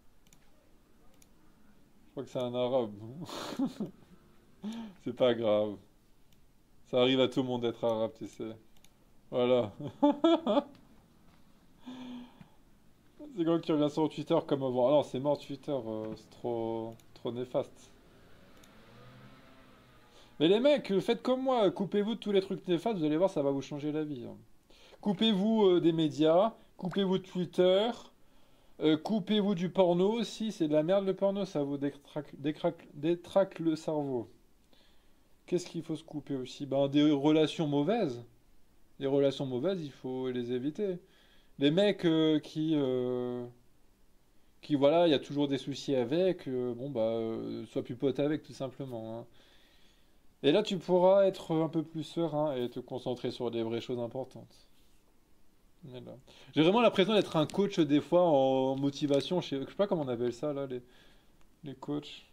Je crois que c'est un arabe. C'est pas grave. Ça arrive à tout le monde d'être arabe, tu sais. Voilà. C'est quand qui revient sur Twitter comme avant. Ah non, c'est mort Twitter, euh, c'est trop, trop néfaste. Mais les mecs, euh, faites comme moi, coupez-vous de tous les trucs néfastes, vous allez voir, ça va vous changer la vie, hein. Coupez-vous euh, des médias, coupez-vous de Twitter, euh, coupez-vous du porno aussi, c'est de la merde le porno, ça vous détraque, décraque- détraque le cerveau. Qu'est-ce qu'il faut se couper aussi? Ben, des relations mauvaises. Les relations mauvaises, il faut les éviter. Les mecs euh, qui, euh, qui, voilà, il y a toujours des soucis avec, euh, bon, bah, euh, sois plus pote avec, tout simplement, hein. Et là, tu pourras être un peu plus serein et te concentrer sur des vraies choses importantes. Voilà. J'ai vraiment l'impression d'être un coach des fois en motivation. Je sais, je sais pas comment on appelle ça, là, les, les coachs.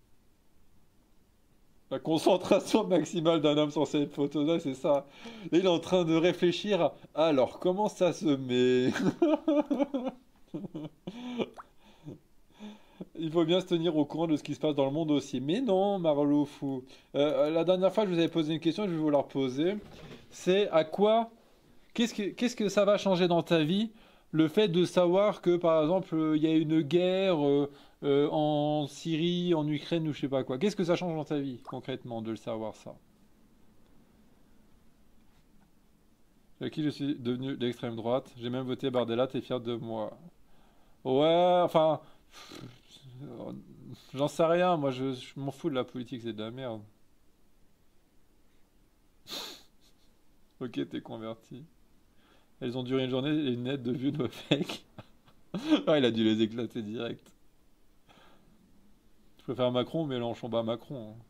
La concentration maximale d'un homme sur cette photo-là, c'est ça. Et il est en train de réfléchir à, alors, comment ça se met? Il faut bien se tenir au courant de ce qui se passe dans le monde aussi. Mais non, Marlo fou. Euh, la dernière fois, je vous avais posé une question, je vais vous la reposer. C'est à quoi, qu'est-ce que, qu'est-ce que ça va changer dans ta vie Le fait de savoir que, par exemple, euh, il y a une guerre euh, euh, en Syrie, en Ukraine ou je sais pas quoi. Qu'est-ce que ça change dans ta vie, concrètement, de le savoir, ça? Avec qui je suis devenu d'extrême droite. J'ai même voté Bardella, t'es fier de moi. Ouais, enfin... J'en sais rien, moi je, je m'en fous de la politique, c'est de la merde. Ok, t'es converti. Elles ont duré une journée et une nette de vues de fake. Ah, il a dû les éclater direct. Je préfère Macron, Mélenchon, bah Macron, hein.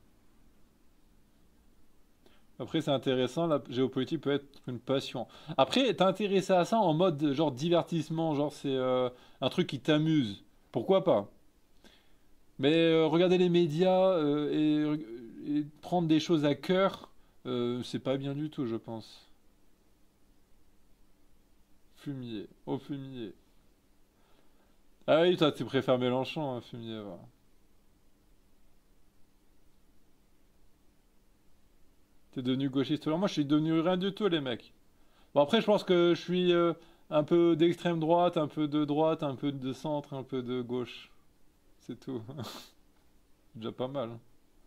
Après, c'est intéressant, la géopolitique peut être une passion. Après, t'es intéressé à ça en mode genre divertissement, genre c'est euh, un truc qui t'amuse. Pourquoi pas? Mais euh, regarder les médias euh, et, et prendre des choses à cœur, euh, c'est pas bien du tout, je pense. Fumier, au fumier. Ah oui, toi, tu préfères Mélenchon, hein, fumier, va. T'es devenu gauchiste. Alors moi, je suis devenu rien du tout, les mecs. Bon, après, je pense que je suis euh, un peu d'extrême droite, un peu de droite, un peu de centre, un peu de gauche. C'est tout. C'est déjà pas mal, hein.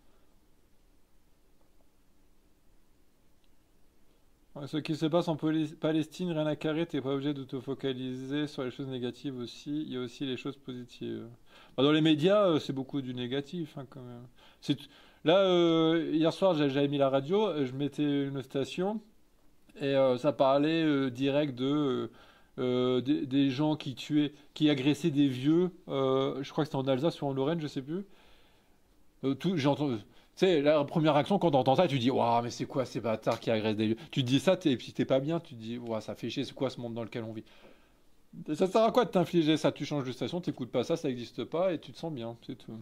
Ouais, ce qui se passe en Poli- Palestine, rien à carrer, t'es pas obligé de te focaliser sur les choses négatives aussi. Il y a aussi les choses positives. Bah, dans les médias, euh, c'est beaucoup du négatif, hein, quand même. C'est... Là, euh, hier soir, j'a- j'avais mis la radio, euh, je mettais une station. Et euh, ça parlait euh, direct de euh, euh, des, des gens qui tuaient, qui agressaient des vieux. Euh, je crois que c'était en Alsace ou en Lorraine, je sais plus. Euh, tout, j'entends. Tu sais, la première action quand t'entends ça, tu dis, waouh, mais c'est quoi ces bâtards qui agressent des vieux? Tu te dis ça, t'es, et puis t'es pas bien, tu te dis, waouh, ça fait chier, c'est quoi ce monde dans lequel on vit? Et ça sert à quoi de t'infliger ça? Tu changes de station, t'écoutes pas ça, ça n'existe pas, et tu te sens bien, c'est tout.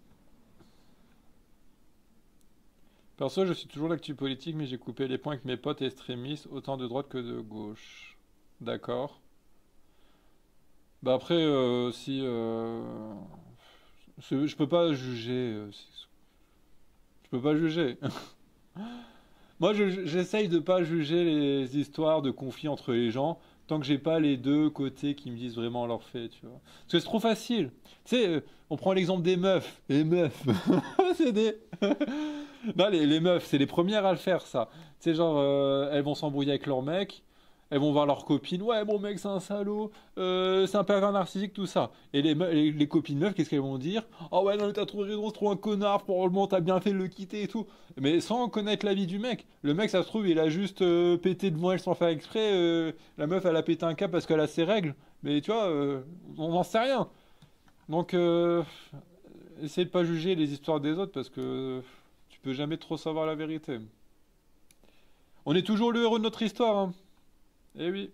Perso, je suis toujours l'actu politique, mais j'ai coupé les points avec mes potes extrémistes, autant de droite que de gauche. D'accord. Bah après, euh, si euh, je, je peux pas juger, euh, c'est- je peux pas juger. Moi, je- j'essaye de pas juger les histoires de conflits entre les gens tant que j'ai pas les deux côtés qui me disent vraiment leurs faits, tu vois. Parce que c'est trop facile. Tu sais, euh, on prend l'exemple des meufs. Les meufs, c'est des. Non, les, les meufs, c'est les premières à le faire, ça. Tu sais, genre, euh, elles vont s'embrouiller avec leur mec. Elles vont voir leur copine, ouais, mon mec, c'est un salaud, euh, c'est un pervers narcissique, tout ça. Et les, me- les, les copines meufs, qu'est-ce qu'elles vont dire? Oh ouais, non, mais t'as trop raison, c'est trop un connard, probablement t'as bien fait de le quitter et tout. Mais sans connaître la vie du mec. Le mec, ça se trouve, il a juste euh, pété devant elle sans faire exprès. Euh, la meuf, elle a pété un câble parce qu'elle a ses règles. Mais tu vois, euh, on n'en sait rien. Donc, euh, essaye de pas juger les histoires des autres parce que tu peux jamais trop savoir la vérité. On est toujours le héros de notre histoire, hein. Eh oui.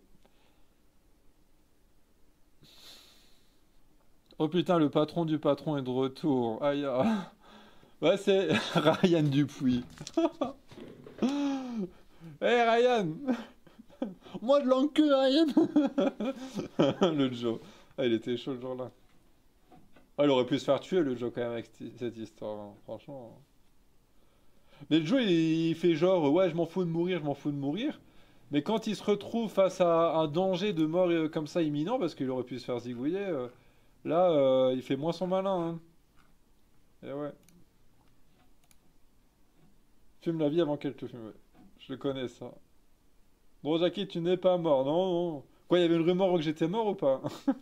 Oh putain, le patron du patron est de retour. Aïe. Ah. Ouais, c'est Ryan Dupuis. Hey Ryan! Moi de l'enqueux, Ryan! Le Joe. Ah, il était chaud le jour-là. Ah, il aurait pu se faire tuer le Joe quand même avec cette cette histoire, hein, franchement. Mais le Joe, il, il fait genre, ouais, je m'en fous de mourir, je m'en fous de mourir. Mais quand il se retrouve face à un danger de mort euh, comme ça imminent, parce qu'il aurait pu se faire zigouiller, euh, là, euh, il fait moins son malin, hein. Et ouais. Fume la vie avant qu'elle te fume. Ouais. Je le connais, ça. Bon, Jackie, tu n'es pas mort, non, non. Quoi, il y avait une rumeur que j'étais mort ou pas?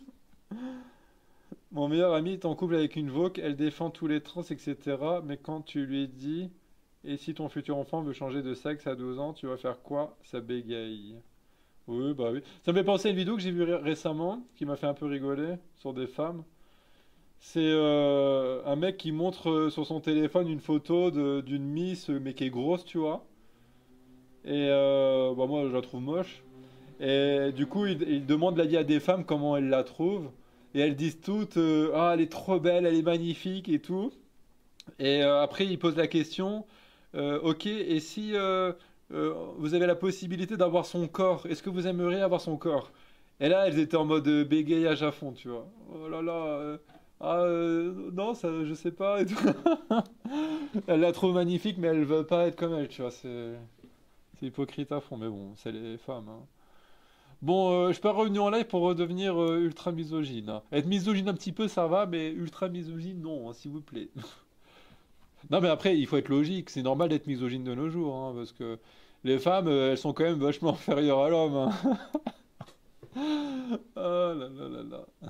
Mon meilleur ami est en couple avec une woke, elle défend tous les trans, et cetera. Mais quand tu lui dis, et si ton futur enfant veut changer de sexe à douze ans, tu vas faire quoi? Ça bégaye. Oui, bah oui. Ça me fait penser à une vidéo que j'ai vue ré- récemment, qui m'a fait un peu rigoler, sur des femmes. C'est euh, un mec qui montre euh, sur son téléphone une photo de- d'une miss, euh, mais qui est grosse, tu vois. Et euh, bah moi, je la trouve moche. Et du coup, il, il demande l'avis à des femmes comment elles la trouvent. Et elles disent toutes, euh, ah, elle est trop belle, elle est magnifique et tout. Et euh, après, il pose la question, euh, ok, et si euh, euh, vous avez la possibilité d'avoir son corps, est-ce que vous aimeriez avoir son corps? Et là, elles étaient en mode euh, bégayage à fond, tu vois. Oh là là, euh, ah euh, non, ça, je sais pas et tout. Elle la trouve magnifique, mais elle veut pas être comme elle, tu vois. C'est c'est hypocrite à fond, mais bon, c'est les femmes, hein. Bon, euh, je suis pas revenu en live pour redevenir euh, ultra misogyne, hein. Être misogyne un petit peu, ça va, mais ultra misogyne, non, hein, s'il vous plaît. Non, mais après, il faut être logique. C'est normal d'être misogyne de nos jours, hein, parce que les femmes, euh, elles sont quand même vachement inférieures à l'homme, hein. Ah là là là là.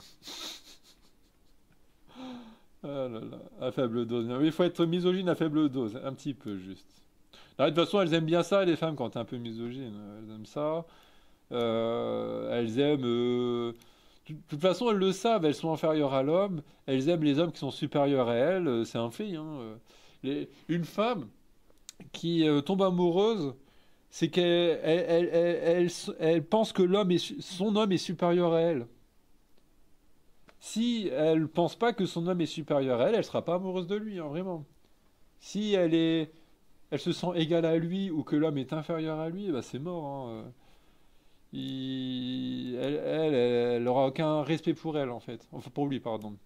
Ah là là. À faible dose. Oui, il faut être misogyne à faible dose, un petit peu juste. Non, de toute façon, elles aiment bien ça, les femmes, quand t'es un peu misogyne. Elles aiment ça. Euh, elles aiment. euh, De toute façon, elles le savent, elles sont inférieures à l'homme. Elles aiment les hommes qui sont supérieurs à elles. euh, C'est un fait, hein. euh. Les- Une femme qui euh, tombe amoureuse, c'est qu'elle elle, elle, elle- elle s- elle pense que l'homme est, su- son homme est supérieur à elle. Si elle pense pas que son homme est supérieur à elle, elle sera pas amoureuse de lui, hein, vraiment. Si elle est, elle se sent égale à lui ou que l'homme est inférieur à lui, bah c'est mort, hein. euh. Il- elle, elle, elle aura aucun respect pour elle en fait. Enfin pour lui, pardon.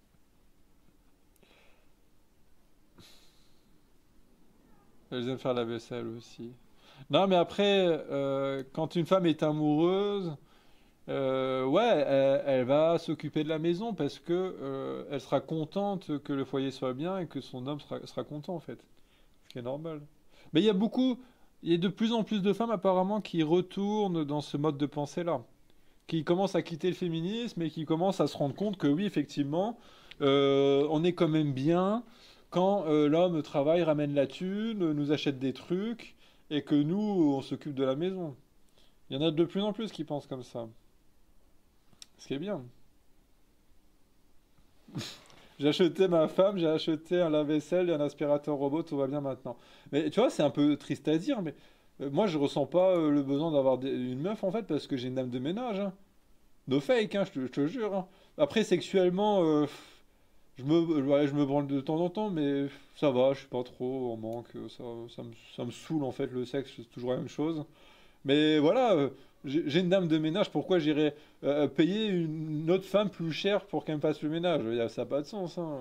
Elles aiment faire la vaisselle aussi. Non, mais après, euh, quand une femme est amoureuse, euh, ouais, elle, elle va s'occuper de la maison parce que euh, elle sera contente que le foyer soit bien et que son homme sera, sera content en fait. Ce qui est normal. Mais il y a beaucoup, il y a de plus en plus de femmes apparemment qui retournent dans ce mode de pensée-là, qui commencent à quitter le féminisme et qui commencent à se rendre compte que oui, effectivement, euh, on est quand même bien quand euh, l'homme travaille, ramène la thune, nous achète des trucs et que nous, on s'occupe de la maison. Il y en a de plus en plus qui pensent comme ça. Ce qui est bien. J'ai acheté ma femme, j'ai acheté un lave-vaisselle et un aspirateur robot, tout va bien maintenant. Mais tu vois, c'est un peu triste à dire, mais euh, moi je ressens pas euh, le besoin d'avoir des- une meuf en fait parce que j'ai une dame de ménage, hein. No fake, hein, je te, je te jure, hein. Après, sexuellement, euh, je me, euh, ouais, je me branle de temps en temps, mais ça va, je suis pas trop en manque. euh, Ça, ça me, ça me saoule en fait le sexe, c'est toujours la même chose. Mais voilà, euh, j'ai j'ai une dame de ménage, pourquoi j'irais euh, payer une autre femme plus chère pour qu'elle me fasse le ménage? Il y a- Ça n'a pas de sens, hein.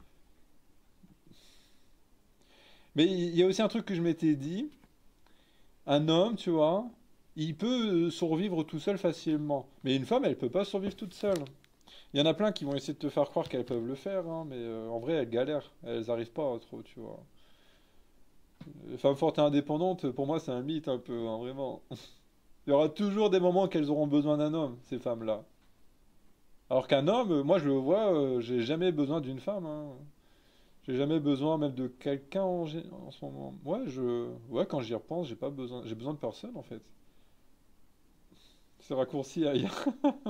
Mais il y a aussi un truc que je m'étais dit, un homme, tu vois, il peut euh, survivre tout seul facilement. Mais une femme, elle peut pas survivre toute seule. Il y en a plein qui vont essayer de te faire croire qu'elles peuvent le faire, hein, mais euh, en vrai, elles galèrent. Elles arrivent pas trop, tu vois. Les femmes fortes et indépendantes, pour moi, c'est un mythe un peu, hein, vraiment. Il y aura toujours des moments qu'elles auront besoin d'un homme, ces femmes-là. Alors qu'un homme, euh, moi je le vois, euh, j'ai jamais besoin d'une femme, hein. J'ai jamais besoin même de quelqu'un en, gé- en ce moment. Ouais, je, ouais, quand j'y repense, j'ai pas besoin, j'ai besoin de personne en fait. C'est raccourci ailleurs.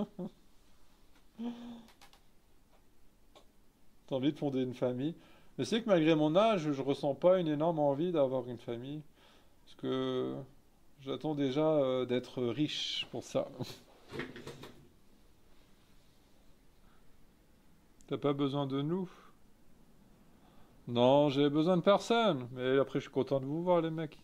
T'as envie de fonder une famille. Mais c'est que malgré mon âge, je ressens pas une énorme envie d'avoir une famille. Parce que j'attends déjà euh, d'être riche pour ça. T'as pas besoin de nous? Non, j'ai besoin de personne. Mais après, je suis content de vous voir, les mecs.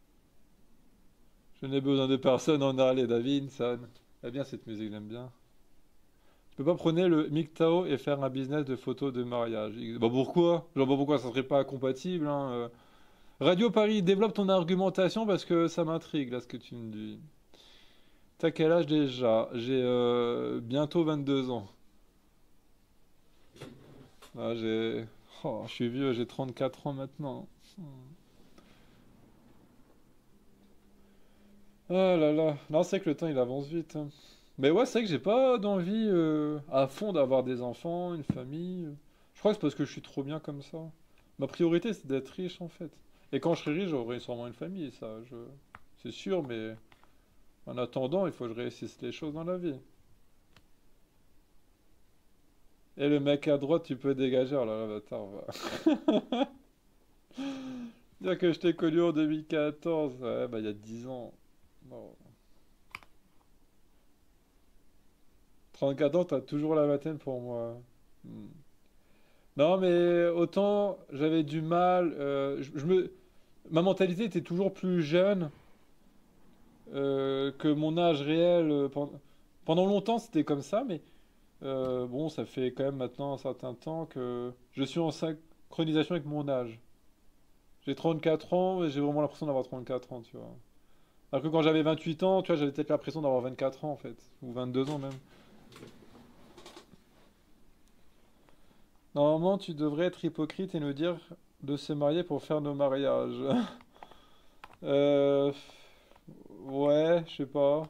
Je n'ai besoin de personne en Harley Davidson. Eh bien, cette musique, j'aime bien. Tu peux pas prendre le M G T O et faire un business de photos de mariage. Bah pourquoi? Genre, bah pourquoi ça serait pas compatible, hein, euh. Radio Paris, développe ton argumentation parce que ça m'intrigue, là, ce que tu me dis. T'as quel âge déjà? J'ai euh, bientôt vingt-deux ans. Ah, j'ai... Oh, je suis vieux, j'ai trente-quatre ans maintenant. Hmm. Ah là là. Non, c'est que le temps, il avance vite, hein. Mais ouais, c'est vrai que j'ai pas d'envie euh, à fond d'avoir des enfants, une famille. Je crois que c'est parce que je suis trop bien comme ça. Ma priorité, c'est d'être riche, en fait. Et quand je serai riche, j'aurai sûrement une famille, ça, je... c'est sûr, mais en attendant, il faut que je réussisse les choses dans la vie. Et le mec à droite, tu peux dégager. Oh là là, bâtard, va. Dire que je t'ai connu en deux mille quatorze. Ouais, bah il y a dix ans. Bon. trente-quatre ans, t'as toujours la vingtaine pour moi. Hmm. Non, mais autant j'avais du mal. euh, je, je me... Ma mentalité était toujours plus jeune euh, que mon âge réel. euh, pen- Pendant longtemps, c'était comme ça, mais euh, bon, ça fait quand même maintenant un certain temps que je suis en synchronisation avec mon âge. J'ai trente-quatre ans et j'ai vraiment l'impression d'avoir trente-quatre ans, tu vois. Alors que quand j'avais vingt-huit ans, tu vois, j'avais peut-être l'impression d'avoir vingt-quatre ans en fait, ou vingt-deux ans même. Normalement, tu devrais être hypocrite et nous dire de se marier pour faire nos mariages. Euh... Ouais, je sais pas.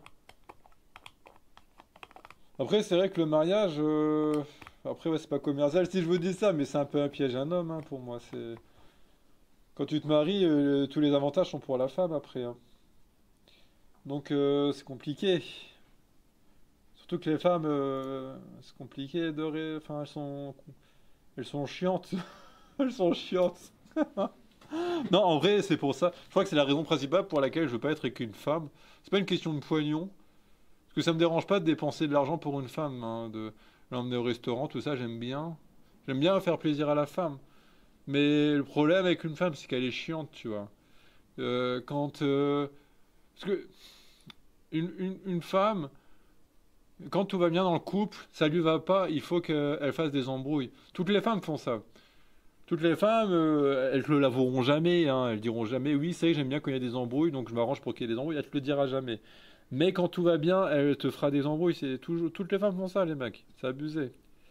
Après, c'est vrai que le mariage, euh, après, ouais, c'est pas commercial si je vous dis ça, mais c'est un peu un piège à un homme, hein, pour moi. C'est quand tu te maries, euh, tous les avantages sont pour la femme après, hein. Donc, euh, c'est compliqué. Surtout que les femmes, euh, c'est compliqué de, ré- enfin, elles sont, elles sont chiantes. Elles sont chiantes. Non, en vrai, c'est pour ça. Je crois que c'est la raison principale pour laquelle je veux pas être avec une femme. C'est pas une question de poignon. Parce que ça me dérange pas de dépenser de l'argent pour une femme, hein, de l'emmener au restaurant, tout ça, j'aime bien. J'aime bien faire plaisir à la femme. Mais le problème avec une femme, c'est qu'elle est chiante, tu vois. Euh, quand. euh, Parce que une, une- une femme, quand tout va bien dans le couple, ça lui va pas, il faut qu'elle fasse des embrouilles. Toutes les femmes font ça. Toutes les femmes, euh, elles te le l'avoueront jamais, hein. Elles diront jamais, oui, c'est vrai, j'aime bien quand il y a des embrouilles, donc je m'arrange pour qu'il y ait des embrouilles. Elle te le dira jamais. Mais quand tout va bien, elle te fera des embrouilles. C'est toujours, toutes les femmes font ça, les mecs. C'est abusé.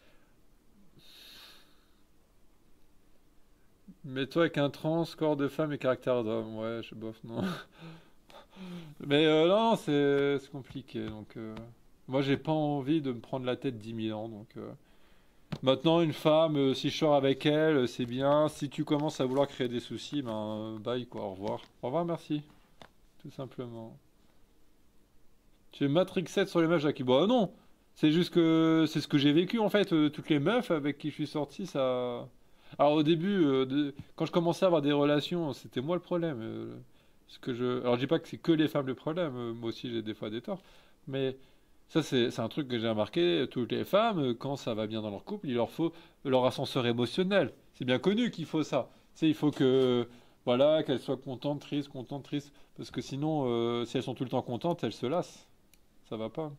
Mais toi, avec un trans, corps de femme et caractère d'homme, ouais, je bof, non. Mais euh, non, c'est c'est compliqué. Donc, euh, moi, j'ai pas envie de me prendre la tête dix mille ans. Donc, euh, maintenant, une femme, euh, si je sors avec elle, euh, c'est bien. Si tu commences à vouloir créer des soucis, ben, euh, bye, quoi, au revoir. Au revoir, merci. Tout simplement. Tu es Matrix sept sur les meufs, Jackie. Bah non, c'est juste que c'est ce que j'ai vécu en fait. Euh, toutes les meufs avec qui je suis sorti, ça. Alors au début, euh, de- quand je commençais à avoir des relations, c'était moi le problème. euh, ce que je... Alors je dis pas que c'est que les femmes le problème, euh, moi aussi j'ai des fois des torts. Mais ça c'est c'est un truc que j'ai remarqué, toutes les femmes, euh, quand ça va bien dans leur couple, il leur faut leur ascenseur émotionnel. C'est bien connu qu'il faut ça. Tu sais, il faut que, voilà, qu'elles soient contentes, tristes, contentes, tristes. Parce que sinon, euh, si elles sont tout le temps contentes, elles se lassent. Ça va pas.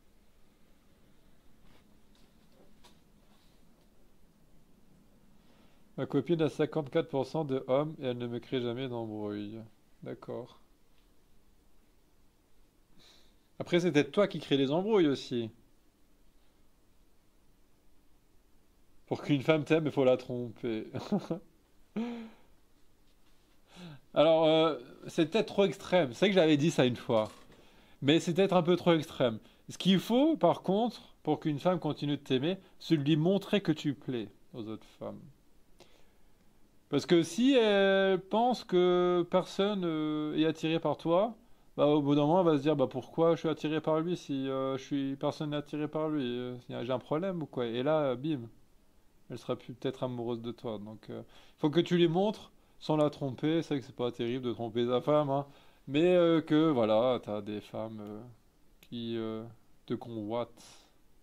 Ma copine a cinquante-quatre pour cent de hommes et elle ne me crée jamais d'embrouille. D'accord. Après, c'est peut-être toi qui crée les embrouilles aussi. Pour qu'une femme t'aime, il faut la tromper. Alors, euh, c'est peut-être trop extrême. C'est vrai que j'avais dit ça une fois. Mais c'est peut-être un peu trop extrême. Ce qu'il faut, par contre, pour qu'une femme continue de t'aimer, c'est de lui montrer que tu plais aux autres femmes. Parce que si elle pense que personne euh, est attiré par toi, bah, au bout d'un moment, elle va se dire bah, pourquoi je suis attiré par lui si euh, je suis personne n'est attiré par lui. euh, J'ai un problème ou quoi? Et là, euh, bim, elle sera plus peut-être amoureuse de toi. Donc, il faut que tu lui montres sans la tromper. C'est vrai que c'est pas terrible de tromper sa femme, hein, mais euh, que voilà, t'as des femmes euh, qui euh, te convoitent.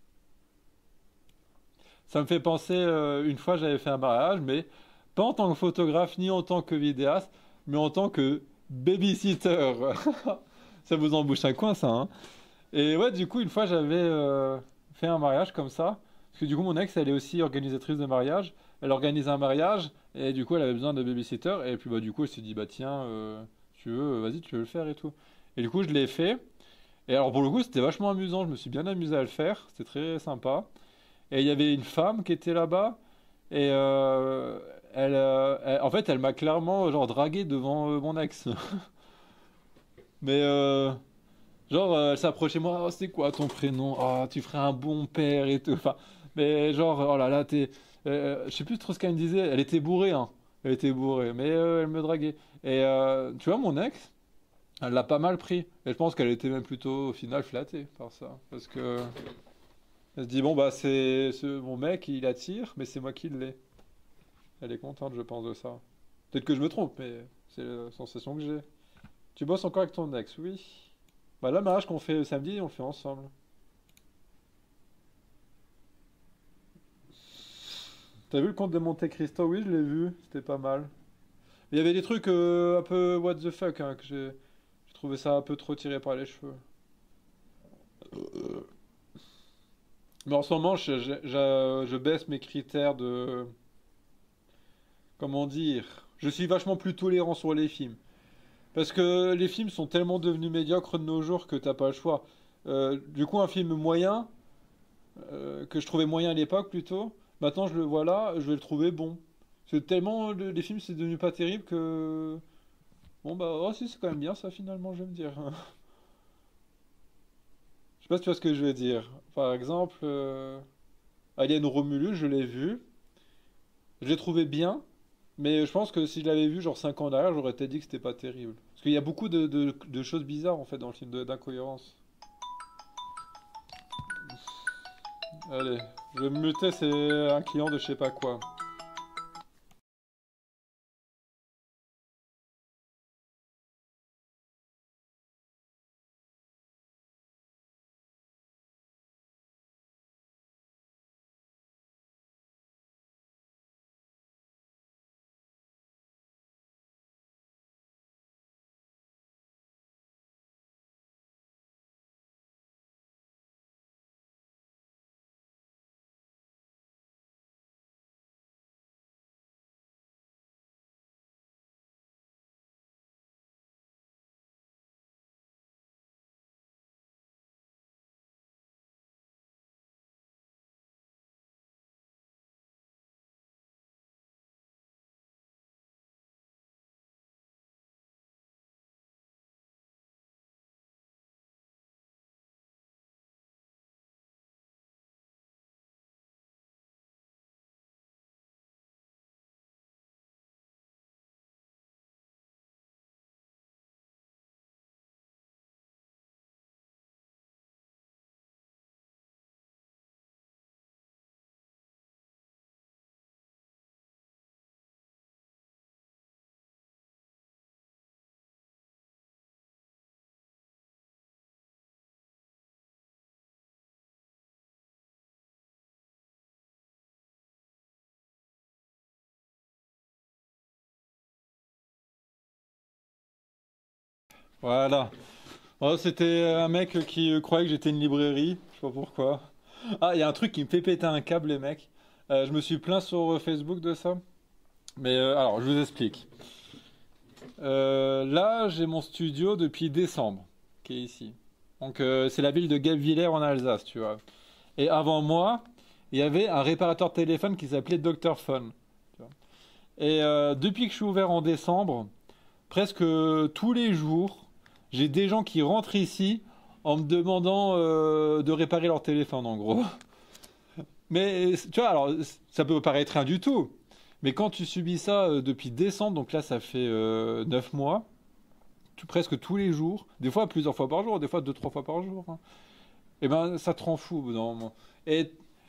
Ça me fait penser, euh, une fois j'avais fait un mariage, mais pas en tant que photographe ni en tant que vidéaste, mais en tant que babysitter. Ça vous embouche un coin, ça, hein? Et ouais, du coup, une fois j'avais euh, fait un mariage comme ça, parce que du coup, mon ex, elle est aussi organisatrice de mariage. Elle organise un mariage, et du coup, elle avait besoin de babysitter, et puis bah, du coup, elle s'est dit, bah tiens, euh, tu veux, vas-y, tu veux le faire et tout. Et du coup, je l'ai fait. Et alors, pour le coup, c'était vachement amusant, je me suis bien amusé à le faire, c'était très sympa. Et il y avait une femme qui était là-bas. Et euh, elle, euh, elle- en fait, elle m'a clairement genre dragué devant euh, mon ex. Mais euh, genre, euh, elle s'approchait de moi. Oh, c'est quoi ton prénom? Oh, tu ferais un bon père et tout. Enfin, mais genre, oh là là, t'es. Euh, je sais plus trop ce qu'elle me disait. Elle était bourrée, hein. Elle était bourrée. Mais euh, elle me draguait. Et euh, tu vois, mon ex, elle l'a pas mal pris. Et je pense qu'elle était même plutôt au final flattée par ça. Parce que elle se dit, bon, bah, c'est ce- mon mec, il attire, mais c'est moi qui l'ai. Elle est contente, je pense, de ça. Peut-être que je me trompe, mais c'est la sensation que j'ai. Tu bosses encore avec ton ex, oui. Bah, là, le mariage qu'on fait samedi, on le fait ensemble. T'as vu le conte de Monte Cristo? Oui, je l'ai vu, c'était pas mal. Il y avait des trucs euh, un peu what the fuck, hein, que j'ai j'ai trouvé ça un peu trop tiré par les cheveux. Mais en ce moment, je, je- je- je baisse mes critères de... Comment dire? Je suis vachement plus tolérant sur les films. Parce que les films sont tellement devenus médiocres de nos jours que t'as pas le choix. Euh, du coup, un film moyen, euh, que je trouvais moyen à l'époque plutôt, maintenant je le vois là, je vais le trouver bon. C'est tellement le- les films c'est devenu pas terrible que bon bah oh si c'est quand même bien ça finalement je vais me dire. Je sais pas si tu vois ce que je veux dire. Par exemple, euh, Alien Romulus, je l'ai vu, je l'ai trouvé bien, mais je pense que si je l'avais vu genre cinq ans derrière, j'aurais peut-être dit que c'était pas terrible. Parce qu'il y a beaucoup de, de- de choses bizarres en fait dans le film, de- d'incohérences. Allez, je vais me muter, c'est un client de je sais pas quoi. Voilà. Oh, c'était un mec qui euh, croyait que j'étais une librairie, je sais pas pourquoi. Ah, il y a un truc qui me fait péter un câble, les mecs. Euh, je me suis plaint sur euh, Facebook de ça. Mais euh, alors, je vous explique. Euh, là, j'ai mon studio depuis décembre, qui est ici. Donc, euh, c'est la ville de Guebwiller en Alsace, tu vois. Et avant moi, il y avait un réparateur de téléphone qui s'appelait Docteur Phone. Tu vois. Et euh, depuis que je suis ouvert en décembre, presque tous les jours, j'ai des gens qui rentrent ici en me demandant euh, de réparer leur téléphone, en gros. Mais tu vois, alors ça peut paraître rien du tout. Mais quand tu subis ça euh, depuis décembre, donc là ça fait euh, neuf mois, tout- presque tous les jours, des fois plusieurs fois par jour, des fois deux, trois fois par jour, hein, et ben ça te rend fou au bout d'un moment. Et,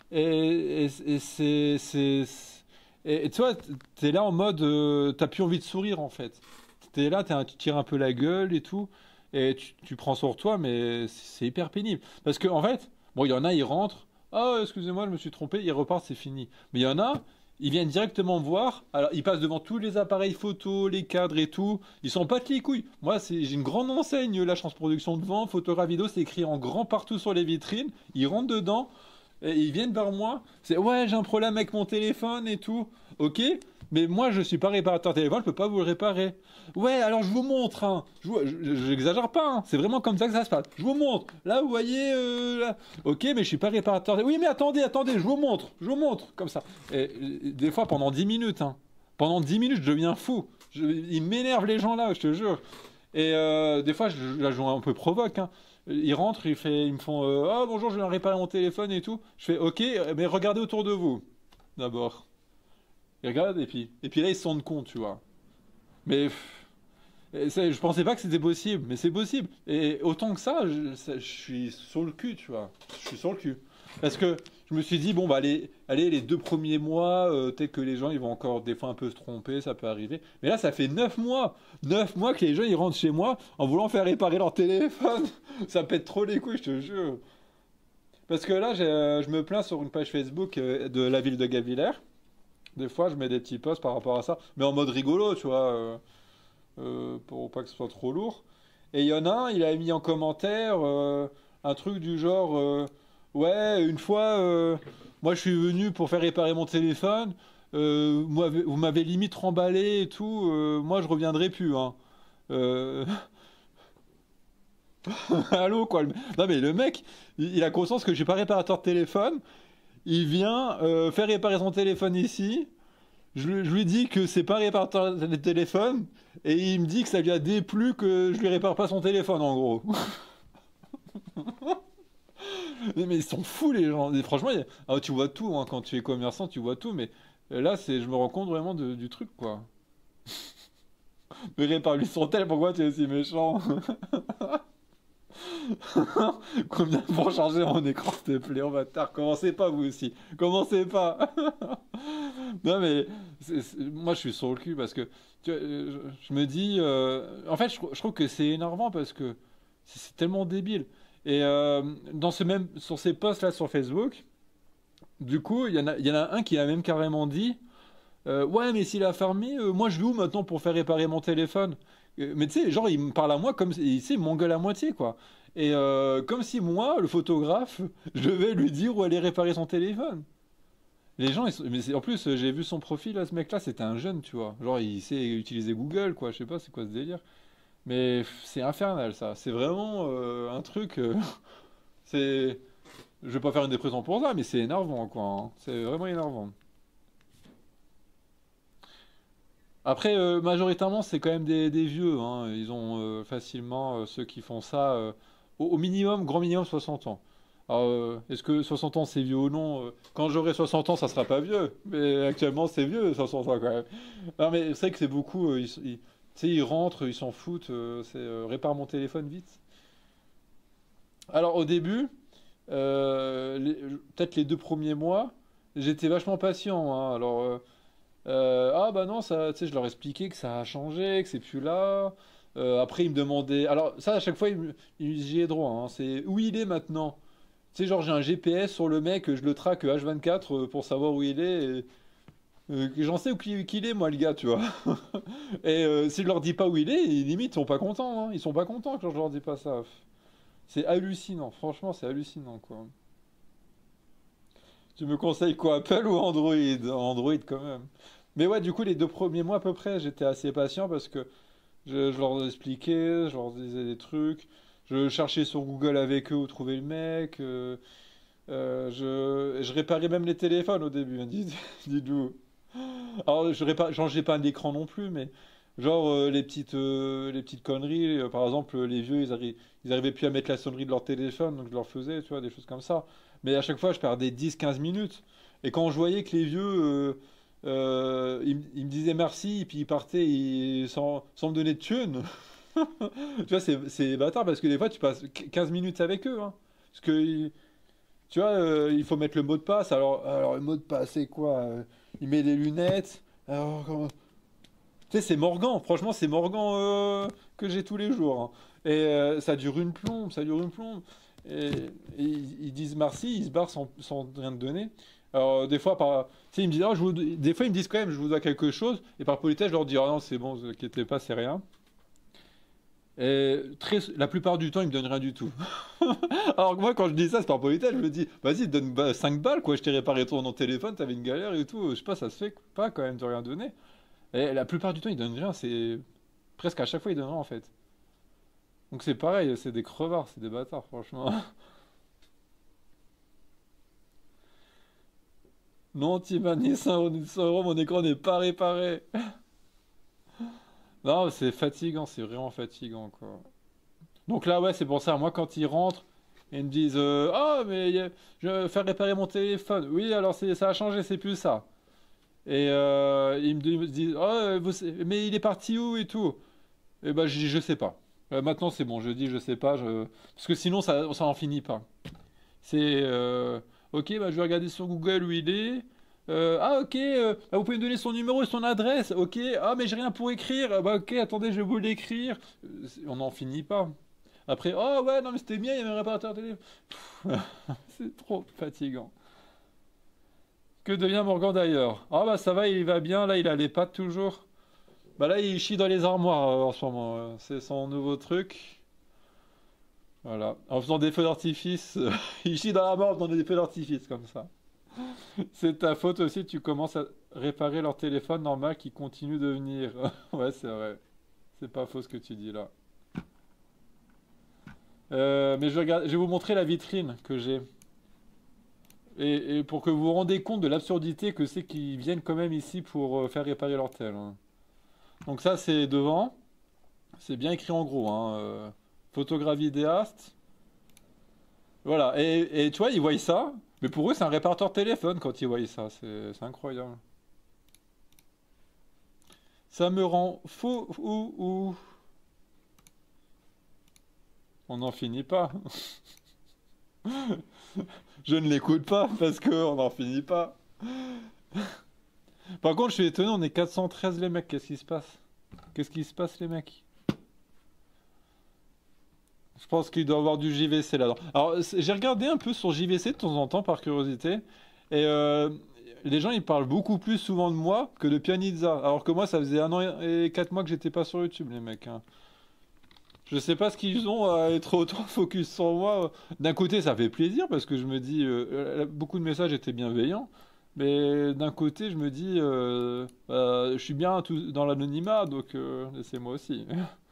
et, et- et c'est, c'est, c'est- et, et tu vois, t'es là en mode, euh, t'as plus envie de sourire en fait. T'es là, t'es un- tu tires un peu la gueule et tout, et tu, tu prends sur toi, mais c'est hyper pénible. Parce que en fait, bon, il y en a, ils rentrent, ah, excusez-moi, je me suis trompé, ils repartent, c'est fini. Mais il y en a, ils viennent directement me voir, alors ils passent devant tous les appareils photo, les cadres et tout, ils sont pas les couilles. Moi, c'est, j'ai une grande enseigne, la chance production devant, photographe vidéo, c'est écrit en grand partout sur les vitrines, ils rentrent dedans, et ils viennent vers moi, c'est ouais, j'ai un problème avec mon téléphone et tout. Ok, mais moi je suis pas réparateur téléphone, je peux pas vous le réparer. Ouais, alors je vous montre, hein. Je vous- je- J'exagère pas, hein. C'est vraiment comme ça que ça se passe. Je vous montre. Là, vous voyez, euh, là. Ok, mais je suis pas réparateur. Oui, mais attendez, attendez, je vous montre, je vous montre, comme ça. Et, et des fois pendant dix minutes, hein. Pendant dix minutes, je deviens fou. Je- ils m'énervent les gens là, je te jure. Et euh, des fois, je, la joue un peu provoque, hein. Ils rentrent, ils, fait, ils me font euh, ah bonjour, je viens réparer mon téléphone et tout. Je fais ok, mais regardez autour de vous d'abord. Ils regardent et puis, et puis là, ils se rendent compte, tu vois. Mais pff, et ça, je pensais pas que c'était possible, mais c'est possible. Et autant que ça, je, ça, je suis sur le cul, tu vois. Je suis sur le cul. Parce que je me suis dit, bon, bah, allez, allez les deux premiers mois, euh, peut-être que les gens, ils vont encore des fois un peu se tromper, ça peut arriver. Mais là, ça fait neuf mois. Neuf mois que les gens, ils rentrent chez moi en voulant faire réparer leur téléphone. Ça pète trop les couilles, je te jure. Parce que là, j'ai, euh, je me plains sur une page Facebook euh, de la ville de Gavillers. Des fois, je mets des petits posts par rapport à ça, mais en mode rigolo, tu vois, euh, euh, pour pas que ce soit trop lourd. Et il y en a un, il a mis en commentaire euh, un truc du genre, euh, ouais, une fois, euh, moi je suis venu pour faire réparer mon téléphone, euh, moi, vous m'avez limite remballé et tout, euh, moi je reviendrai plus, hein. Euh, Allô, quoi. le- Non, mais le mec, il, il a conscience que je suis pas réparateur de téléphone. Il vient euh, faire réparer son téléphone ici. Je, lui je lui dis que c'est pas un réparateur de téléphone. Et il me dit que ça lui a déplu que je lui répare pas son téléphone, en gros. Mais, mais ils sont fous, les gens. Et franchement, il y a- ah, tu vois tout, hein, quand tu es commerçant, tu vois tout. Mais là, c'est, je me rends compte vraiment de- du truc, quoi. Mais répare-lui son tel, pourquoi tu es si méchant? Combien pour changer mon écran, s'il te plaît, on va tard. Commencez pas, vous aussi. Commencez pas. Non, mais c'est- c'est- moi, je suis sur le cul parce que tu vois, euh, je, je me dis. Euh, en fait, je, trou- je trouve que c'est énervant parce que c'est c'est tellement débile. Et euh, dans ce même, sur ces posts-là sur Facebook, du coup, il y en a, il y en a un qui a même carrément dit. Euh, ouais, mais s'il a fermé, euh, moi je vais où maintenant pour faire réparer mon téléphone? Euh, mais tu sais, genre, il me parle à moi comme si, il, tu sais, il m'engueule à moitié, quoi. Et euh, comme si moi, le photographe, je vais lui dire où aller réparer son téléphone. Les gens, ils sont- mais c'est- en plus, euh, j'ai vu son profil, là, ce mec-là, c'était un jeune, tu vois. Genre, il sait utiliser Google, quoi. Je sais pas, c'est quoi ce délire. Mais pff, c'est infernal, ça. C'est vraiment euh, un truc. euh, c'est. Je vais pas faire une dépression pour ça, mais c'est énervant, quoi, hein. C'est vraiment énervant. Après, euh, majoritairement, c'est quand même des, des vieux, hein. Ils ont euh, facilement, euh, ceux qui font ça, euh, au, au minimum, grand minimum, soixante ans. Alors, euh, est-ce que soixante ans, c'est vieux ou non? Euh, Quand j'aurai soixante ans, ça sera pas vieux. Mais actuellement, c'est vieux, soixante ans, quand même. Non, mais c'est vrai que c'est beaucoup. Euh, ils, ils- tu sais, ils rentrent, ils s'en foutent. Euh, c'est euh, répare mon téléphone vite. Alors, au début, euh, les- peut-être les deux premiers mois, j'étais vachement patient, hein. Alors. euh, euh, ah bah non, ça, tu sais, je leur expliquais que ça a changé, que c'est plus là. Euh, après, ils me demandaient. Alors, ça, à chaque fois, ils me- ils- j'y ai droit, hein. C'est où il est maintenant. Tu sais, genre, j'ai un G P S sur le mec, je le traque H vingt-quatre euh, pour savoir où il est. Et, euh, que j'en sais où qu'il qu'il est, moi, le gars, tu vois. Et euh, si je leur dis pas où il est, ils, limite, ils sont pas contents, hein. Ils sont pas contents quand je leur dis pas ça. C'est hallucinant, franchement, c'est hallucinant, quoi. Tu me conseilles quoi, Apple ou Android? Android, quand même. Mais ouais, du coup, les deux premiers mois à peu près, j'étais assez patient parce que je, je leur expliquais, je leur disais des trucs, je cherchais sur Google avec eux où trouver le mec, euh, euh, je, je réparais même les téléphones au début, hein, dites- dites-vous. Alors, je répa- changeais pas d'écran non plus, mais genre euh, les petites, euh, les petites conneries, euh, par exemple, les vieux, ils, arri- ils arrivaient plus à mettre la sonnerie de leur téléphone, donc je leur faisais, tu vois, des choses comme ça. Mais à chaque fois, je perdais dix quinze minutes. Et quand je voyais que les vieux, euh, euh, ils, m- ils me disaient merci, et puis ils partaient ils- sans, sans me donner de thunes, tu vois, c'est c'est bâtard parce que des fois, tu passes qu- quinze minutes avec eux, hein. Parce que, ils- tu vois, euh, il faut mettre le mot de passe. Alors, alors le mot de passe, c'est quoi? Euh, Il met des lunettes. Alors, comment- tu sais, c'est Morgan. Franchement, c'est Morgan euh, que j'ai tous les jours, hein. Et euh, ça dure une plombe, ça dure une plombe. Et, et ils, ils disent merci, ils se barrent sans, sans rien te donner. Alors, des fois, par, tu sais, ils me disent, ah, je vous- des fois, ils me disent quand même, je vous dois quelque chose. Et par politesse, je leur dis, ah non, c'est bon, ne vous inquiétez pas, c'est rien. Et très, la plupart du temps, ils me donnent rien du tout. Alors que moi, quand je dis ça, c'est par politesse, je me dis, vas-y, donne bah, cinq balles, quoi, je t'ai réparé ton, ton téléphone, t'avais une galère et tout. Je sais pas, ça se fait pas quand même de rien donner. Et la plupart du temps, ils donnent rien, c'est presque à chaque fois, ils donnent rien en fait. Donc c'est pareil, c'est des crevards, c'est des bâtards, franchement. Non, Tiffany, cent euros, cent euros, mon écran n'est pas réparé. Non, c'est fatigant, c'est vraiment fatigant, quoi. Donc là, ouais, c'est pour ça. Moi, quand ils rentrent, ils me disent euh, ah, mais y a- je vais faire réparer mon téléphone. Oui, alors c'est, ça a changé, c'est plus ça. Et euh, ils me disent oh, vous sa- mais il est parti où et tout. Et ben, je dis je sais pas. Euh, maintenant, c'est bon, je dis je sais pas. Je... Parce que sinon, ça, ça en finit pas. C'est euh, ok, bah, je vais regarder sur Google où il est. Euh, ah, ok, euh, ah, vous pouvez me donner son numéro et son adresse. Ok, ah, mais j'ai rien pour écrire. Ah, bah, ok, attendez, je vais vous l'écrire. Euh, c'est- On n'en finit pas. Après, oh ouais, non, mais c'était bien, il y avait un réparateur télé. C'est trop fatigant. Que devient Morgan d'ailleurs? Ah, bah, ça va, il va bien. Là, il a les pattes toujours. Bah, là, il chie dans les armoires euh, en ce moment. euh, C'est son nouveau truc. Voilà. En faisant des feux d'artifice. Il chie dans l'armoire en faisant des feux d'artifice, comme ça. C'est ta faute aussi, tu commences à réparer leur téléphone normal qui continue de venir. Ouais, c'est vrai. C'est pas faux ce que tu dis là. Euh, mais je, regarde, je vais vous montrer la vitrine que j'ai. Et, et pour que vous vous rendez compte de l'absurdité que c'est qu'ils viennent quand même ici pour euh, faire réparer leur tel, hein. Donc ça c'est devant. C'est bien écrit en gros, hein. euh, photographe vidéaste. Voilà. Et, et tu vois, ils voient ça. Mais pour eux, c'est un réparateur téléphone quand ils voient ça. C'est c'est incroyable. Ça me rend fou ou ou. On n'en finit pas. Je ne l'écoute pas parce que on n'en finit pas. Par contre, je suis étonné, on est quatre cent treize les mecs. Qu'est-ce qui se passe? Qu'est-ce qui se passe les mecs? Je pense qu'il doit y avoir du J V C là-dedans. Alors, c'est- j'ai regardé un peu sur J V C de temps en temps par curiosité. Et euh, les gens, ils parlent beaucoup plus souvent de moi que de Pianizza. Alors que moi, ça faisait un an et quatre mois que j'étais pas sur YouTube, les mecs, hein. Je sais pas ce qu'ils ont à être autant focus sur moi. D'un côté, ça fait plaisir parce que je me dis, euh, euh, beaucoup de messages étaient bienveillants. Mais d'un côté, je me dis, euh, bah, je suis bien tout, dans l'anonymat, donc euh, laissez-moi aussi.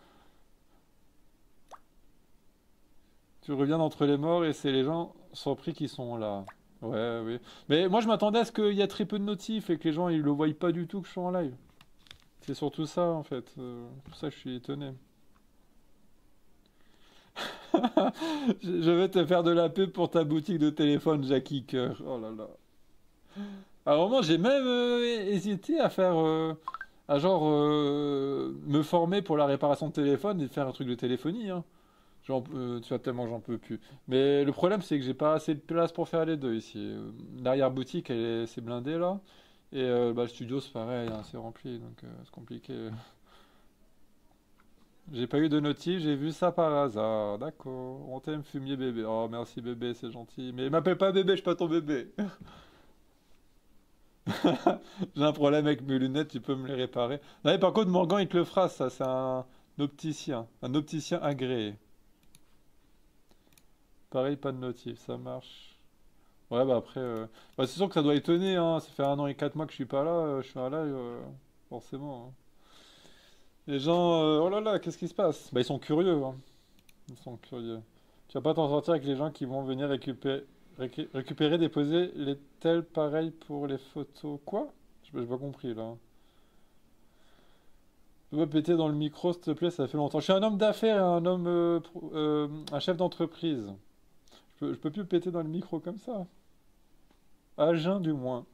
Tu reviens d'entre les morts et c'est les gens surpris qui sont là. Ouais, oui. Mais moi, je m'attendais à ce qu'il y ait très peu de notifs et que les gens ils le voient pas du tout que je suis en live. C'est surtout ça, en fait. Euh, pour ça, que je suis étonné. Je je vais te faire de la pub pour ta boutique de téléphone, Jackie Cœur. Oh là là. À un moment, j'ai même euh, hésité à faire, euh, à genre, euh, me former pour la réparation de téléphone et faire un truc de téléphonie, hein. J'en- euh, tu vois, tellement j'en peux plus. Mais le problème, c'est que j'ai pas assez de place pour faire les deux ici. Euh, L'arrière-boutique, elle est- c'est blindé là. Et euh, bah, le studio, c'est pareil, hein, c'est rempli, donc euh, c'est compliqué. J'ai pas eu de notif, j'ai vu ça par hasard. D'accord. On t'aime, fumier bébé. Oh, merci bébé, c'est gentil. Mais m'appelle pas bébé, je suis pas ton bébé. J'ai un problème avec mes lunettes, tu peux me les réparer. Non, mais par contre, Morgan, il te le fera, ça. C'est un opticien. Un opticien agréé. Pareil, pas de notif, ça marche. Ouais, bah après, euh, bah, c'est sûr que ça doit étonner, hein. Ça fait un an et quatre mois que je suis pas là, euh, je suis un live, euh, forcément, hein. Les gens, euh, oh là là, qu'est-ce qui se passe? Bah, ils sont curieux, hein. Ils sont curieux. Tu vas pas t'en sortir avec les gens qui vont venir récupérer, récu- récupérer, déposer les tels pareils pour les photos. Quoi? J'ai j'ai pas compris là. Tu peux pas péter dans le micro, s'il te plaît, ça fait longtemps. Je suis un homme d'affaires et un homme, euh, pro- euh, un chef d'entreprise. Je peux, je peux plus péter dans le micro comme ça. À jeun, du moins.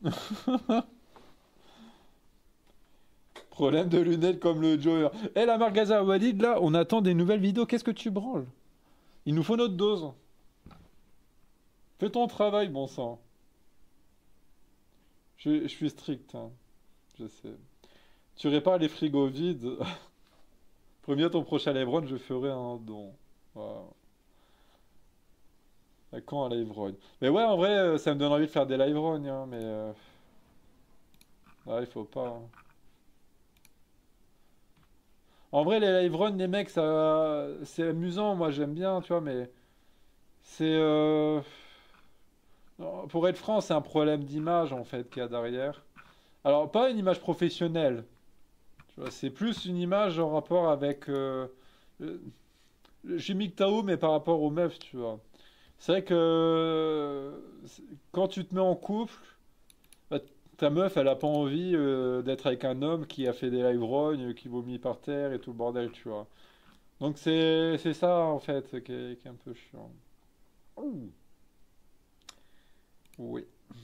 Problème de lunettes comme le Joe. Eh, la marque Gaza Walid, là, on attend des nouvelles vidéos. Qu'est-ce que tu branles? Il nous faut notre dose. Fais ton travail, bon sang. Je, je suis strict, hein, je sais. Tu répares les frigos vides. Premier, ton prochain Livron, je ferai un don. Voilà. À quand un Livron? Mais ouais, en vrai, euh, ça me donne envie de faire des Livrognes, hein, mais euh, ouais, il faut pas, hein. En vrai, les Livrognes, les mecs, ça, c'est amusant, moi j'aime bien, tu vois, mais c'est, euh, non, pour être franc, c'est un problème d'image en fait qu'il y a derrière. Alors, pas une image professionnelle, tu vois, c'est plus une image en rapport avec euh, euh, j'ai mis que Tao, mais par rapport aux meufs, tu vois. C'est vrai que euh, c'est- quand tu te mets en couple, bah, ta meuf, elle a pas envie euh, d'être avec un homme qui a fait des live qui vomit par terre et tout le bordel, tu vois. Donc c'est c'est ça en fait qui est, qui est un peu chiant. Ouh. Oui.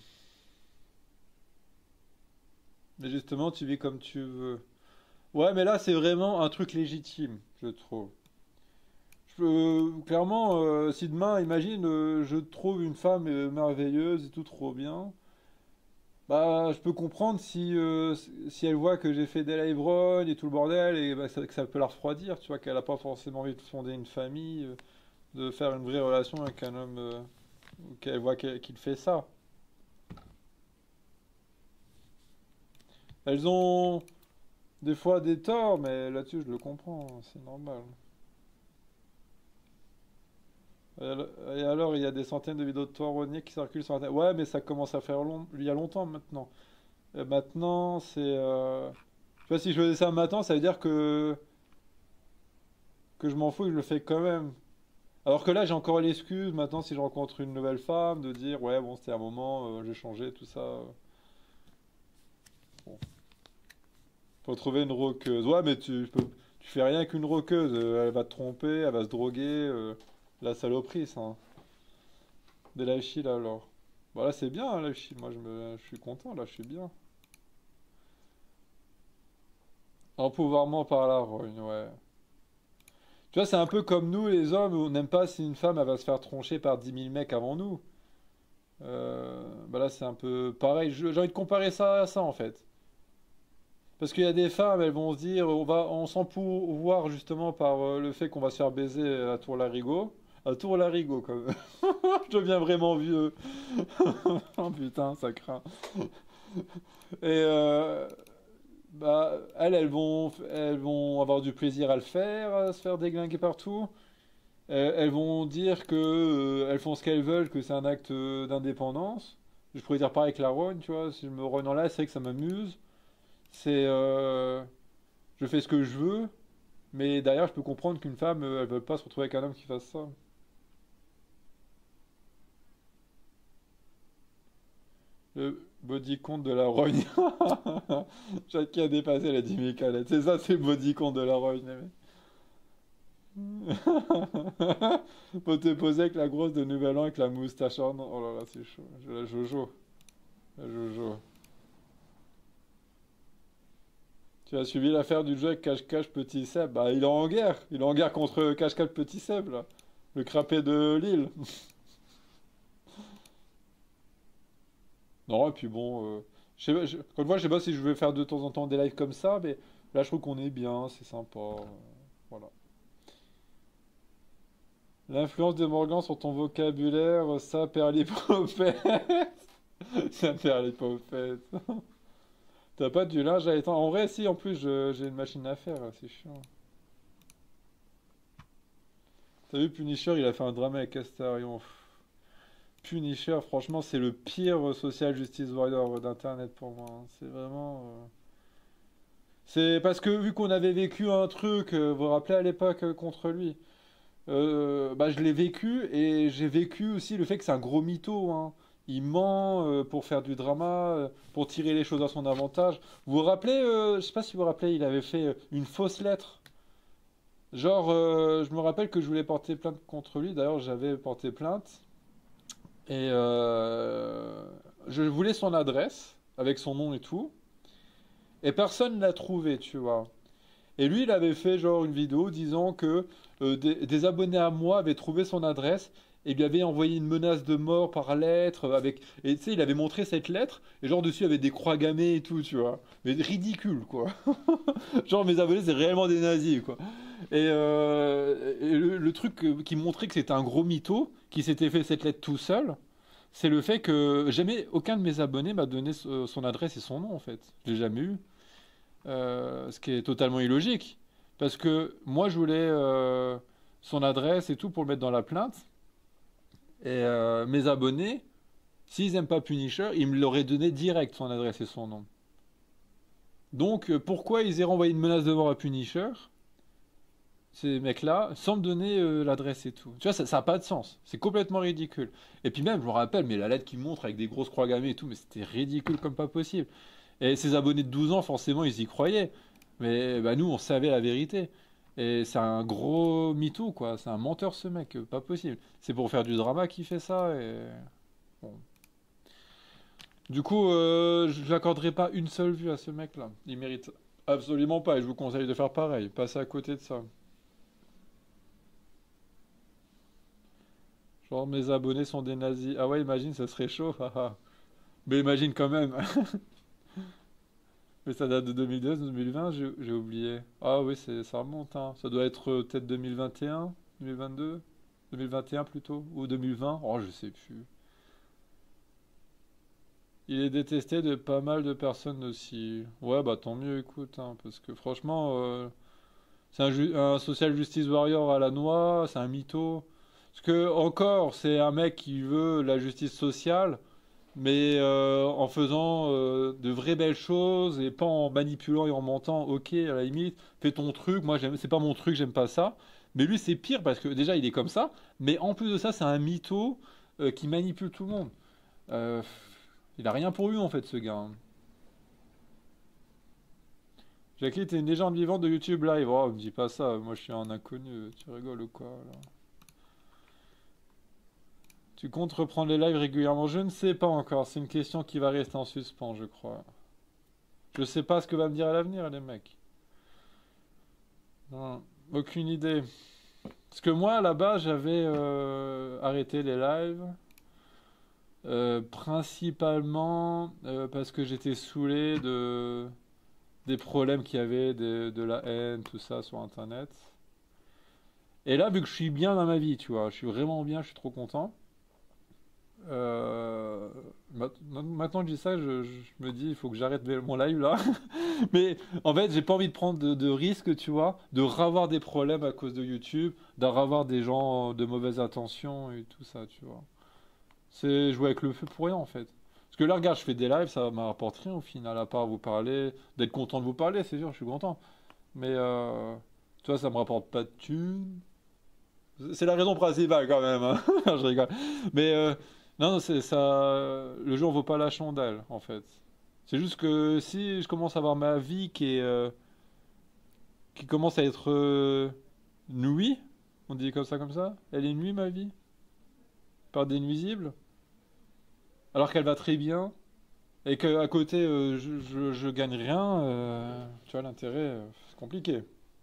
Mais justement, tu vis comme tu veux. Ouais, mais là, c'est vraiment un truc légitime, je trouve. Je peux- clairement, euh, si demain, imagine, euh, je trouve une femme euh, merveilleuse et tout trop bien, bah, je peux comprendre si, euh, si elle voit que j'ai fait des live runs et tout le bordel, et bah, ça- que ça peut la refroidir, tu vois, qu'elle n'a pas forcément envie de fonder une famille, euh, de faire une vraie relation avec un homme, euh, qu'elle voit qu'elle- qu'il fait ça. Elles ont des fois des torts, mais là-dessus, je le comprends, c'est normal. Et al- et alors, il y a des centaines de vidéos de toi, Ronier, qui circulent sur Internet. Ouais, mais ça commence à faire long... il y a longtemps maintenant. Et maintenant, c'est... euh, tu vois, si je faisais ça maintenant, ça veut dire que... que je m'en fous, je le fais quand même. Alors que là, j'ai encore l'excuse, maintenant, si je rencontre une nouvelle femme, de dire, ouais, bon, c'était un moment, euh, j'ai changé, tout ça. Bon. Faut trouver une roqueuse. Ouais, mais tu, peux, tu fais rien qu'une roqueuse. euh, Elle va te tromper, elle va se droguer. euh, la saloperie, ça, hein. De la chi, là, alors. Voilà, c'est bien, hein, la chi. Moi, je me, je suis content, là, je suis bien. Empouvoirment par la rogne, ouais. Tu vois, c'est un peu comme nous, les hommes, on n'aime pas si une femme, elle va se faire troncher par dix mille mecs avant nous. Euh, bah là, c'est un peu pareil. Je- J'ai envie de comparer ça à ça, en fait. Parce qu'il y a des femmes, elles vont se dire, on va, on s'empouvoir justement par euh, le fait qu'on va se faire baiser à Tour Larigot. À Tour Larigot, comme. Je deviens vraiment vieux. Oh putain, ça craint. Et euh, bah, elles, elles vont, elles vont avoir du plaisir à le faire, à se faire déglinguer partout. Elles, elles vont dire que euh, elles font ce qu'elles veulent, que c'est un acte euh, d'indépendance. Je pourrais dire pareil avec la rogne, tu vois. Si je me rogne en là, c'est vrai que ça m'amuse. C'est, euh, je fais ce que je veux, mais derrière, je peux comprendre qu'une femme, euh, elle veut pas se retrouver avec un homme qui fasse ça. Le body count de la rogne. Chacun a dépassé la dix mille calettes. C'est ça, c'est le body count de la rogne, les mecs. Faut te poser avec la grosse de Nouvel An avec la moustache. Oh non, oh là là, c'est chaud. Je- La Jojo. La Jojo. Tu as suivi l'affaire du jeu avec Cache-Cache Petit Seb. Bah, il est en guerre. Il est en guerre contre Cache-Cache Petit Seb, là. Le crapet de Lille. Non, et puis bon, euh, je sais pas, je- encore une fois, je sais pas si je vais faire de temps en temps des lives comme ça, mais là, je trouve qu'on est bien, c'est sympa. euh, Voilà. L'influence de Morgan sur ton vocabulaire, ça perd les prophètes. Ça perd les prophètes. T'as pas du linge à étendre. En vrai, si, en plus, je- j'ai une machine à faire, c'est chiant. T'as vu, Punisher, il a fait un drama avec Astarion. Pff, Punisher, franchement, c'est le pire social justice warrior d'Internet pour moi, hein. C'est vraiment. euh, C'est parce que vu qu'on avait vécu un truc, euh, vous vous rappelez à l'époque euh, contre lui, euh, bah, je l'ai vécu et j'ai vécu aussi le fait que c'est un gros mytho, hein. Il ment euh, pour faire du drama, euh, pour tirer les choses à son avantage. Vous vous rappelez, euh, je sais pas si vous vous rappelez, il avait fait euh, une fausse lettre. Genre, euh, je me rappelle que je voulais porter plainte contre lui. D'ailleurs, j'avais porté plainte et euh, je voulais son adresse avec son nom et tout. Et personne ne l'a trouvé, tu vois. Et lui, il avait fait genre une vidéo disant que euh, des, des abonnés à moi avaient trouvé son adresse et lui avaient envoyé une menace de mort par lettre euh, avec et tu sais, il avait montré cette lettre et genre dessus il y avait des croix gammées et tout, tu vois. Mais ridicule quoi. Genre mes abonnés c'est réellement des nazis quoi. Et, euh, et le, le truc euh, qui montrait que c'était un gros mytho qui s'était fait cette lettre tout seul, c'est le fait que jamais aucun de mes abonnés m'a donné so- son adresse et son nom en fait. Je l'ai jamais eu. Euh, ce qui est totalement illogique. Parce que moi, je voulais euh, son adresse et tout pour le mettre dans la plainte. Et euh, mes abonnés, s'ils n'aiment pas Punisher, ils me l'auraient donné direct, son adresse et son nom. Donc, euh, pourquoi ils aient renvoyé une menace de mort à Punisher, ces mecs-là, sans me donner euh, l'adresse et tout? Tu vois, ça n'a pas de sens. C'est complètement ridicule. Et puis même, je me rappelle, mais la lettre qu'ils montrent avec des grosses croix gammées et tout, mais c'était ridicule comme pas possible. Et ses abonnés de douze ans, forcément, ils y croyaient. Mais bah, nous, on savait la vérité. Et c'est un gros mytho, quoi. C'est un menteur, ce mec. euh, Pas possible. C'est pour faire du drama qu'il fait ça. Et... bon. Du coup, euh, je n'accorderai pas une seule vue à ce mec-là. Il mérite absolument pas. Et je vous conseille de faire pareil. Passez à côté de ça. Genre, mes abonnés sont des nazis. Ah ouais, imagine, ça serait chaud. haha. Mais imagine quand même. Mais ça date de deux mille deux, deux mille vingt, j'ai j'ai oublié. Ah oui, c'est, ça remonte, hein. Ça doit être euh, peut-être deux mille vingt et un, deux mille vingt-deux, deux mille vingt et un plutôt, ou deux mille vingt. Oh, je sais plus. Il est détesté de pas mal de personnes aussi. Ouais, bah tant mieux, écoute, hein, parce que franchement, euh, c'est un, ju- un social justice warrior à la noix, c'est un mytho. Parce que, encore, c'est un mec qui veut la justice sociale, mais euh, en faisant euh, de vraies belles choses et pas en manipulant et en mentant. Ok, à la limite, fais ton truc. Moi, j'aime, c'est pas mon truc, j'aime pas ça. Mais lui, c'est pire parce que déjà, il est comme ça. Mais en plus de ça, c'est un mytho euh, qui manipule tout le monde. Euh, il a rien pour lui, en fait, ce gars, hein. Jackie, t'es une légende vivante de YouTube Live. Oh, me dis pas ça. Moi, je suis un inconnu. Tu rigoles ou quoi, là? Tu comptes reprendre les lives régulièrement? Je ne sais pas encore. C'est une question qui va rester en suspens, je crois. Je sais pas ce que va me dire à l'avenir, les mecs. Non, aucune idée. Parce que moi, là-bas, j'avais euh, arrêté les lives. euh, principalement euh, parce que j'étais saoulé de, des problèmes qu'il y avait, de, de la haine, tout ça sur Internet. Et là, vu que je suis bien dans ma vie, tu vois, je suis vraiment bien, je suis trop content. Euh, mat- Maintenant que je dis ça, je, je me dis, il faut que j'arrête mon live là. Mais en fait, j'ai pas envie de prendre de, de risques, tu vois, de ravoir des problèmes à cause de YouTube, d'en ravoir des gens de mauvaise intention et tout ça, tu vois. C'est jouer avec le feu pour rien en fait. Parce que là, regarde, je fais des lives, ça m'a rapporté rien au final, à part vous parler, d'être content de vous parler, c'est sûr, je suis content. Mais euh, tu vois, ça me rapporte pas de thunes. C'est la raison principale quand même, hein. Non, je rigole. Mais euh, non, non, c'est ça. Le jour vaut pas la chandelle en fait. C'est juste que si je commence à avoir ma vie qui est euh, qui commence à être euh, nuit, on dit comme ça comme ça, elle est nuit ma vie, par des nuisibles, alors qu'elle va très bien. Et qu'à côté, euh, je, je, je gagne rien, euh, tu vois, l'intérêt, euh, c'est compliqué.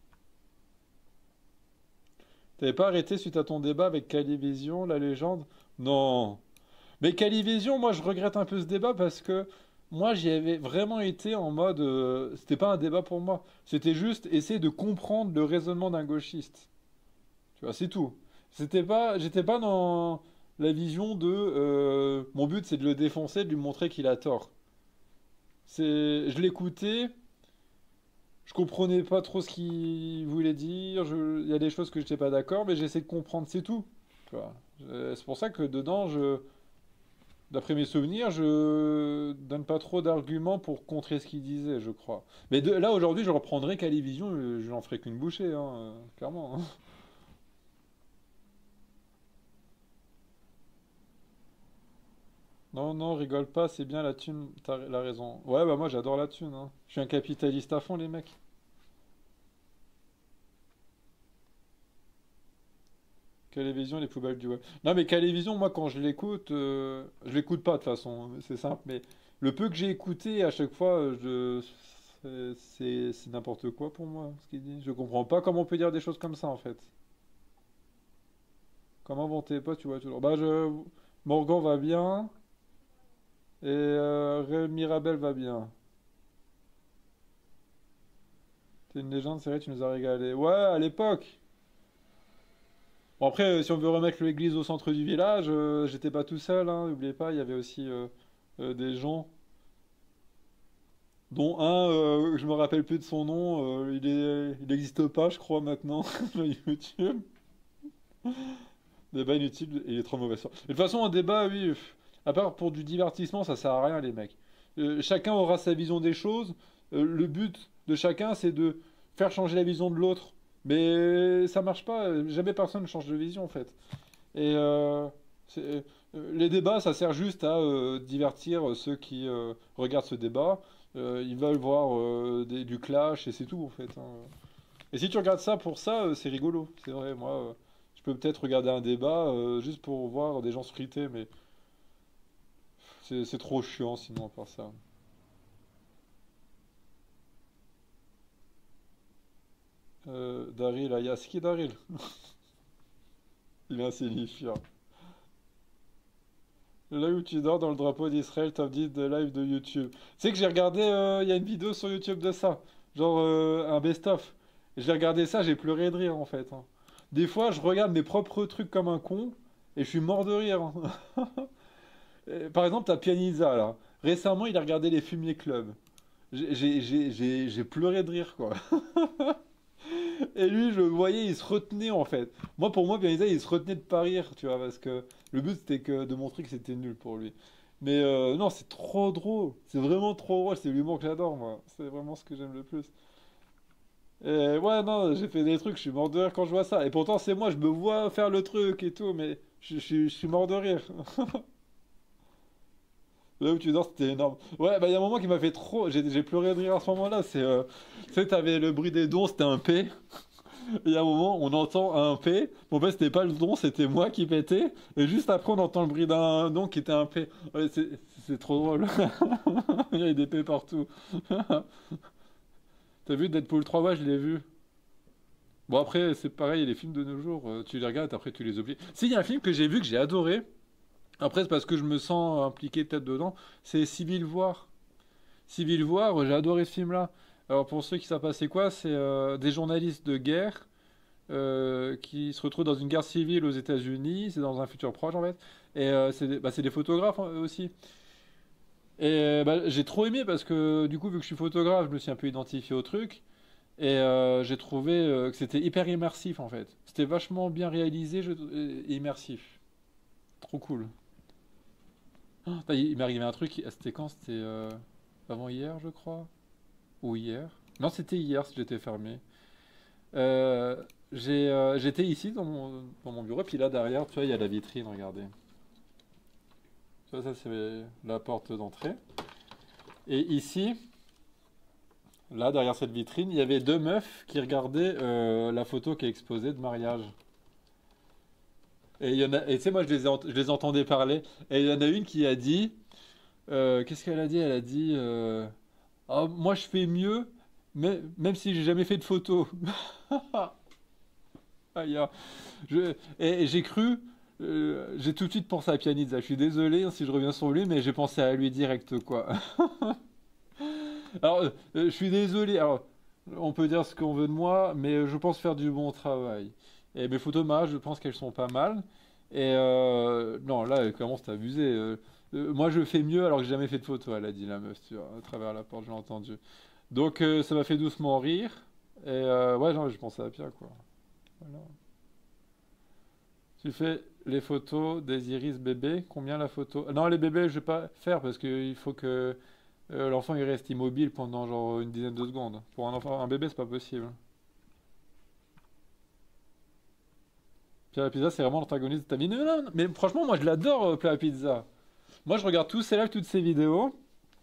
T'avais pas arrêté suite à ton débat avec Calivision, la légende? Non. Mais Calivision, moi, je regrette un peu ce débat parce que moi, j'y avais vraiment été en mode. Euh, c'était pas un débat pour moi. C'était juste essayer de comprendre le raisonnement d'un gauchiste. Tu vois, c'est tout. C'était pas, j'étais pas dans la vision de. Euh, mon but, c'est de le défoncer, de lui montrer qu'il a tort. C'est, je l'écoutais. Je comprenais pas trop ce qu'il voulait dire. je- Il y a des choses que je n'étais pas d'accord, mais j'essaie de comprendre, c'est tout. Tu vois. Je- C'est pour ça que dedans, je, d'après mes souvenirs, je donne pas trop d'arguments pour contrer ce qu'il disait, je crois. Mais de, là, aujourd'hui, je reprendrai Calivision, je, je n'en ferai qu'une bouchée, hein, euh, clairement, hein. Non, non, rigole pas, c'est bien la thune, t'as la raison. Ouais, bah moi j'adore la thune, hein. Je suis un capitaliste à fond, les mecs. Calévision, les poubelles du web. Non, mais Calévision, moi, quand je l'écoute, euh, je l'écoute pas de toute façon, c'est simple, mais le peu que j'ai écouté, à chaque fois, euh, je, c'est c'est- c'est n'importe quoi pour moi, ce qu'il dit. Je comprends pas comment on peut dire des choses comme ça, en fait. Comment vont tes potes, tu vois, toujours. Bah, je, Morgan va bien, et euh, Ré- Mirabel va bien. T'es une légende, c'est vrai, tu nous as régalé. Ouais, à l'époque. Bon, après, euh, si on veut remettre l'église au centre du village, euh, j'étais pas tout seul, hein, n'oubliez pas, il y avait aussi euh, euh, des gens. Dont un, euh, je me rappelle plus de son nom, euh, il est, il n'existe pas, je crois, maintenant, sur YouTube. Débat inutile, il est trop mauvais. Mais de toute façon, un débat, oui, pff, à part pour du divertissement, ça sert à rien, les mecs. Euh, chacun aura sa vision des choses. Euh, le but de chacun, c'est de faire changer la vision de l'autre. Mais ça marche pas, jamais personne ne change de vision, en fait. Et euh, c'est- euh, les débats, ça sert juste à euh, divertir ceux qui euh, regardent ce débat. Euh, ils veulent voir euh, des- du clash et c'est tout en fait, hein. Et si tu regardes ça pour ça, euh, c'est rigolo. C'est vrai, moi, euh, je peux peut-être regarder un débat euh, juste pour voir des gens se friter, mais c'est c'est trop chiant sinon à part ça. Euh, Daryl, Aya, c'est qui Daryl? Il est insignifiant. Là où tu dors dans le drapeau d'Israël, top dix de live de YouTube. Tu sais que j'ai regardé, euh, il y a une vidéo sur YouTube de ça. Genre euh, un best-of. Et j'ai regardé ça, j'ai pleuré de rire en fait, hein. Des fois, je regarde mes propres trucs comme un con et je suis mort de rire, hein. Euh, Par exemple, t'as Pianisa là. Récemment, il a regardé les Fumier Club. J'ai j'ai- j'ai- j'ai- j'ai pleuré de rire quoi. Et lui, je le voyais, il se retenait en fait. Moi, pour moi, Pianisa, il se retenait de pas rire, tu vois, parce que le but c'était que de montrer que c'était nul pour lui. Mais euh, non, c'est trop drôle. C'est vraiment trop drôle. C'est l'humour que j'adore, moi. C'est vraiment ce que j'aime le plus. Et ouais, non, j'ai fait des trucs, je suis mort de rire quand je vois ça. Et pourtant, c'est moi, je me vois faire le truc et tout, mais je, je- je suis mort de rire. Là où tu dors, c'était énorme. Ouais, bah il y a un moment qui m'a fait trop. J'ai j'ai pleuré de rire à ce moment-là. C'est. Euh, Tu sais, t'avais le bruit des dons, c'était un P. Et il y a un moment, on entend un P. Bon, en fait, c'était pas le don, c'était moi qui pétais. Et juste après, on entend le bruit d'un don qui était un P. Ouais, c'est c'est trop drôle. Il y a des P partout. T'as vu Deadpool trois? Ouais, je l'ai vu. Bon, après, c'est pareil, les films de nos jours, euh, tu les regardes, après tu les oublies. Si, il y a un film que j'ai vu, que j'ai adoré. Après, c'est parce que je me sens impliqué peut-être dedans. C'est Civil War. Civil War, euh, j'ai adoré ce film-là. Alors, pour ceux qui savent pas c'est quoi, c'est euh, des journalistes de guerre euh, qui se retrouvent dans une guerre civile aux États-Unis. C'est dans un futur proche, en fait. Et euh, c'est des, bah, c'est des photographes hein, eux aussi. Et euh, bah, j'ai trop aimé parce que, du coup, vu que je suis photographe, je me suis un peu identifié au truc. Et euh, j'ai trouvé euh, que c'était hyper immersif en fait. C'était vachement bien réalisé je- et immersif. Trop cool. Ah, putain, il il m'est arrivé un truc, c'était quand? C'était euh, avant hier je crois? Ou hier? Non c'était hier si j'étais fermé. Euh, j'ai, euh, J'étais ici dans mon, dans mon bureau, puis là derrière, tu vois, il y a la vitrine, regardez. Tu vois, ça c'est la porte d'entrée. Et ici, là derrière cette vitrine, il y avait deux meufs qui regardaient euh, la photo qui est exposée de mariage. Et il y en a, et tu sais, moi, je les ai ent- je les entendais parler. Et il y en a une qui a dit, euh, qu'est-ce qu'elle a dit? Elle a dit, euh, ah, moi, je fais mieux, mais, même si j'ai jamais fait de photo. Aïe, ah. Je- et, et j'ai cru, euh, j'ai tout de suite pensé à Pianizza. Je suis désolé hein, si je reviens sur lui, mais j'ai pensé à lui direct, quoi. Alors, euh, euh, je suis désolé. Alors, on peut dire ce qu'on veut de moi, mais euh, je pense faire du bon travail. Et mes photos de mariage, je pense qu'elles sont pas mal. Et euh, non, là, clairement, c'est abusé. Euh, euh, moi, je fais mieux alors que j'ai jamais fait de photo, elle a dit la meuf, tu vois, à travers la porte, j'ai entendu. Donc, euh, ça m'a fait doucement rire. Et euh, ouais, non, je pensais à Pierre, quoi. Voilà. Tu fais les photos des iris bébés, combien la photo? Non, les bébés, je vais pas faire parce qu'il faut que euh, l'enfant il reste immobile pendant genre une dizaine de secondes. Pour un enfant, un bébé, c'est pas possible. Pierre la Pizza, c'est vraiment l'antagoniste de ta vie. Non, non, non, mais franchement, moi je l'adore, euh, Pierre la Pizza. Moi je regarde tous ses lives, toutes ses vidéos.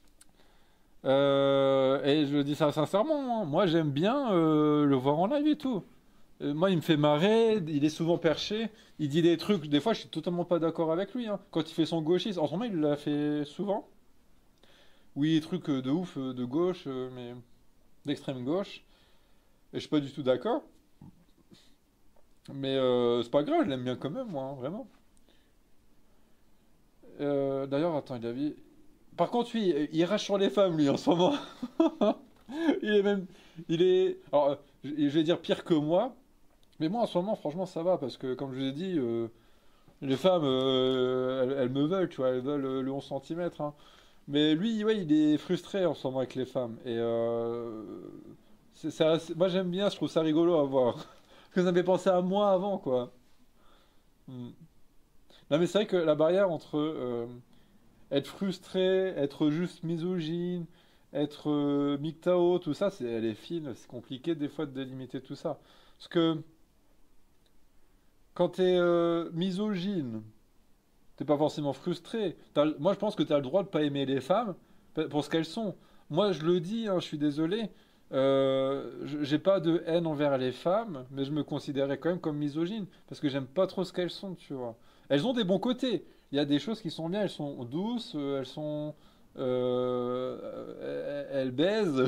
euh, et je le dis ça sincèrement, hein. Moi j'aime bien euh, le voir en live et tout. Euh, moi il me fait marrer, il est souvent perché. Il dit des trucs, des fois je suis totalement pas d'accord avec lui, hein. Quand il fait son gauchiste, en ce moment il l'a fait souvent. Oui, des trucs euh, de ouf, euh, de gauche, euh, mais d'extrême gauche. Et je suis pas du tout d'accord. Mais euh, c'est pas grave, je l'aime bien quand même, moi, hein, vraiment. Euh, d'ailleurs, attends, il avait. Par contre, lui, il rage sur les femmes, lui, en ce moment. Il est même. Il est. Alors, euh, je je vais dire pire que moi. Mais moi, en ce moment, franchement, ça va. Parce que, comme je vous ai dit, euh, les femmes, euh, elles, elles me veulent, tu vois. Elles veulent euh, le onze centimètres. Mais lui, ouais, il est frustré en ce moment avec les femmes. Et euh, c'est, c'est assez- moi, j'aime bien, je trouve ça rigolo à voir. Parce que ça me fait penser à moi avant, quoi. Hmm. Non, mais c'est vrai que la barrière entre euh, être frustré, être juste misogyne, être euh, M G T O, tout ça, c'est, elle est fine, c'est compliqué des fois de délimiter tout ça. Parce que quand t'es euh, misogyne, t'es pas forcément frustré. T'as le- moi, je pense que t'as le droit de pas aimer les femmes pe- pour ce qu'elles sont. Moi, je le dis, hein, je suis désolé. Euh, je- j'ai pas de haine envers les femmes, mais je me considérais quand même comme misogyne parce que j'aime pas trop ce qu'elles sont, tu vois. Elles ont des bons côtés. Il y a des choses qui sont bien. Elles sont douces, euh, elles sont, euh, elles elles baisent,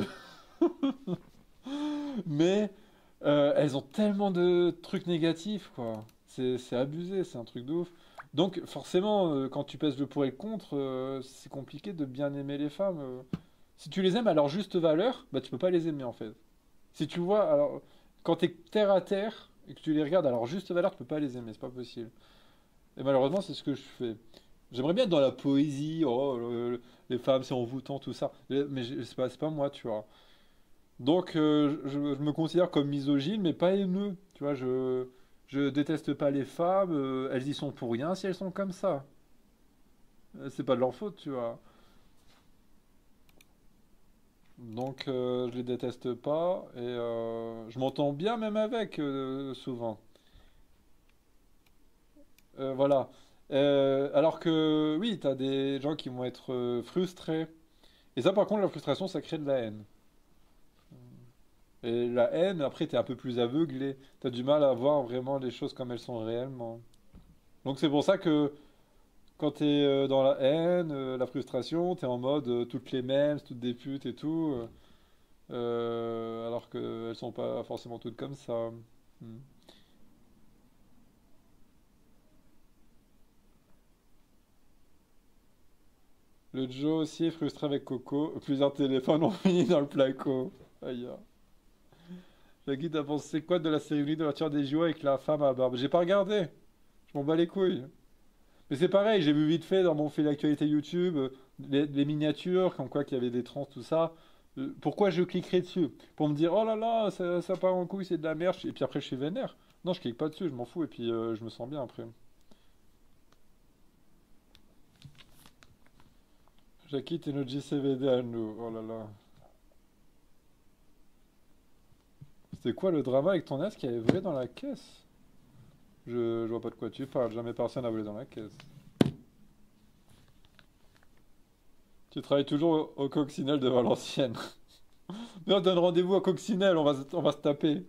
mais euh, elles ont tellement de trucs négatifs, quoi. C'est c'est abusé, c'est un truc de ouf. Donc forcément, euh, quand tu pèses le pour et le contre, euh, c'est compliqué de bien aimer les femmes. euh. Si tu les aimes à leur juste valeur, bah tu peux pas les aimer en fait. Si tu vois, alors quand t'es terre à terre et que tu les regardes à leur juste valeur, tu peux pas les aimer, c'est pas possible. Et malheureusement, c'est ce que je fais. J'aimerais bien être dans la poésie, oh, le- le- les femmes c'est envoûtant, tout ça. Mais je- c'est pas, c'est pas moi, tu vois. Donc, euh, je, je me considère comme misogyne, mais pas haineux. Tu vois, je, je déteste pas les femmes, euh, elles y sont pour rien si elles sont comme ça. Euh, C'est pas de leur faute, tu vois. Donc euh, je les déteste pas et euh, je m'entends bien même avec euh, souvent. Euh, voilà. Euh, alors que oui, t'as des gens qui vont être euh, frustrés. Et ça par contre, la frustration, ça crée de la haine. Et la haine, après, t'es un peu plus aveuglé. T'as du mal à voir vraiment les choses comme elles sont réellement. Donc c'est pour ça que quand t'es euh, dans la haine, euh, la frustration, t'es en mode euh, toutes les mêmes, toutes des putes et tout. euh, euh, alors qu'elles sont pas forcément toutes comme ça. Hmm. Le Joe aussi est frustré avec Coco. Plusieurs téléphones ont fini dans le placo. Aïe. Jackie, t'as pensé quoi de la cérémonie de l'ouverture des J O avec la femme à barbe? J'ai pas regardé. Je m'en bats les couilles. Mais c'est pareil, j'ai vu vite fait dans mon fil d'actualité YouTube euh, les, les miniatures, comme quoi qu'il y avait des trans, tout ça. Euh, pourquoi je cliquerais dessus? Pour me dire, oh là là, ça, ça part en couille, c'est de la merde. Et puis après, je suis vénère. Non, je clique pas dessus, je m'en fous. Et puis, euh, je me sens bien après. Jackie, t'es notre J C V D à nous. Oh là là. C'était quoi le drama avec ton as qui avait volé dans la caisse? Je, je vois pas de quoi tu parles. Jamais personne n'a volé dans la caisse. Tu travailles toujours au, au coccinelle de Valenciennes. Mais on donne rendez-vous à coccinelle, on va, se- on va se taper.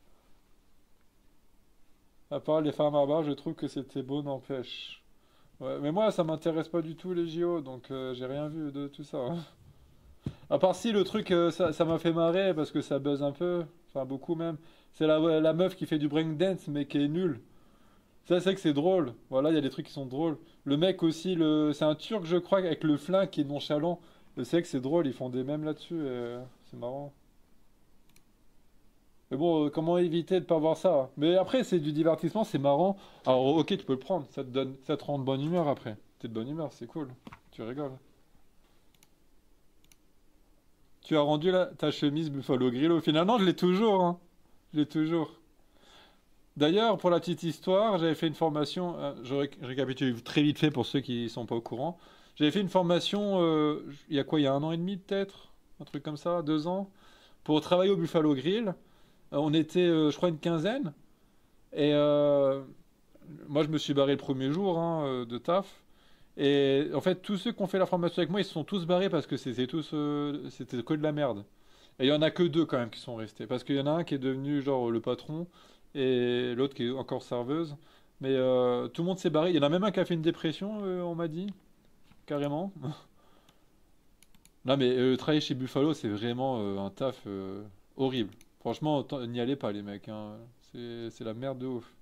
À part les femmes à bar, je trouve que c'était beau, n'empêche. Ouais, mais moi, ça m'intéresse pas du tout les J O, donc euh, j'ai rien vu de tout ça. À part si le truc, euh, ça, ça m'a fait marrer parce que ça buzz un peu, enfin beaucoup même. C'est la, la meuf qui fait du breakdance mais qui est nulle. Ça, c'est que c'est drôle. Voilà, il y a des trucs qui sont drôles. Le mec aussi, le... c'est un Turc, je crois, avec le flingue qui est nonchalant. C'est que c'est drôle, ils font des mèmes là-dessus. et, euh, C'est marrant. Mais bon, euh, comment éviter de pas voir ça? Hein. Mais après, c'est du divertissement, c'est marrant. Alors, ok, tu peux le prendre, ça te donne, ça te rend de bonne humeur après. T'es de bonne humeur, c'est cool. Tu rigoles. Tu as rendu la, ta chemise Buffalo Grill au final? Non, je l'ai toujours, hein. Je l'ai toujours. D'ailleurs, pour la petite histoire, j'avais fait une formation, euh, je ré- récapitule très vite fait pour ceux qui sont pas au courant. J'avais fait une formation, euh, il y a quoi, il y a un an et demi peut-être? Un truc comme ça, deux ans? Pour travailler au Buffalo Grill. Euh, on était, euh, je crois, une quinzaine. Et euh, moi, je me suis barré le premier jour hein, euh, de taf. Et en fait, tous ceux qui ont fait la formation avec moi, ils se sont tous barrés parce que c'était tous, euh, c'était que de la merde. Et il y en a que deux quand même qui sont restés. Parce qu'il y en a un qui est devenu genre le patron et l'autre qui est encore serveuse. Mais euh, tout le monde s'est barré. Il y en a même un qui a fait une dépression, euh, on m'a dit, carrément. Non, mais euh, travailler chez Buffalo, c'est vraiment euh, un taf euh, horrible. Franchement, autant- n'y allez pas, les mecs. Hein. C'est c'est la merde de ouf.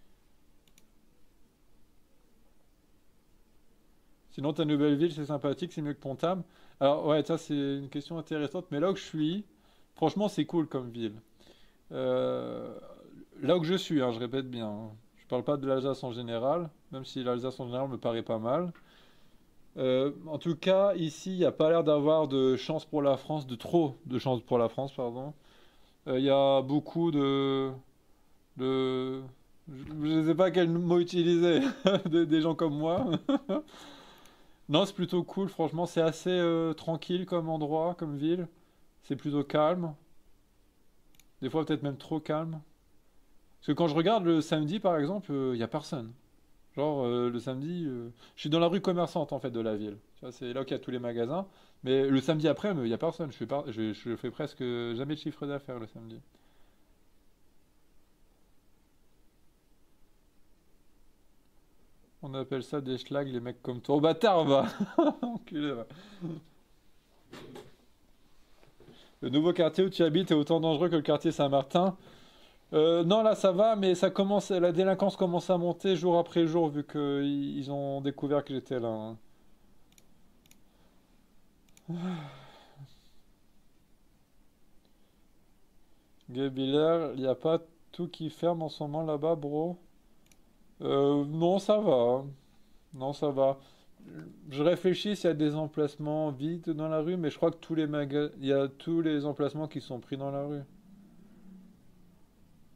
Sinon, ta nouvelle ville, c'est sympathique, c'est mieux que Pontam. Alors, ouais, ça, c'est une question intéressante. Mais là où je suis, franchement, c'est cool comme ville. Euh, Là où je suis, hein, je répète bien. Hein. Je parle pas de l'Alsace en général, même si l'Alsace en général me paraît pas mal. Euh, en tout cas, ici, il n'y a pas l'air d'avoir de chance pour la France, de trop de chance pour la France, pardon. Euh, Il y a beaucoup de, de, je ne sais pas quel mot utiliser, des des gens comme moi. Non, c'est plutôt cool, franchement, c'est assez euh, tranquille comme endroit, comme ville. C'est plutôt calme. Des fois, peut-être même trop calme. Parce que quand je regarde le samedi, par exemple, il n'y a personne. Genre, euh, le samedi, euh, je suis dans la rue commerçante, en fait, de la ville. Tu vois, c'est là qu'il y a tous les magasins. Mais le samedi après, il n'y a personne. Je fais, pas, je, je fais presque jamais de chiffre d'affaires le samedi. On appelle ça des schlags, les mecs comme toi. Oh, bâtard, va! Enculé, va. Le nouveau quartier où tu habites est autant dangereux que le quartier Saint-Martin. Euh, non, là ça va, mais ça commence, la délinquance commence à monter jour après jour vu qu'ils ont découvert que j'étais là. Hein. Guebwiller, il n'y a pas tout qui ferme en ce moment là-bas, bro. Euh, non, ça va. Hein. Non, ça va. Je réfléchis s'il y a des emplacements vides dans la rue, mais je crois que tous les magas... il y a tous les emplacements qui sont pris dans la rue.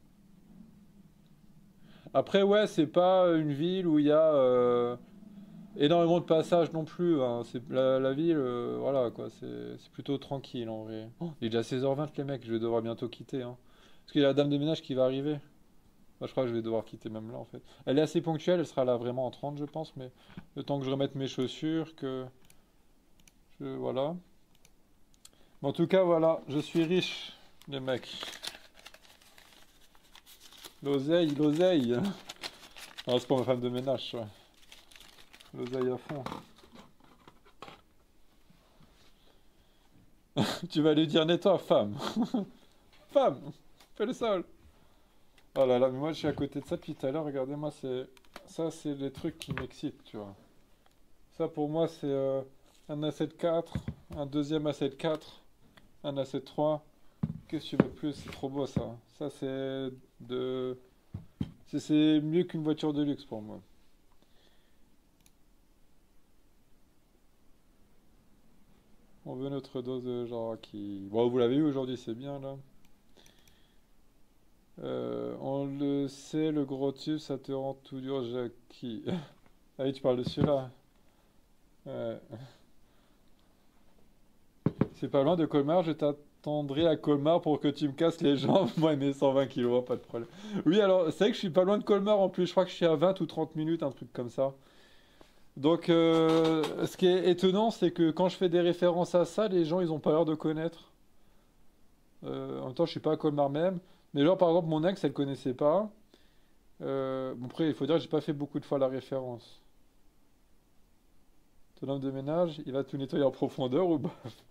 Après, ouais, c'est pas une ville où il y a euh, énormément de passages non plus, hein. C'est, la, la ville, euh, voilà, quoi, c'est c'est plutôt tranquille, en vrai. Oh, il est déjà seize heures vingt, les mecs, je vais devoir bientôt quitter, hein. Parce qu'il y a la dame de ménage qui va arriver. Bah, je crois que je vais devoir quitter même là, en fait. Elle est assez ponctuelle, elle sera là vraiment en trente, je pense, mais le temps que je remette mes chaussures, que... Je, voilà. Mais en tout cas, voilà, je suis riche, les mecs. L'oseille, l'oseille. Non, c'est pour ma femme de ménage, ouais. L'oseille à fond. Tu vas lui dire, nettoie, femme. Femme, fais le sol. Oh là là, mais moi je suis à côté de ça depuis tout à l'heure, regardez-moi, c'est... Ça, c'est les trucs qui m'excitent, tu vois. Ça, pour moi, c'est euh, un A sept quatre, un deuxième A sept quatre, un A sept trois. Qu'est-ce que tu veux de plus? C'est trop beau, ça. Ça, c'est de... C'est c'est mieux qu'une voiture de luxe pour moi. On veut notre dose de genre qui... Bon, vous l'avez eu aujourd'hui, c'est bien, là. Euh, on le sait, le gros tube, ça te rend tout dur, Jackie. Ah oui, tu parles de celui-là. Ouais. C'est pas loin de Colmar, je t'attendrai à Colmar pour que tu me casses les jambes. Moi et mes cent vingt kilos, pas de problème. Oui, alors, c'est vrai que je suis pas loin de Colmar en plus. Je crois que je suis à vingt ou trente minutes, un truc comme ça. Donc, euh, ce qui est étonnant, c'est que quand je fais des références à ça, les gens, ils ont pas l'air de connaître. Euh, en même temps, je suis pas à Colmar même. Mais genre, par exemple, mon ex, elle connaissait pas. Euh, bon, après, il faut dire que j'ai pas fait beaucoup de fois la référence. Ton homme de ménage, il va tout nettoyer en profondeur ou pas?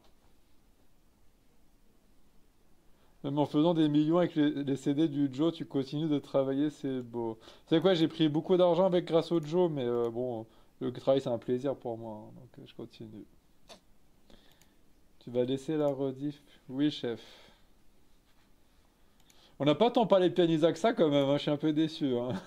Même en faisant des millions avec les, les C D du Joe, tu continues de travailler, c'est beau. C'est quoi, j'ai pris beaucoup d'argent avec grâce au Joe, mais euh, bon, le travail c'est un plaisir pour moi, hein, donc euh, je continue. Tu vas laisser la rediff? Oui, chef. On n'a pas tant parlé de Pianisa que ça quand même, hein, je suis un peu déçu, hein.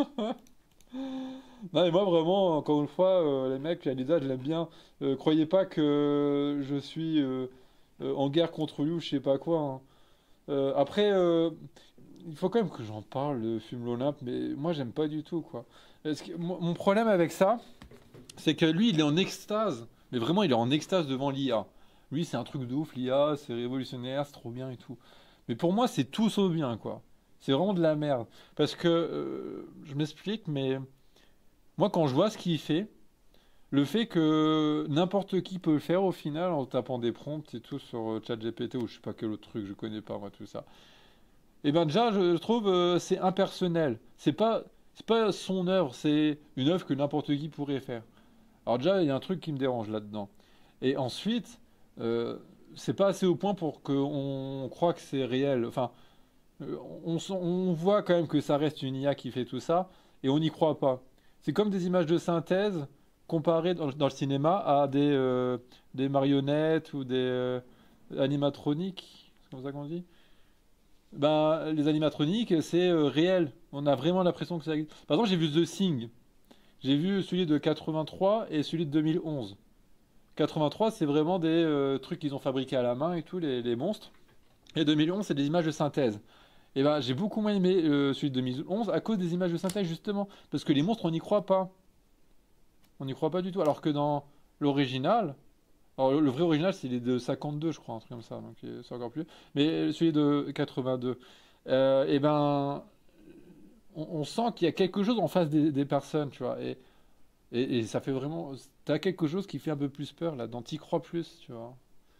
Non, mais moi vraiment, encore une fois, euh, les mecs, Pianisa, je l'aime bien. Euh, croyez pas que je suis euh, euh, en guerre contre lui ou je sais pas quoi, hein. Euh, après, euh, il faut quand même que j'en parle de Fume l'Olympe, mais moi j'aime pas du tout quoi. Parce que mon mon problème avec ça, c'est que lui il est en extase, mais vraiment il est en extase devant l'I A. Lui c'est un truc de ouf, l'I A, c'est révolutionnaire, c'est trop bien et tout. Mais pour moi c'est tout sauf bien quoi. C'est vraiment de la merde. Parce que, euh, je m'explique, mais moi quand je vois ce qu'il fait, le fait que n'importe qui peut le faire au final en tapant des prompts et tout sur euh, ChatGPT ou je sais pas quel autre truc, je connais pas moi tout ça. Et ben déjà, je trouve euh, c'est impersonnel. C'est pas c'est pas son œuvre, c'est une œuvre que n'importe qui pourrait faire. Alors déjà, il y a un truc qui me dérange là-dedans. Et ensuite, euh, c'est pas assez au point pour qu'on croit que c'est réel. Enfin, euh, on, sent- on voit quand même que ça reste une I A qui fait tout ça, et on n'y croit pas. C'est comme des images de synthèse comparées dans, dans le cinéma à des, euh, des marionnettes ou des euh, animatroniques, c'est comme ça qu'on dit? Ben, les animatroniques, c'est euh, réel. On a vraiment l'impression que ça existe. Par exemple, j'ai vu The Thing. J'ai vu celui de quatre-vingt-trois et celui de deux mille onze. quatre-vingt-trois, c'est vraiment des euh, trucs qu'ils ont fabriqués à la main et tout, les, les monstres. Et deux mille onze, c'est des images de synthèse. Et ben, j'ai beaucoup moins aimé euh, celui de deux mille onze à cause des images de synthèse, justement. Parce que les monstres, on n'y croit pas. On n'y croit pas du tout. Alors que dans l'original, alors le, le vrai original, c'est il est de cinquante-deux, je crois, un truc comme ça, donc euh, c'est encore plus. Mais celui de quatre-vingt-deux, euh, et ben, on, on sent qu'il y a quelque chose en face des, des personnes, tu vois. Et, et, et ça fait vraiment. T'as quelque chose qui fait un peu plus peur là-dedans, t'y crois plus, tu vois.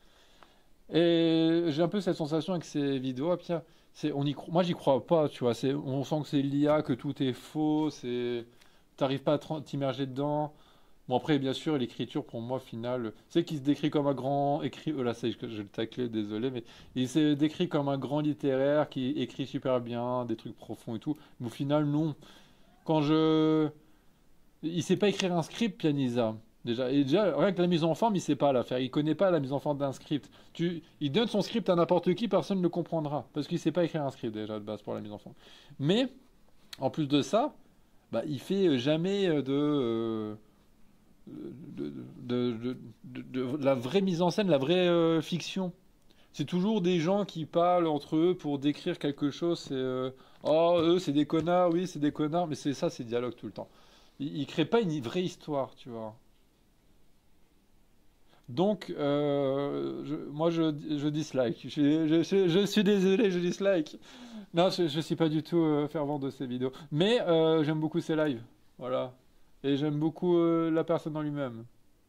Et j'ai un peu cette sensation avec ces vidéos, ah, Pierre. C'est, on y, cro- moi, j'y crois pas, tu vois. C'est, on sent que c'est l'I A, que tout est faux, c'est, t'arrives pas à tr- t'immerger dedans. Bon, après, bien sûr, l'écriture, pour moi, au final, c'est qu'il se décrit comme un grand écrit. Oh là, ça, je, je le taclais, désolé, mais il se décrit comme un grand littéraire qui écrit super bien, des trucs profonds et tout. Mais au final, non. Quand je. Il sait pas écrire un script, Pianisa. Déjà, et déjà, rien que la mise en forme, il sait pas la faire. Il connaît pas la mise en forme d'un script. Tu, il donne son script à n'importe qui, personne ne le comprendra. Parce qu'il sait pas écrire un script, déjà, de base, pour la mise en forme. Mais, en plus de ça, bah, il fait jamais euh, de. euh, de, de- de- de- de la vraie mise en scène, la vraie euh, fiction. C'est toujours des gens qui parlent entre eux pour décrire quelque chose. C'est euh, oh, eux, c'est des connards, oui, c'est des connards, mais c'est ça, c'est dialogue tout le temps. Il, il crée pas une vraie histoire, tu vois. Donc, euh, je- moi, je, je dislike. Je, suis je- je- je suis désolé, je dislike. Non, je, je suis pas du tout euh, fervent de ces vidéos. Mais euh, j'aime beaucoup ses lives. Voilà. Et j'aime beaucoup euh, la personne en lui-même.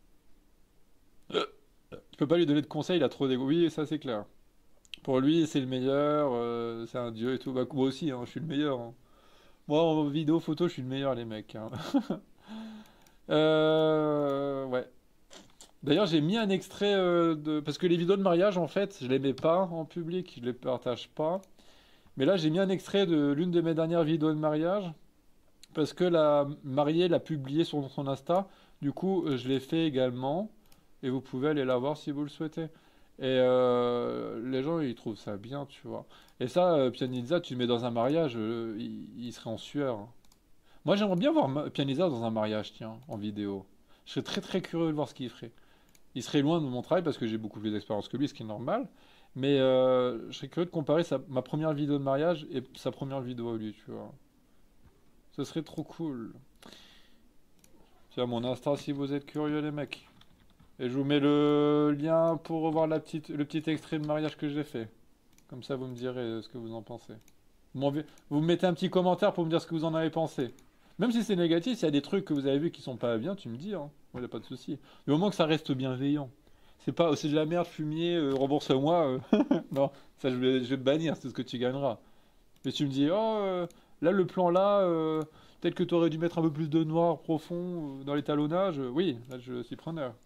Je peux pas lui donner de conseils, il a trop d'ego. Oui, ça c'est clair. Pour lui, c'est le meilleur, euh, c'est un dieu et tout. Bah, moi aussi, hein, je suis le meilleur, hein. Moi, en vidéo, photo, je suis le meilleur, les mecs, hein. Euh, ouais. D'ailleurs, j'ai mis un extrait euh, de... Parce que les vidéos de mariage, en fait, je les mets pas en public, je les partage pas. Mais là, j'ai mis un extrait de l'une de mes dernières vidéos de mariage. Parce que la mariée l'a publié sur son Insta. Du coup, euh, je l'ai fait également. Et vous pouvez aller la voir si vous le souhaitez. Et euh, les gens, ils trouvent ça bien, tu vois. Et ça, euh, Pianizza, tu le mets dans un mariage, euh, il, il serait en sueur, hein. Moi, j'aimerais bien voir Ma- Pianizza dans un mariage, tiens, en vidéo. Je serais très très curieux de voir ce qu'il ferait. Il serait loin de mon travail parce que j'ai beaucoup plus d'expérience que lui, ce qui est normal. Mais euh, je serais curieux de comparer sa- ma première vidéo de mariage et sa première vidéo à lui, tu vois. Ce serait trop cool. Tiens, mon Insta si vous êtes curieux, les mecs. Et je vous mets le lien pour revoir la petite, le petit extrait de mariage que j'ai fait. Comme ça, vous me direz euh, ce que vous en pensez. Vous, m'envoyez- vous me mettez un petit commentaire pour me dire ce que vous en avez pensé. Même si c'est négatif, s'il y a des trucs que vous avez vus qui sont pas bien, tu me dis, hein. Moi, y a pas de souci. Du moment que ça reste bienveillant. C'est pas, oh, c'est de la merde, fumier, euh, rembourse-moi. euh. Non, ça je vais, je vais te bannir, c'est ce que tu gagneras. Mais tu me dis, oh, euh, là le plan là, euh, peut-être que tu aurais dû mettre un peu plus de noir profond euh, dans l'étalonnage. Euh, Oui, là je suis preneur.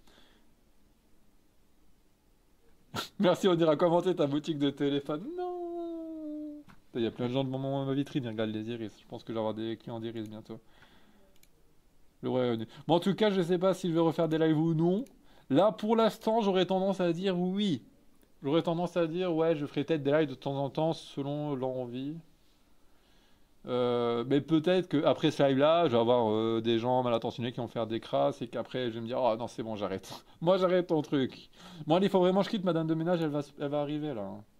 Merci, on ira commenter ta boutique de téléphone. Non! Il y a plein de gens devant mon- ma vitrine, ils regardent les iris. Je pense que je vais avoir des clients d'iris bientôt. Le Royaume-Uni. Bon, en tout cas, je sais pas si je vais refaire des lives ou non. Là, pour l'instant, j'aurais tendance à dire oui. J'aurais tendance à dire ouais, je ferai peut-être des lives de temps en temps selon l'envie. Euh, mais peut-être que après ce live-là, je vais avoir euh, des gens mal intentionnés qui vont faire des crasses et qu'après je vais me dire oh non c'est bon j'arrête. Moi j'arrête ton truc. Moi il faut vraiment que je quitte Madame de ménage, elle va, s- elle va arriver là, hein.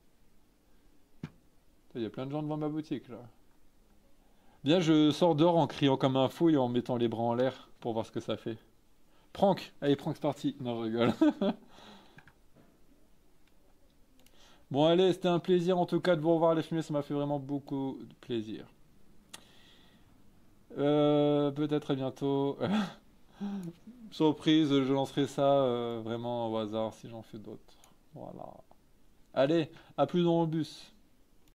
Il y a plein de gens devant ma boutique là. Bien je sors dehors en criant comme un fou et en mettant les bras en l'air pour voir ce que ça fait. Prank, allez prank c'est parti. Non je rigole. Bon allez c'était un plaisir en tout cas de vous revoir les fumées, ça m'a fait vraiment beaucoup de plaisir. Euh, peut-être à bientôt. Surprise, je lancerai ça euh, vraiment au hasard si j'en fais d'autres. Voilà. Allez, à plus dans le bus.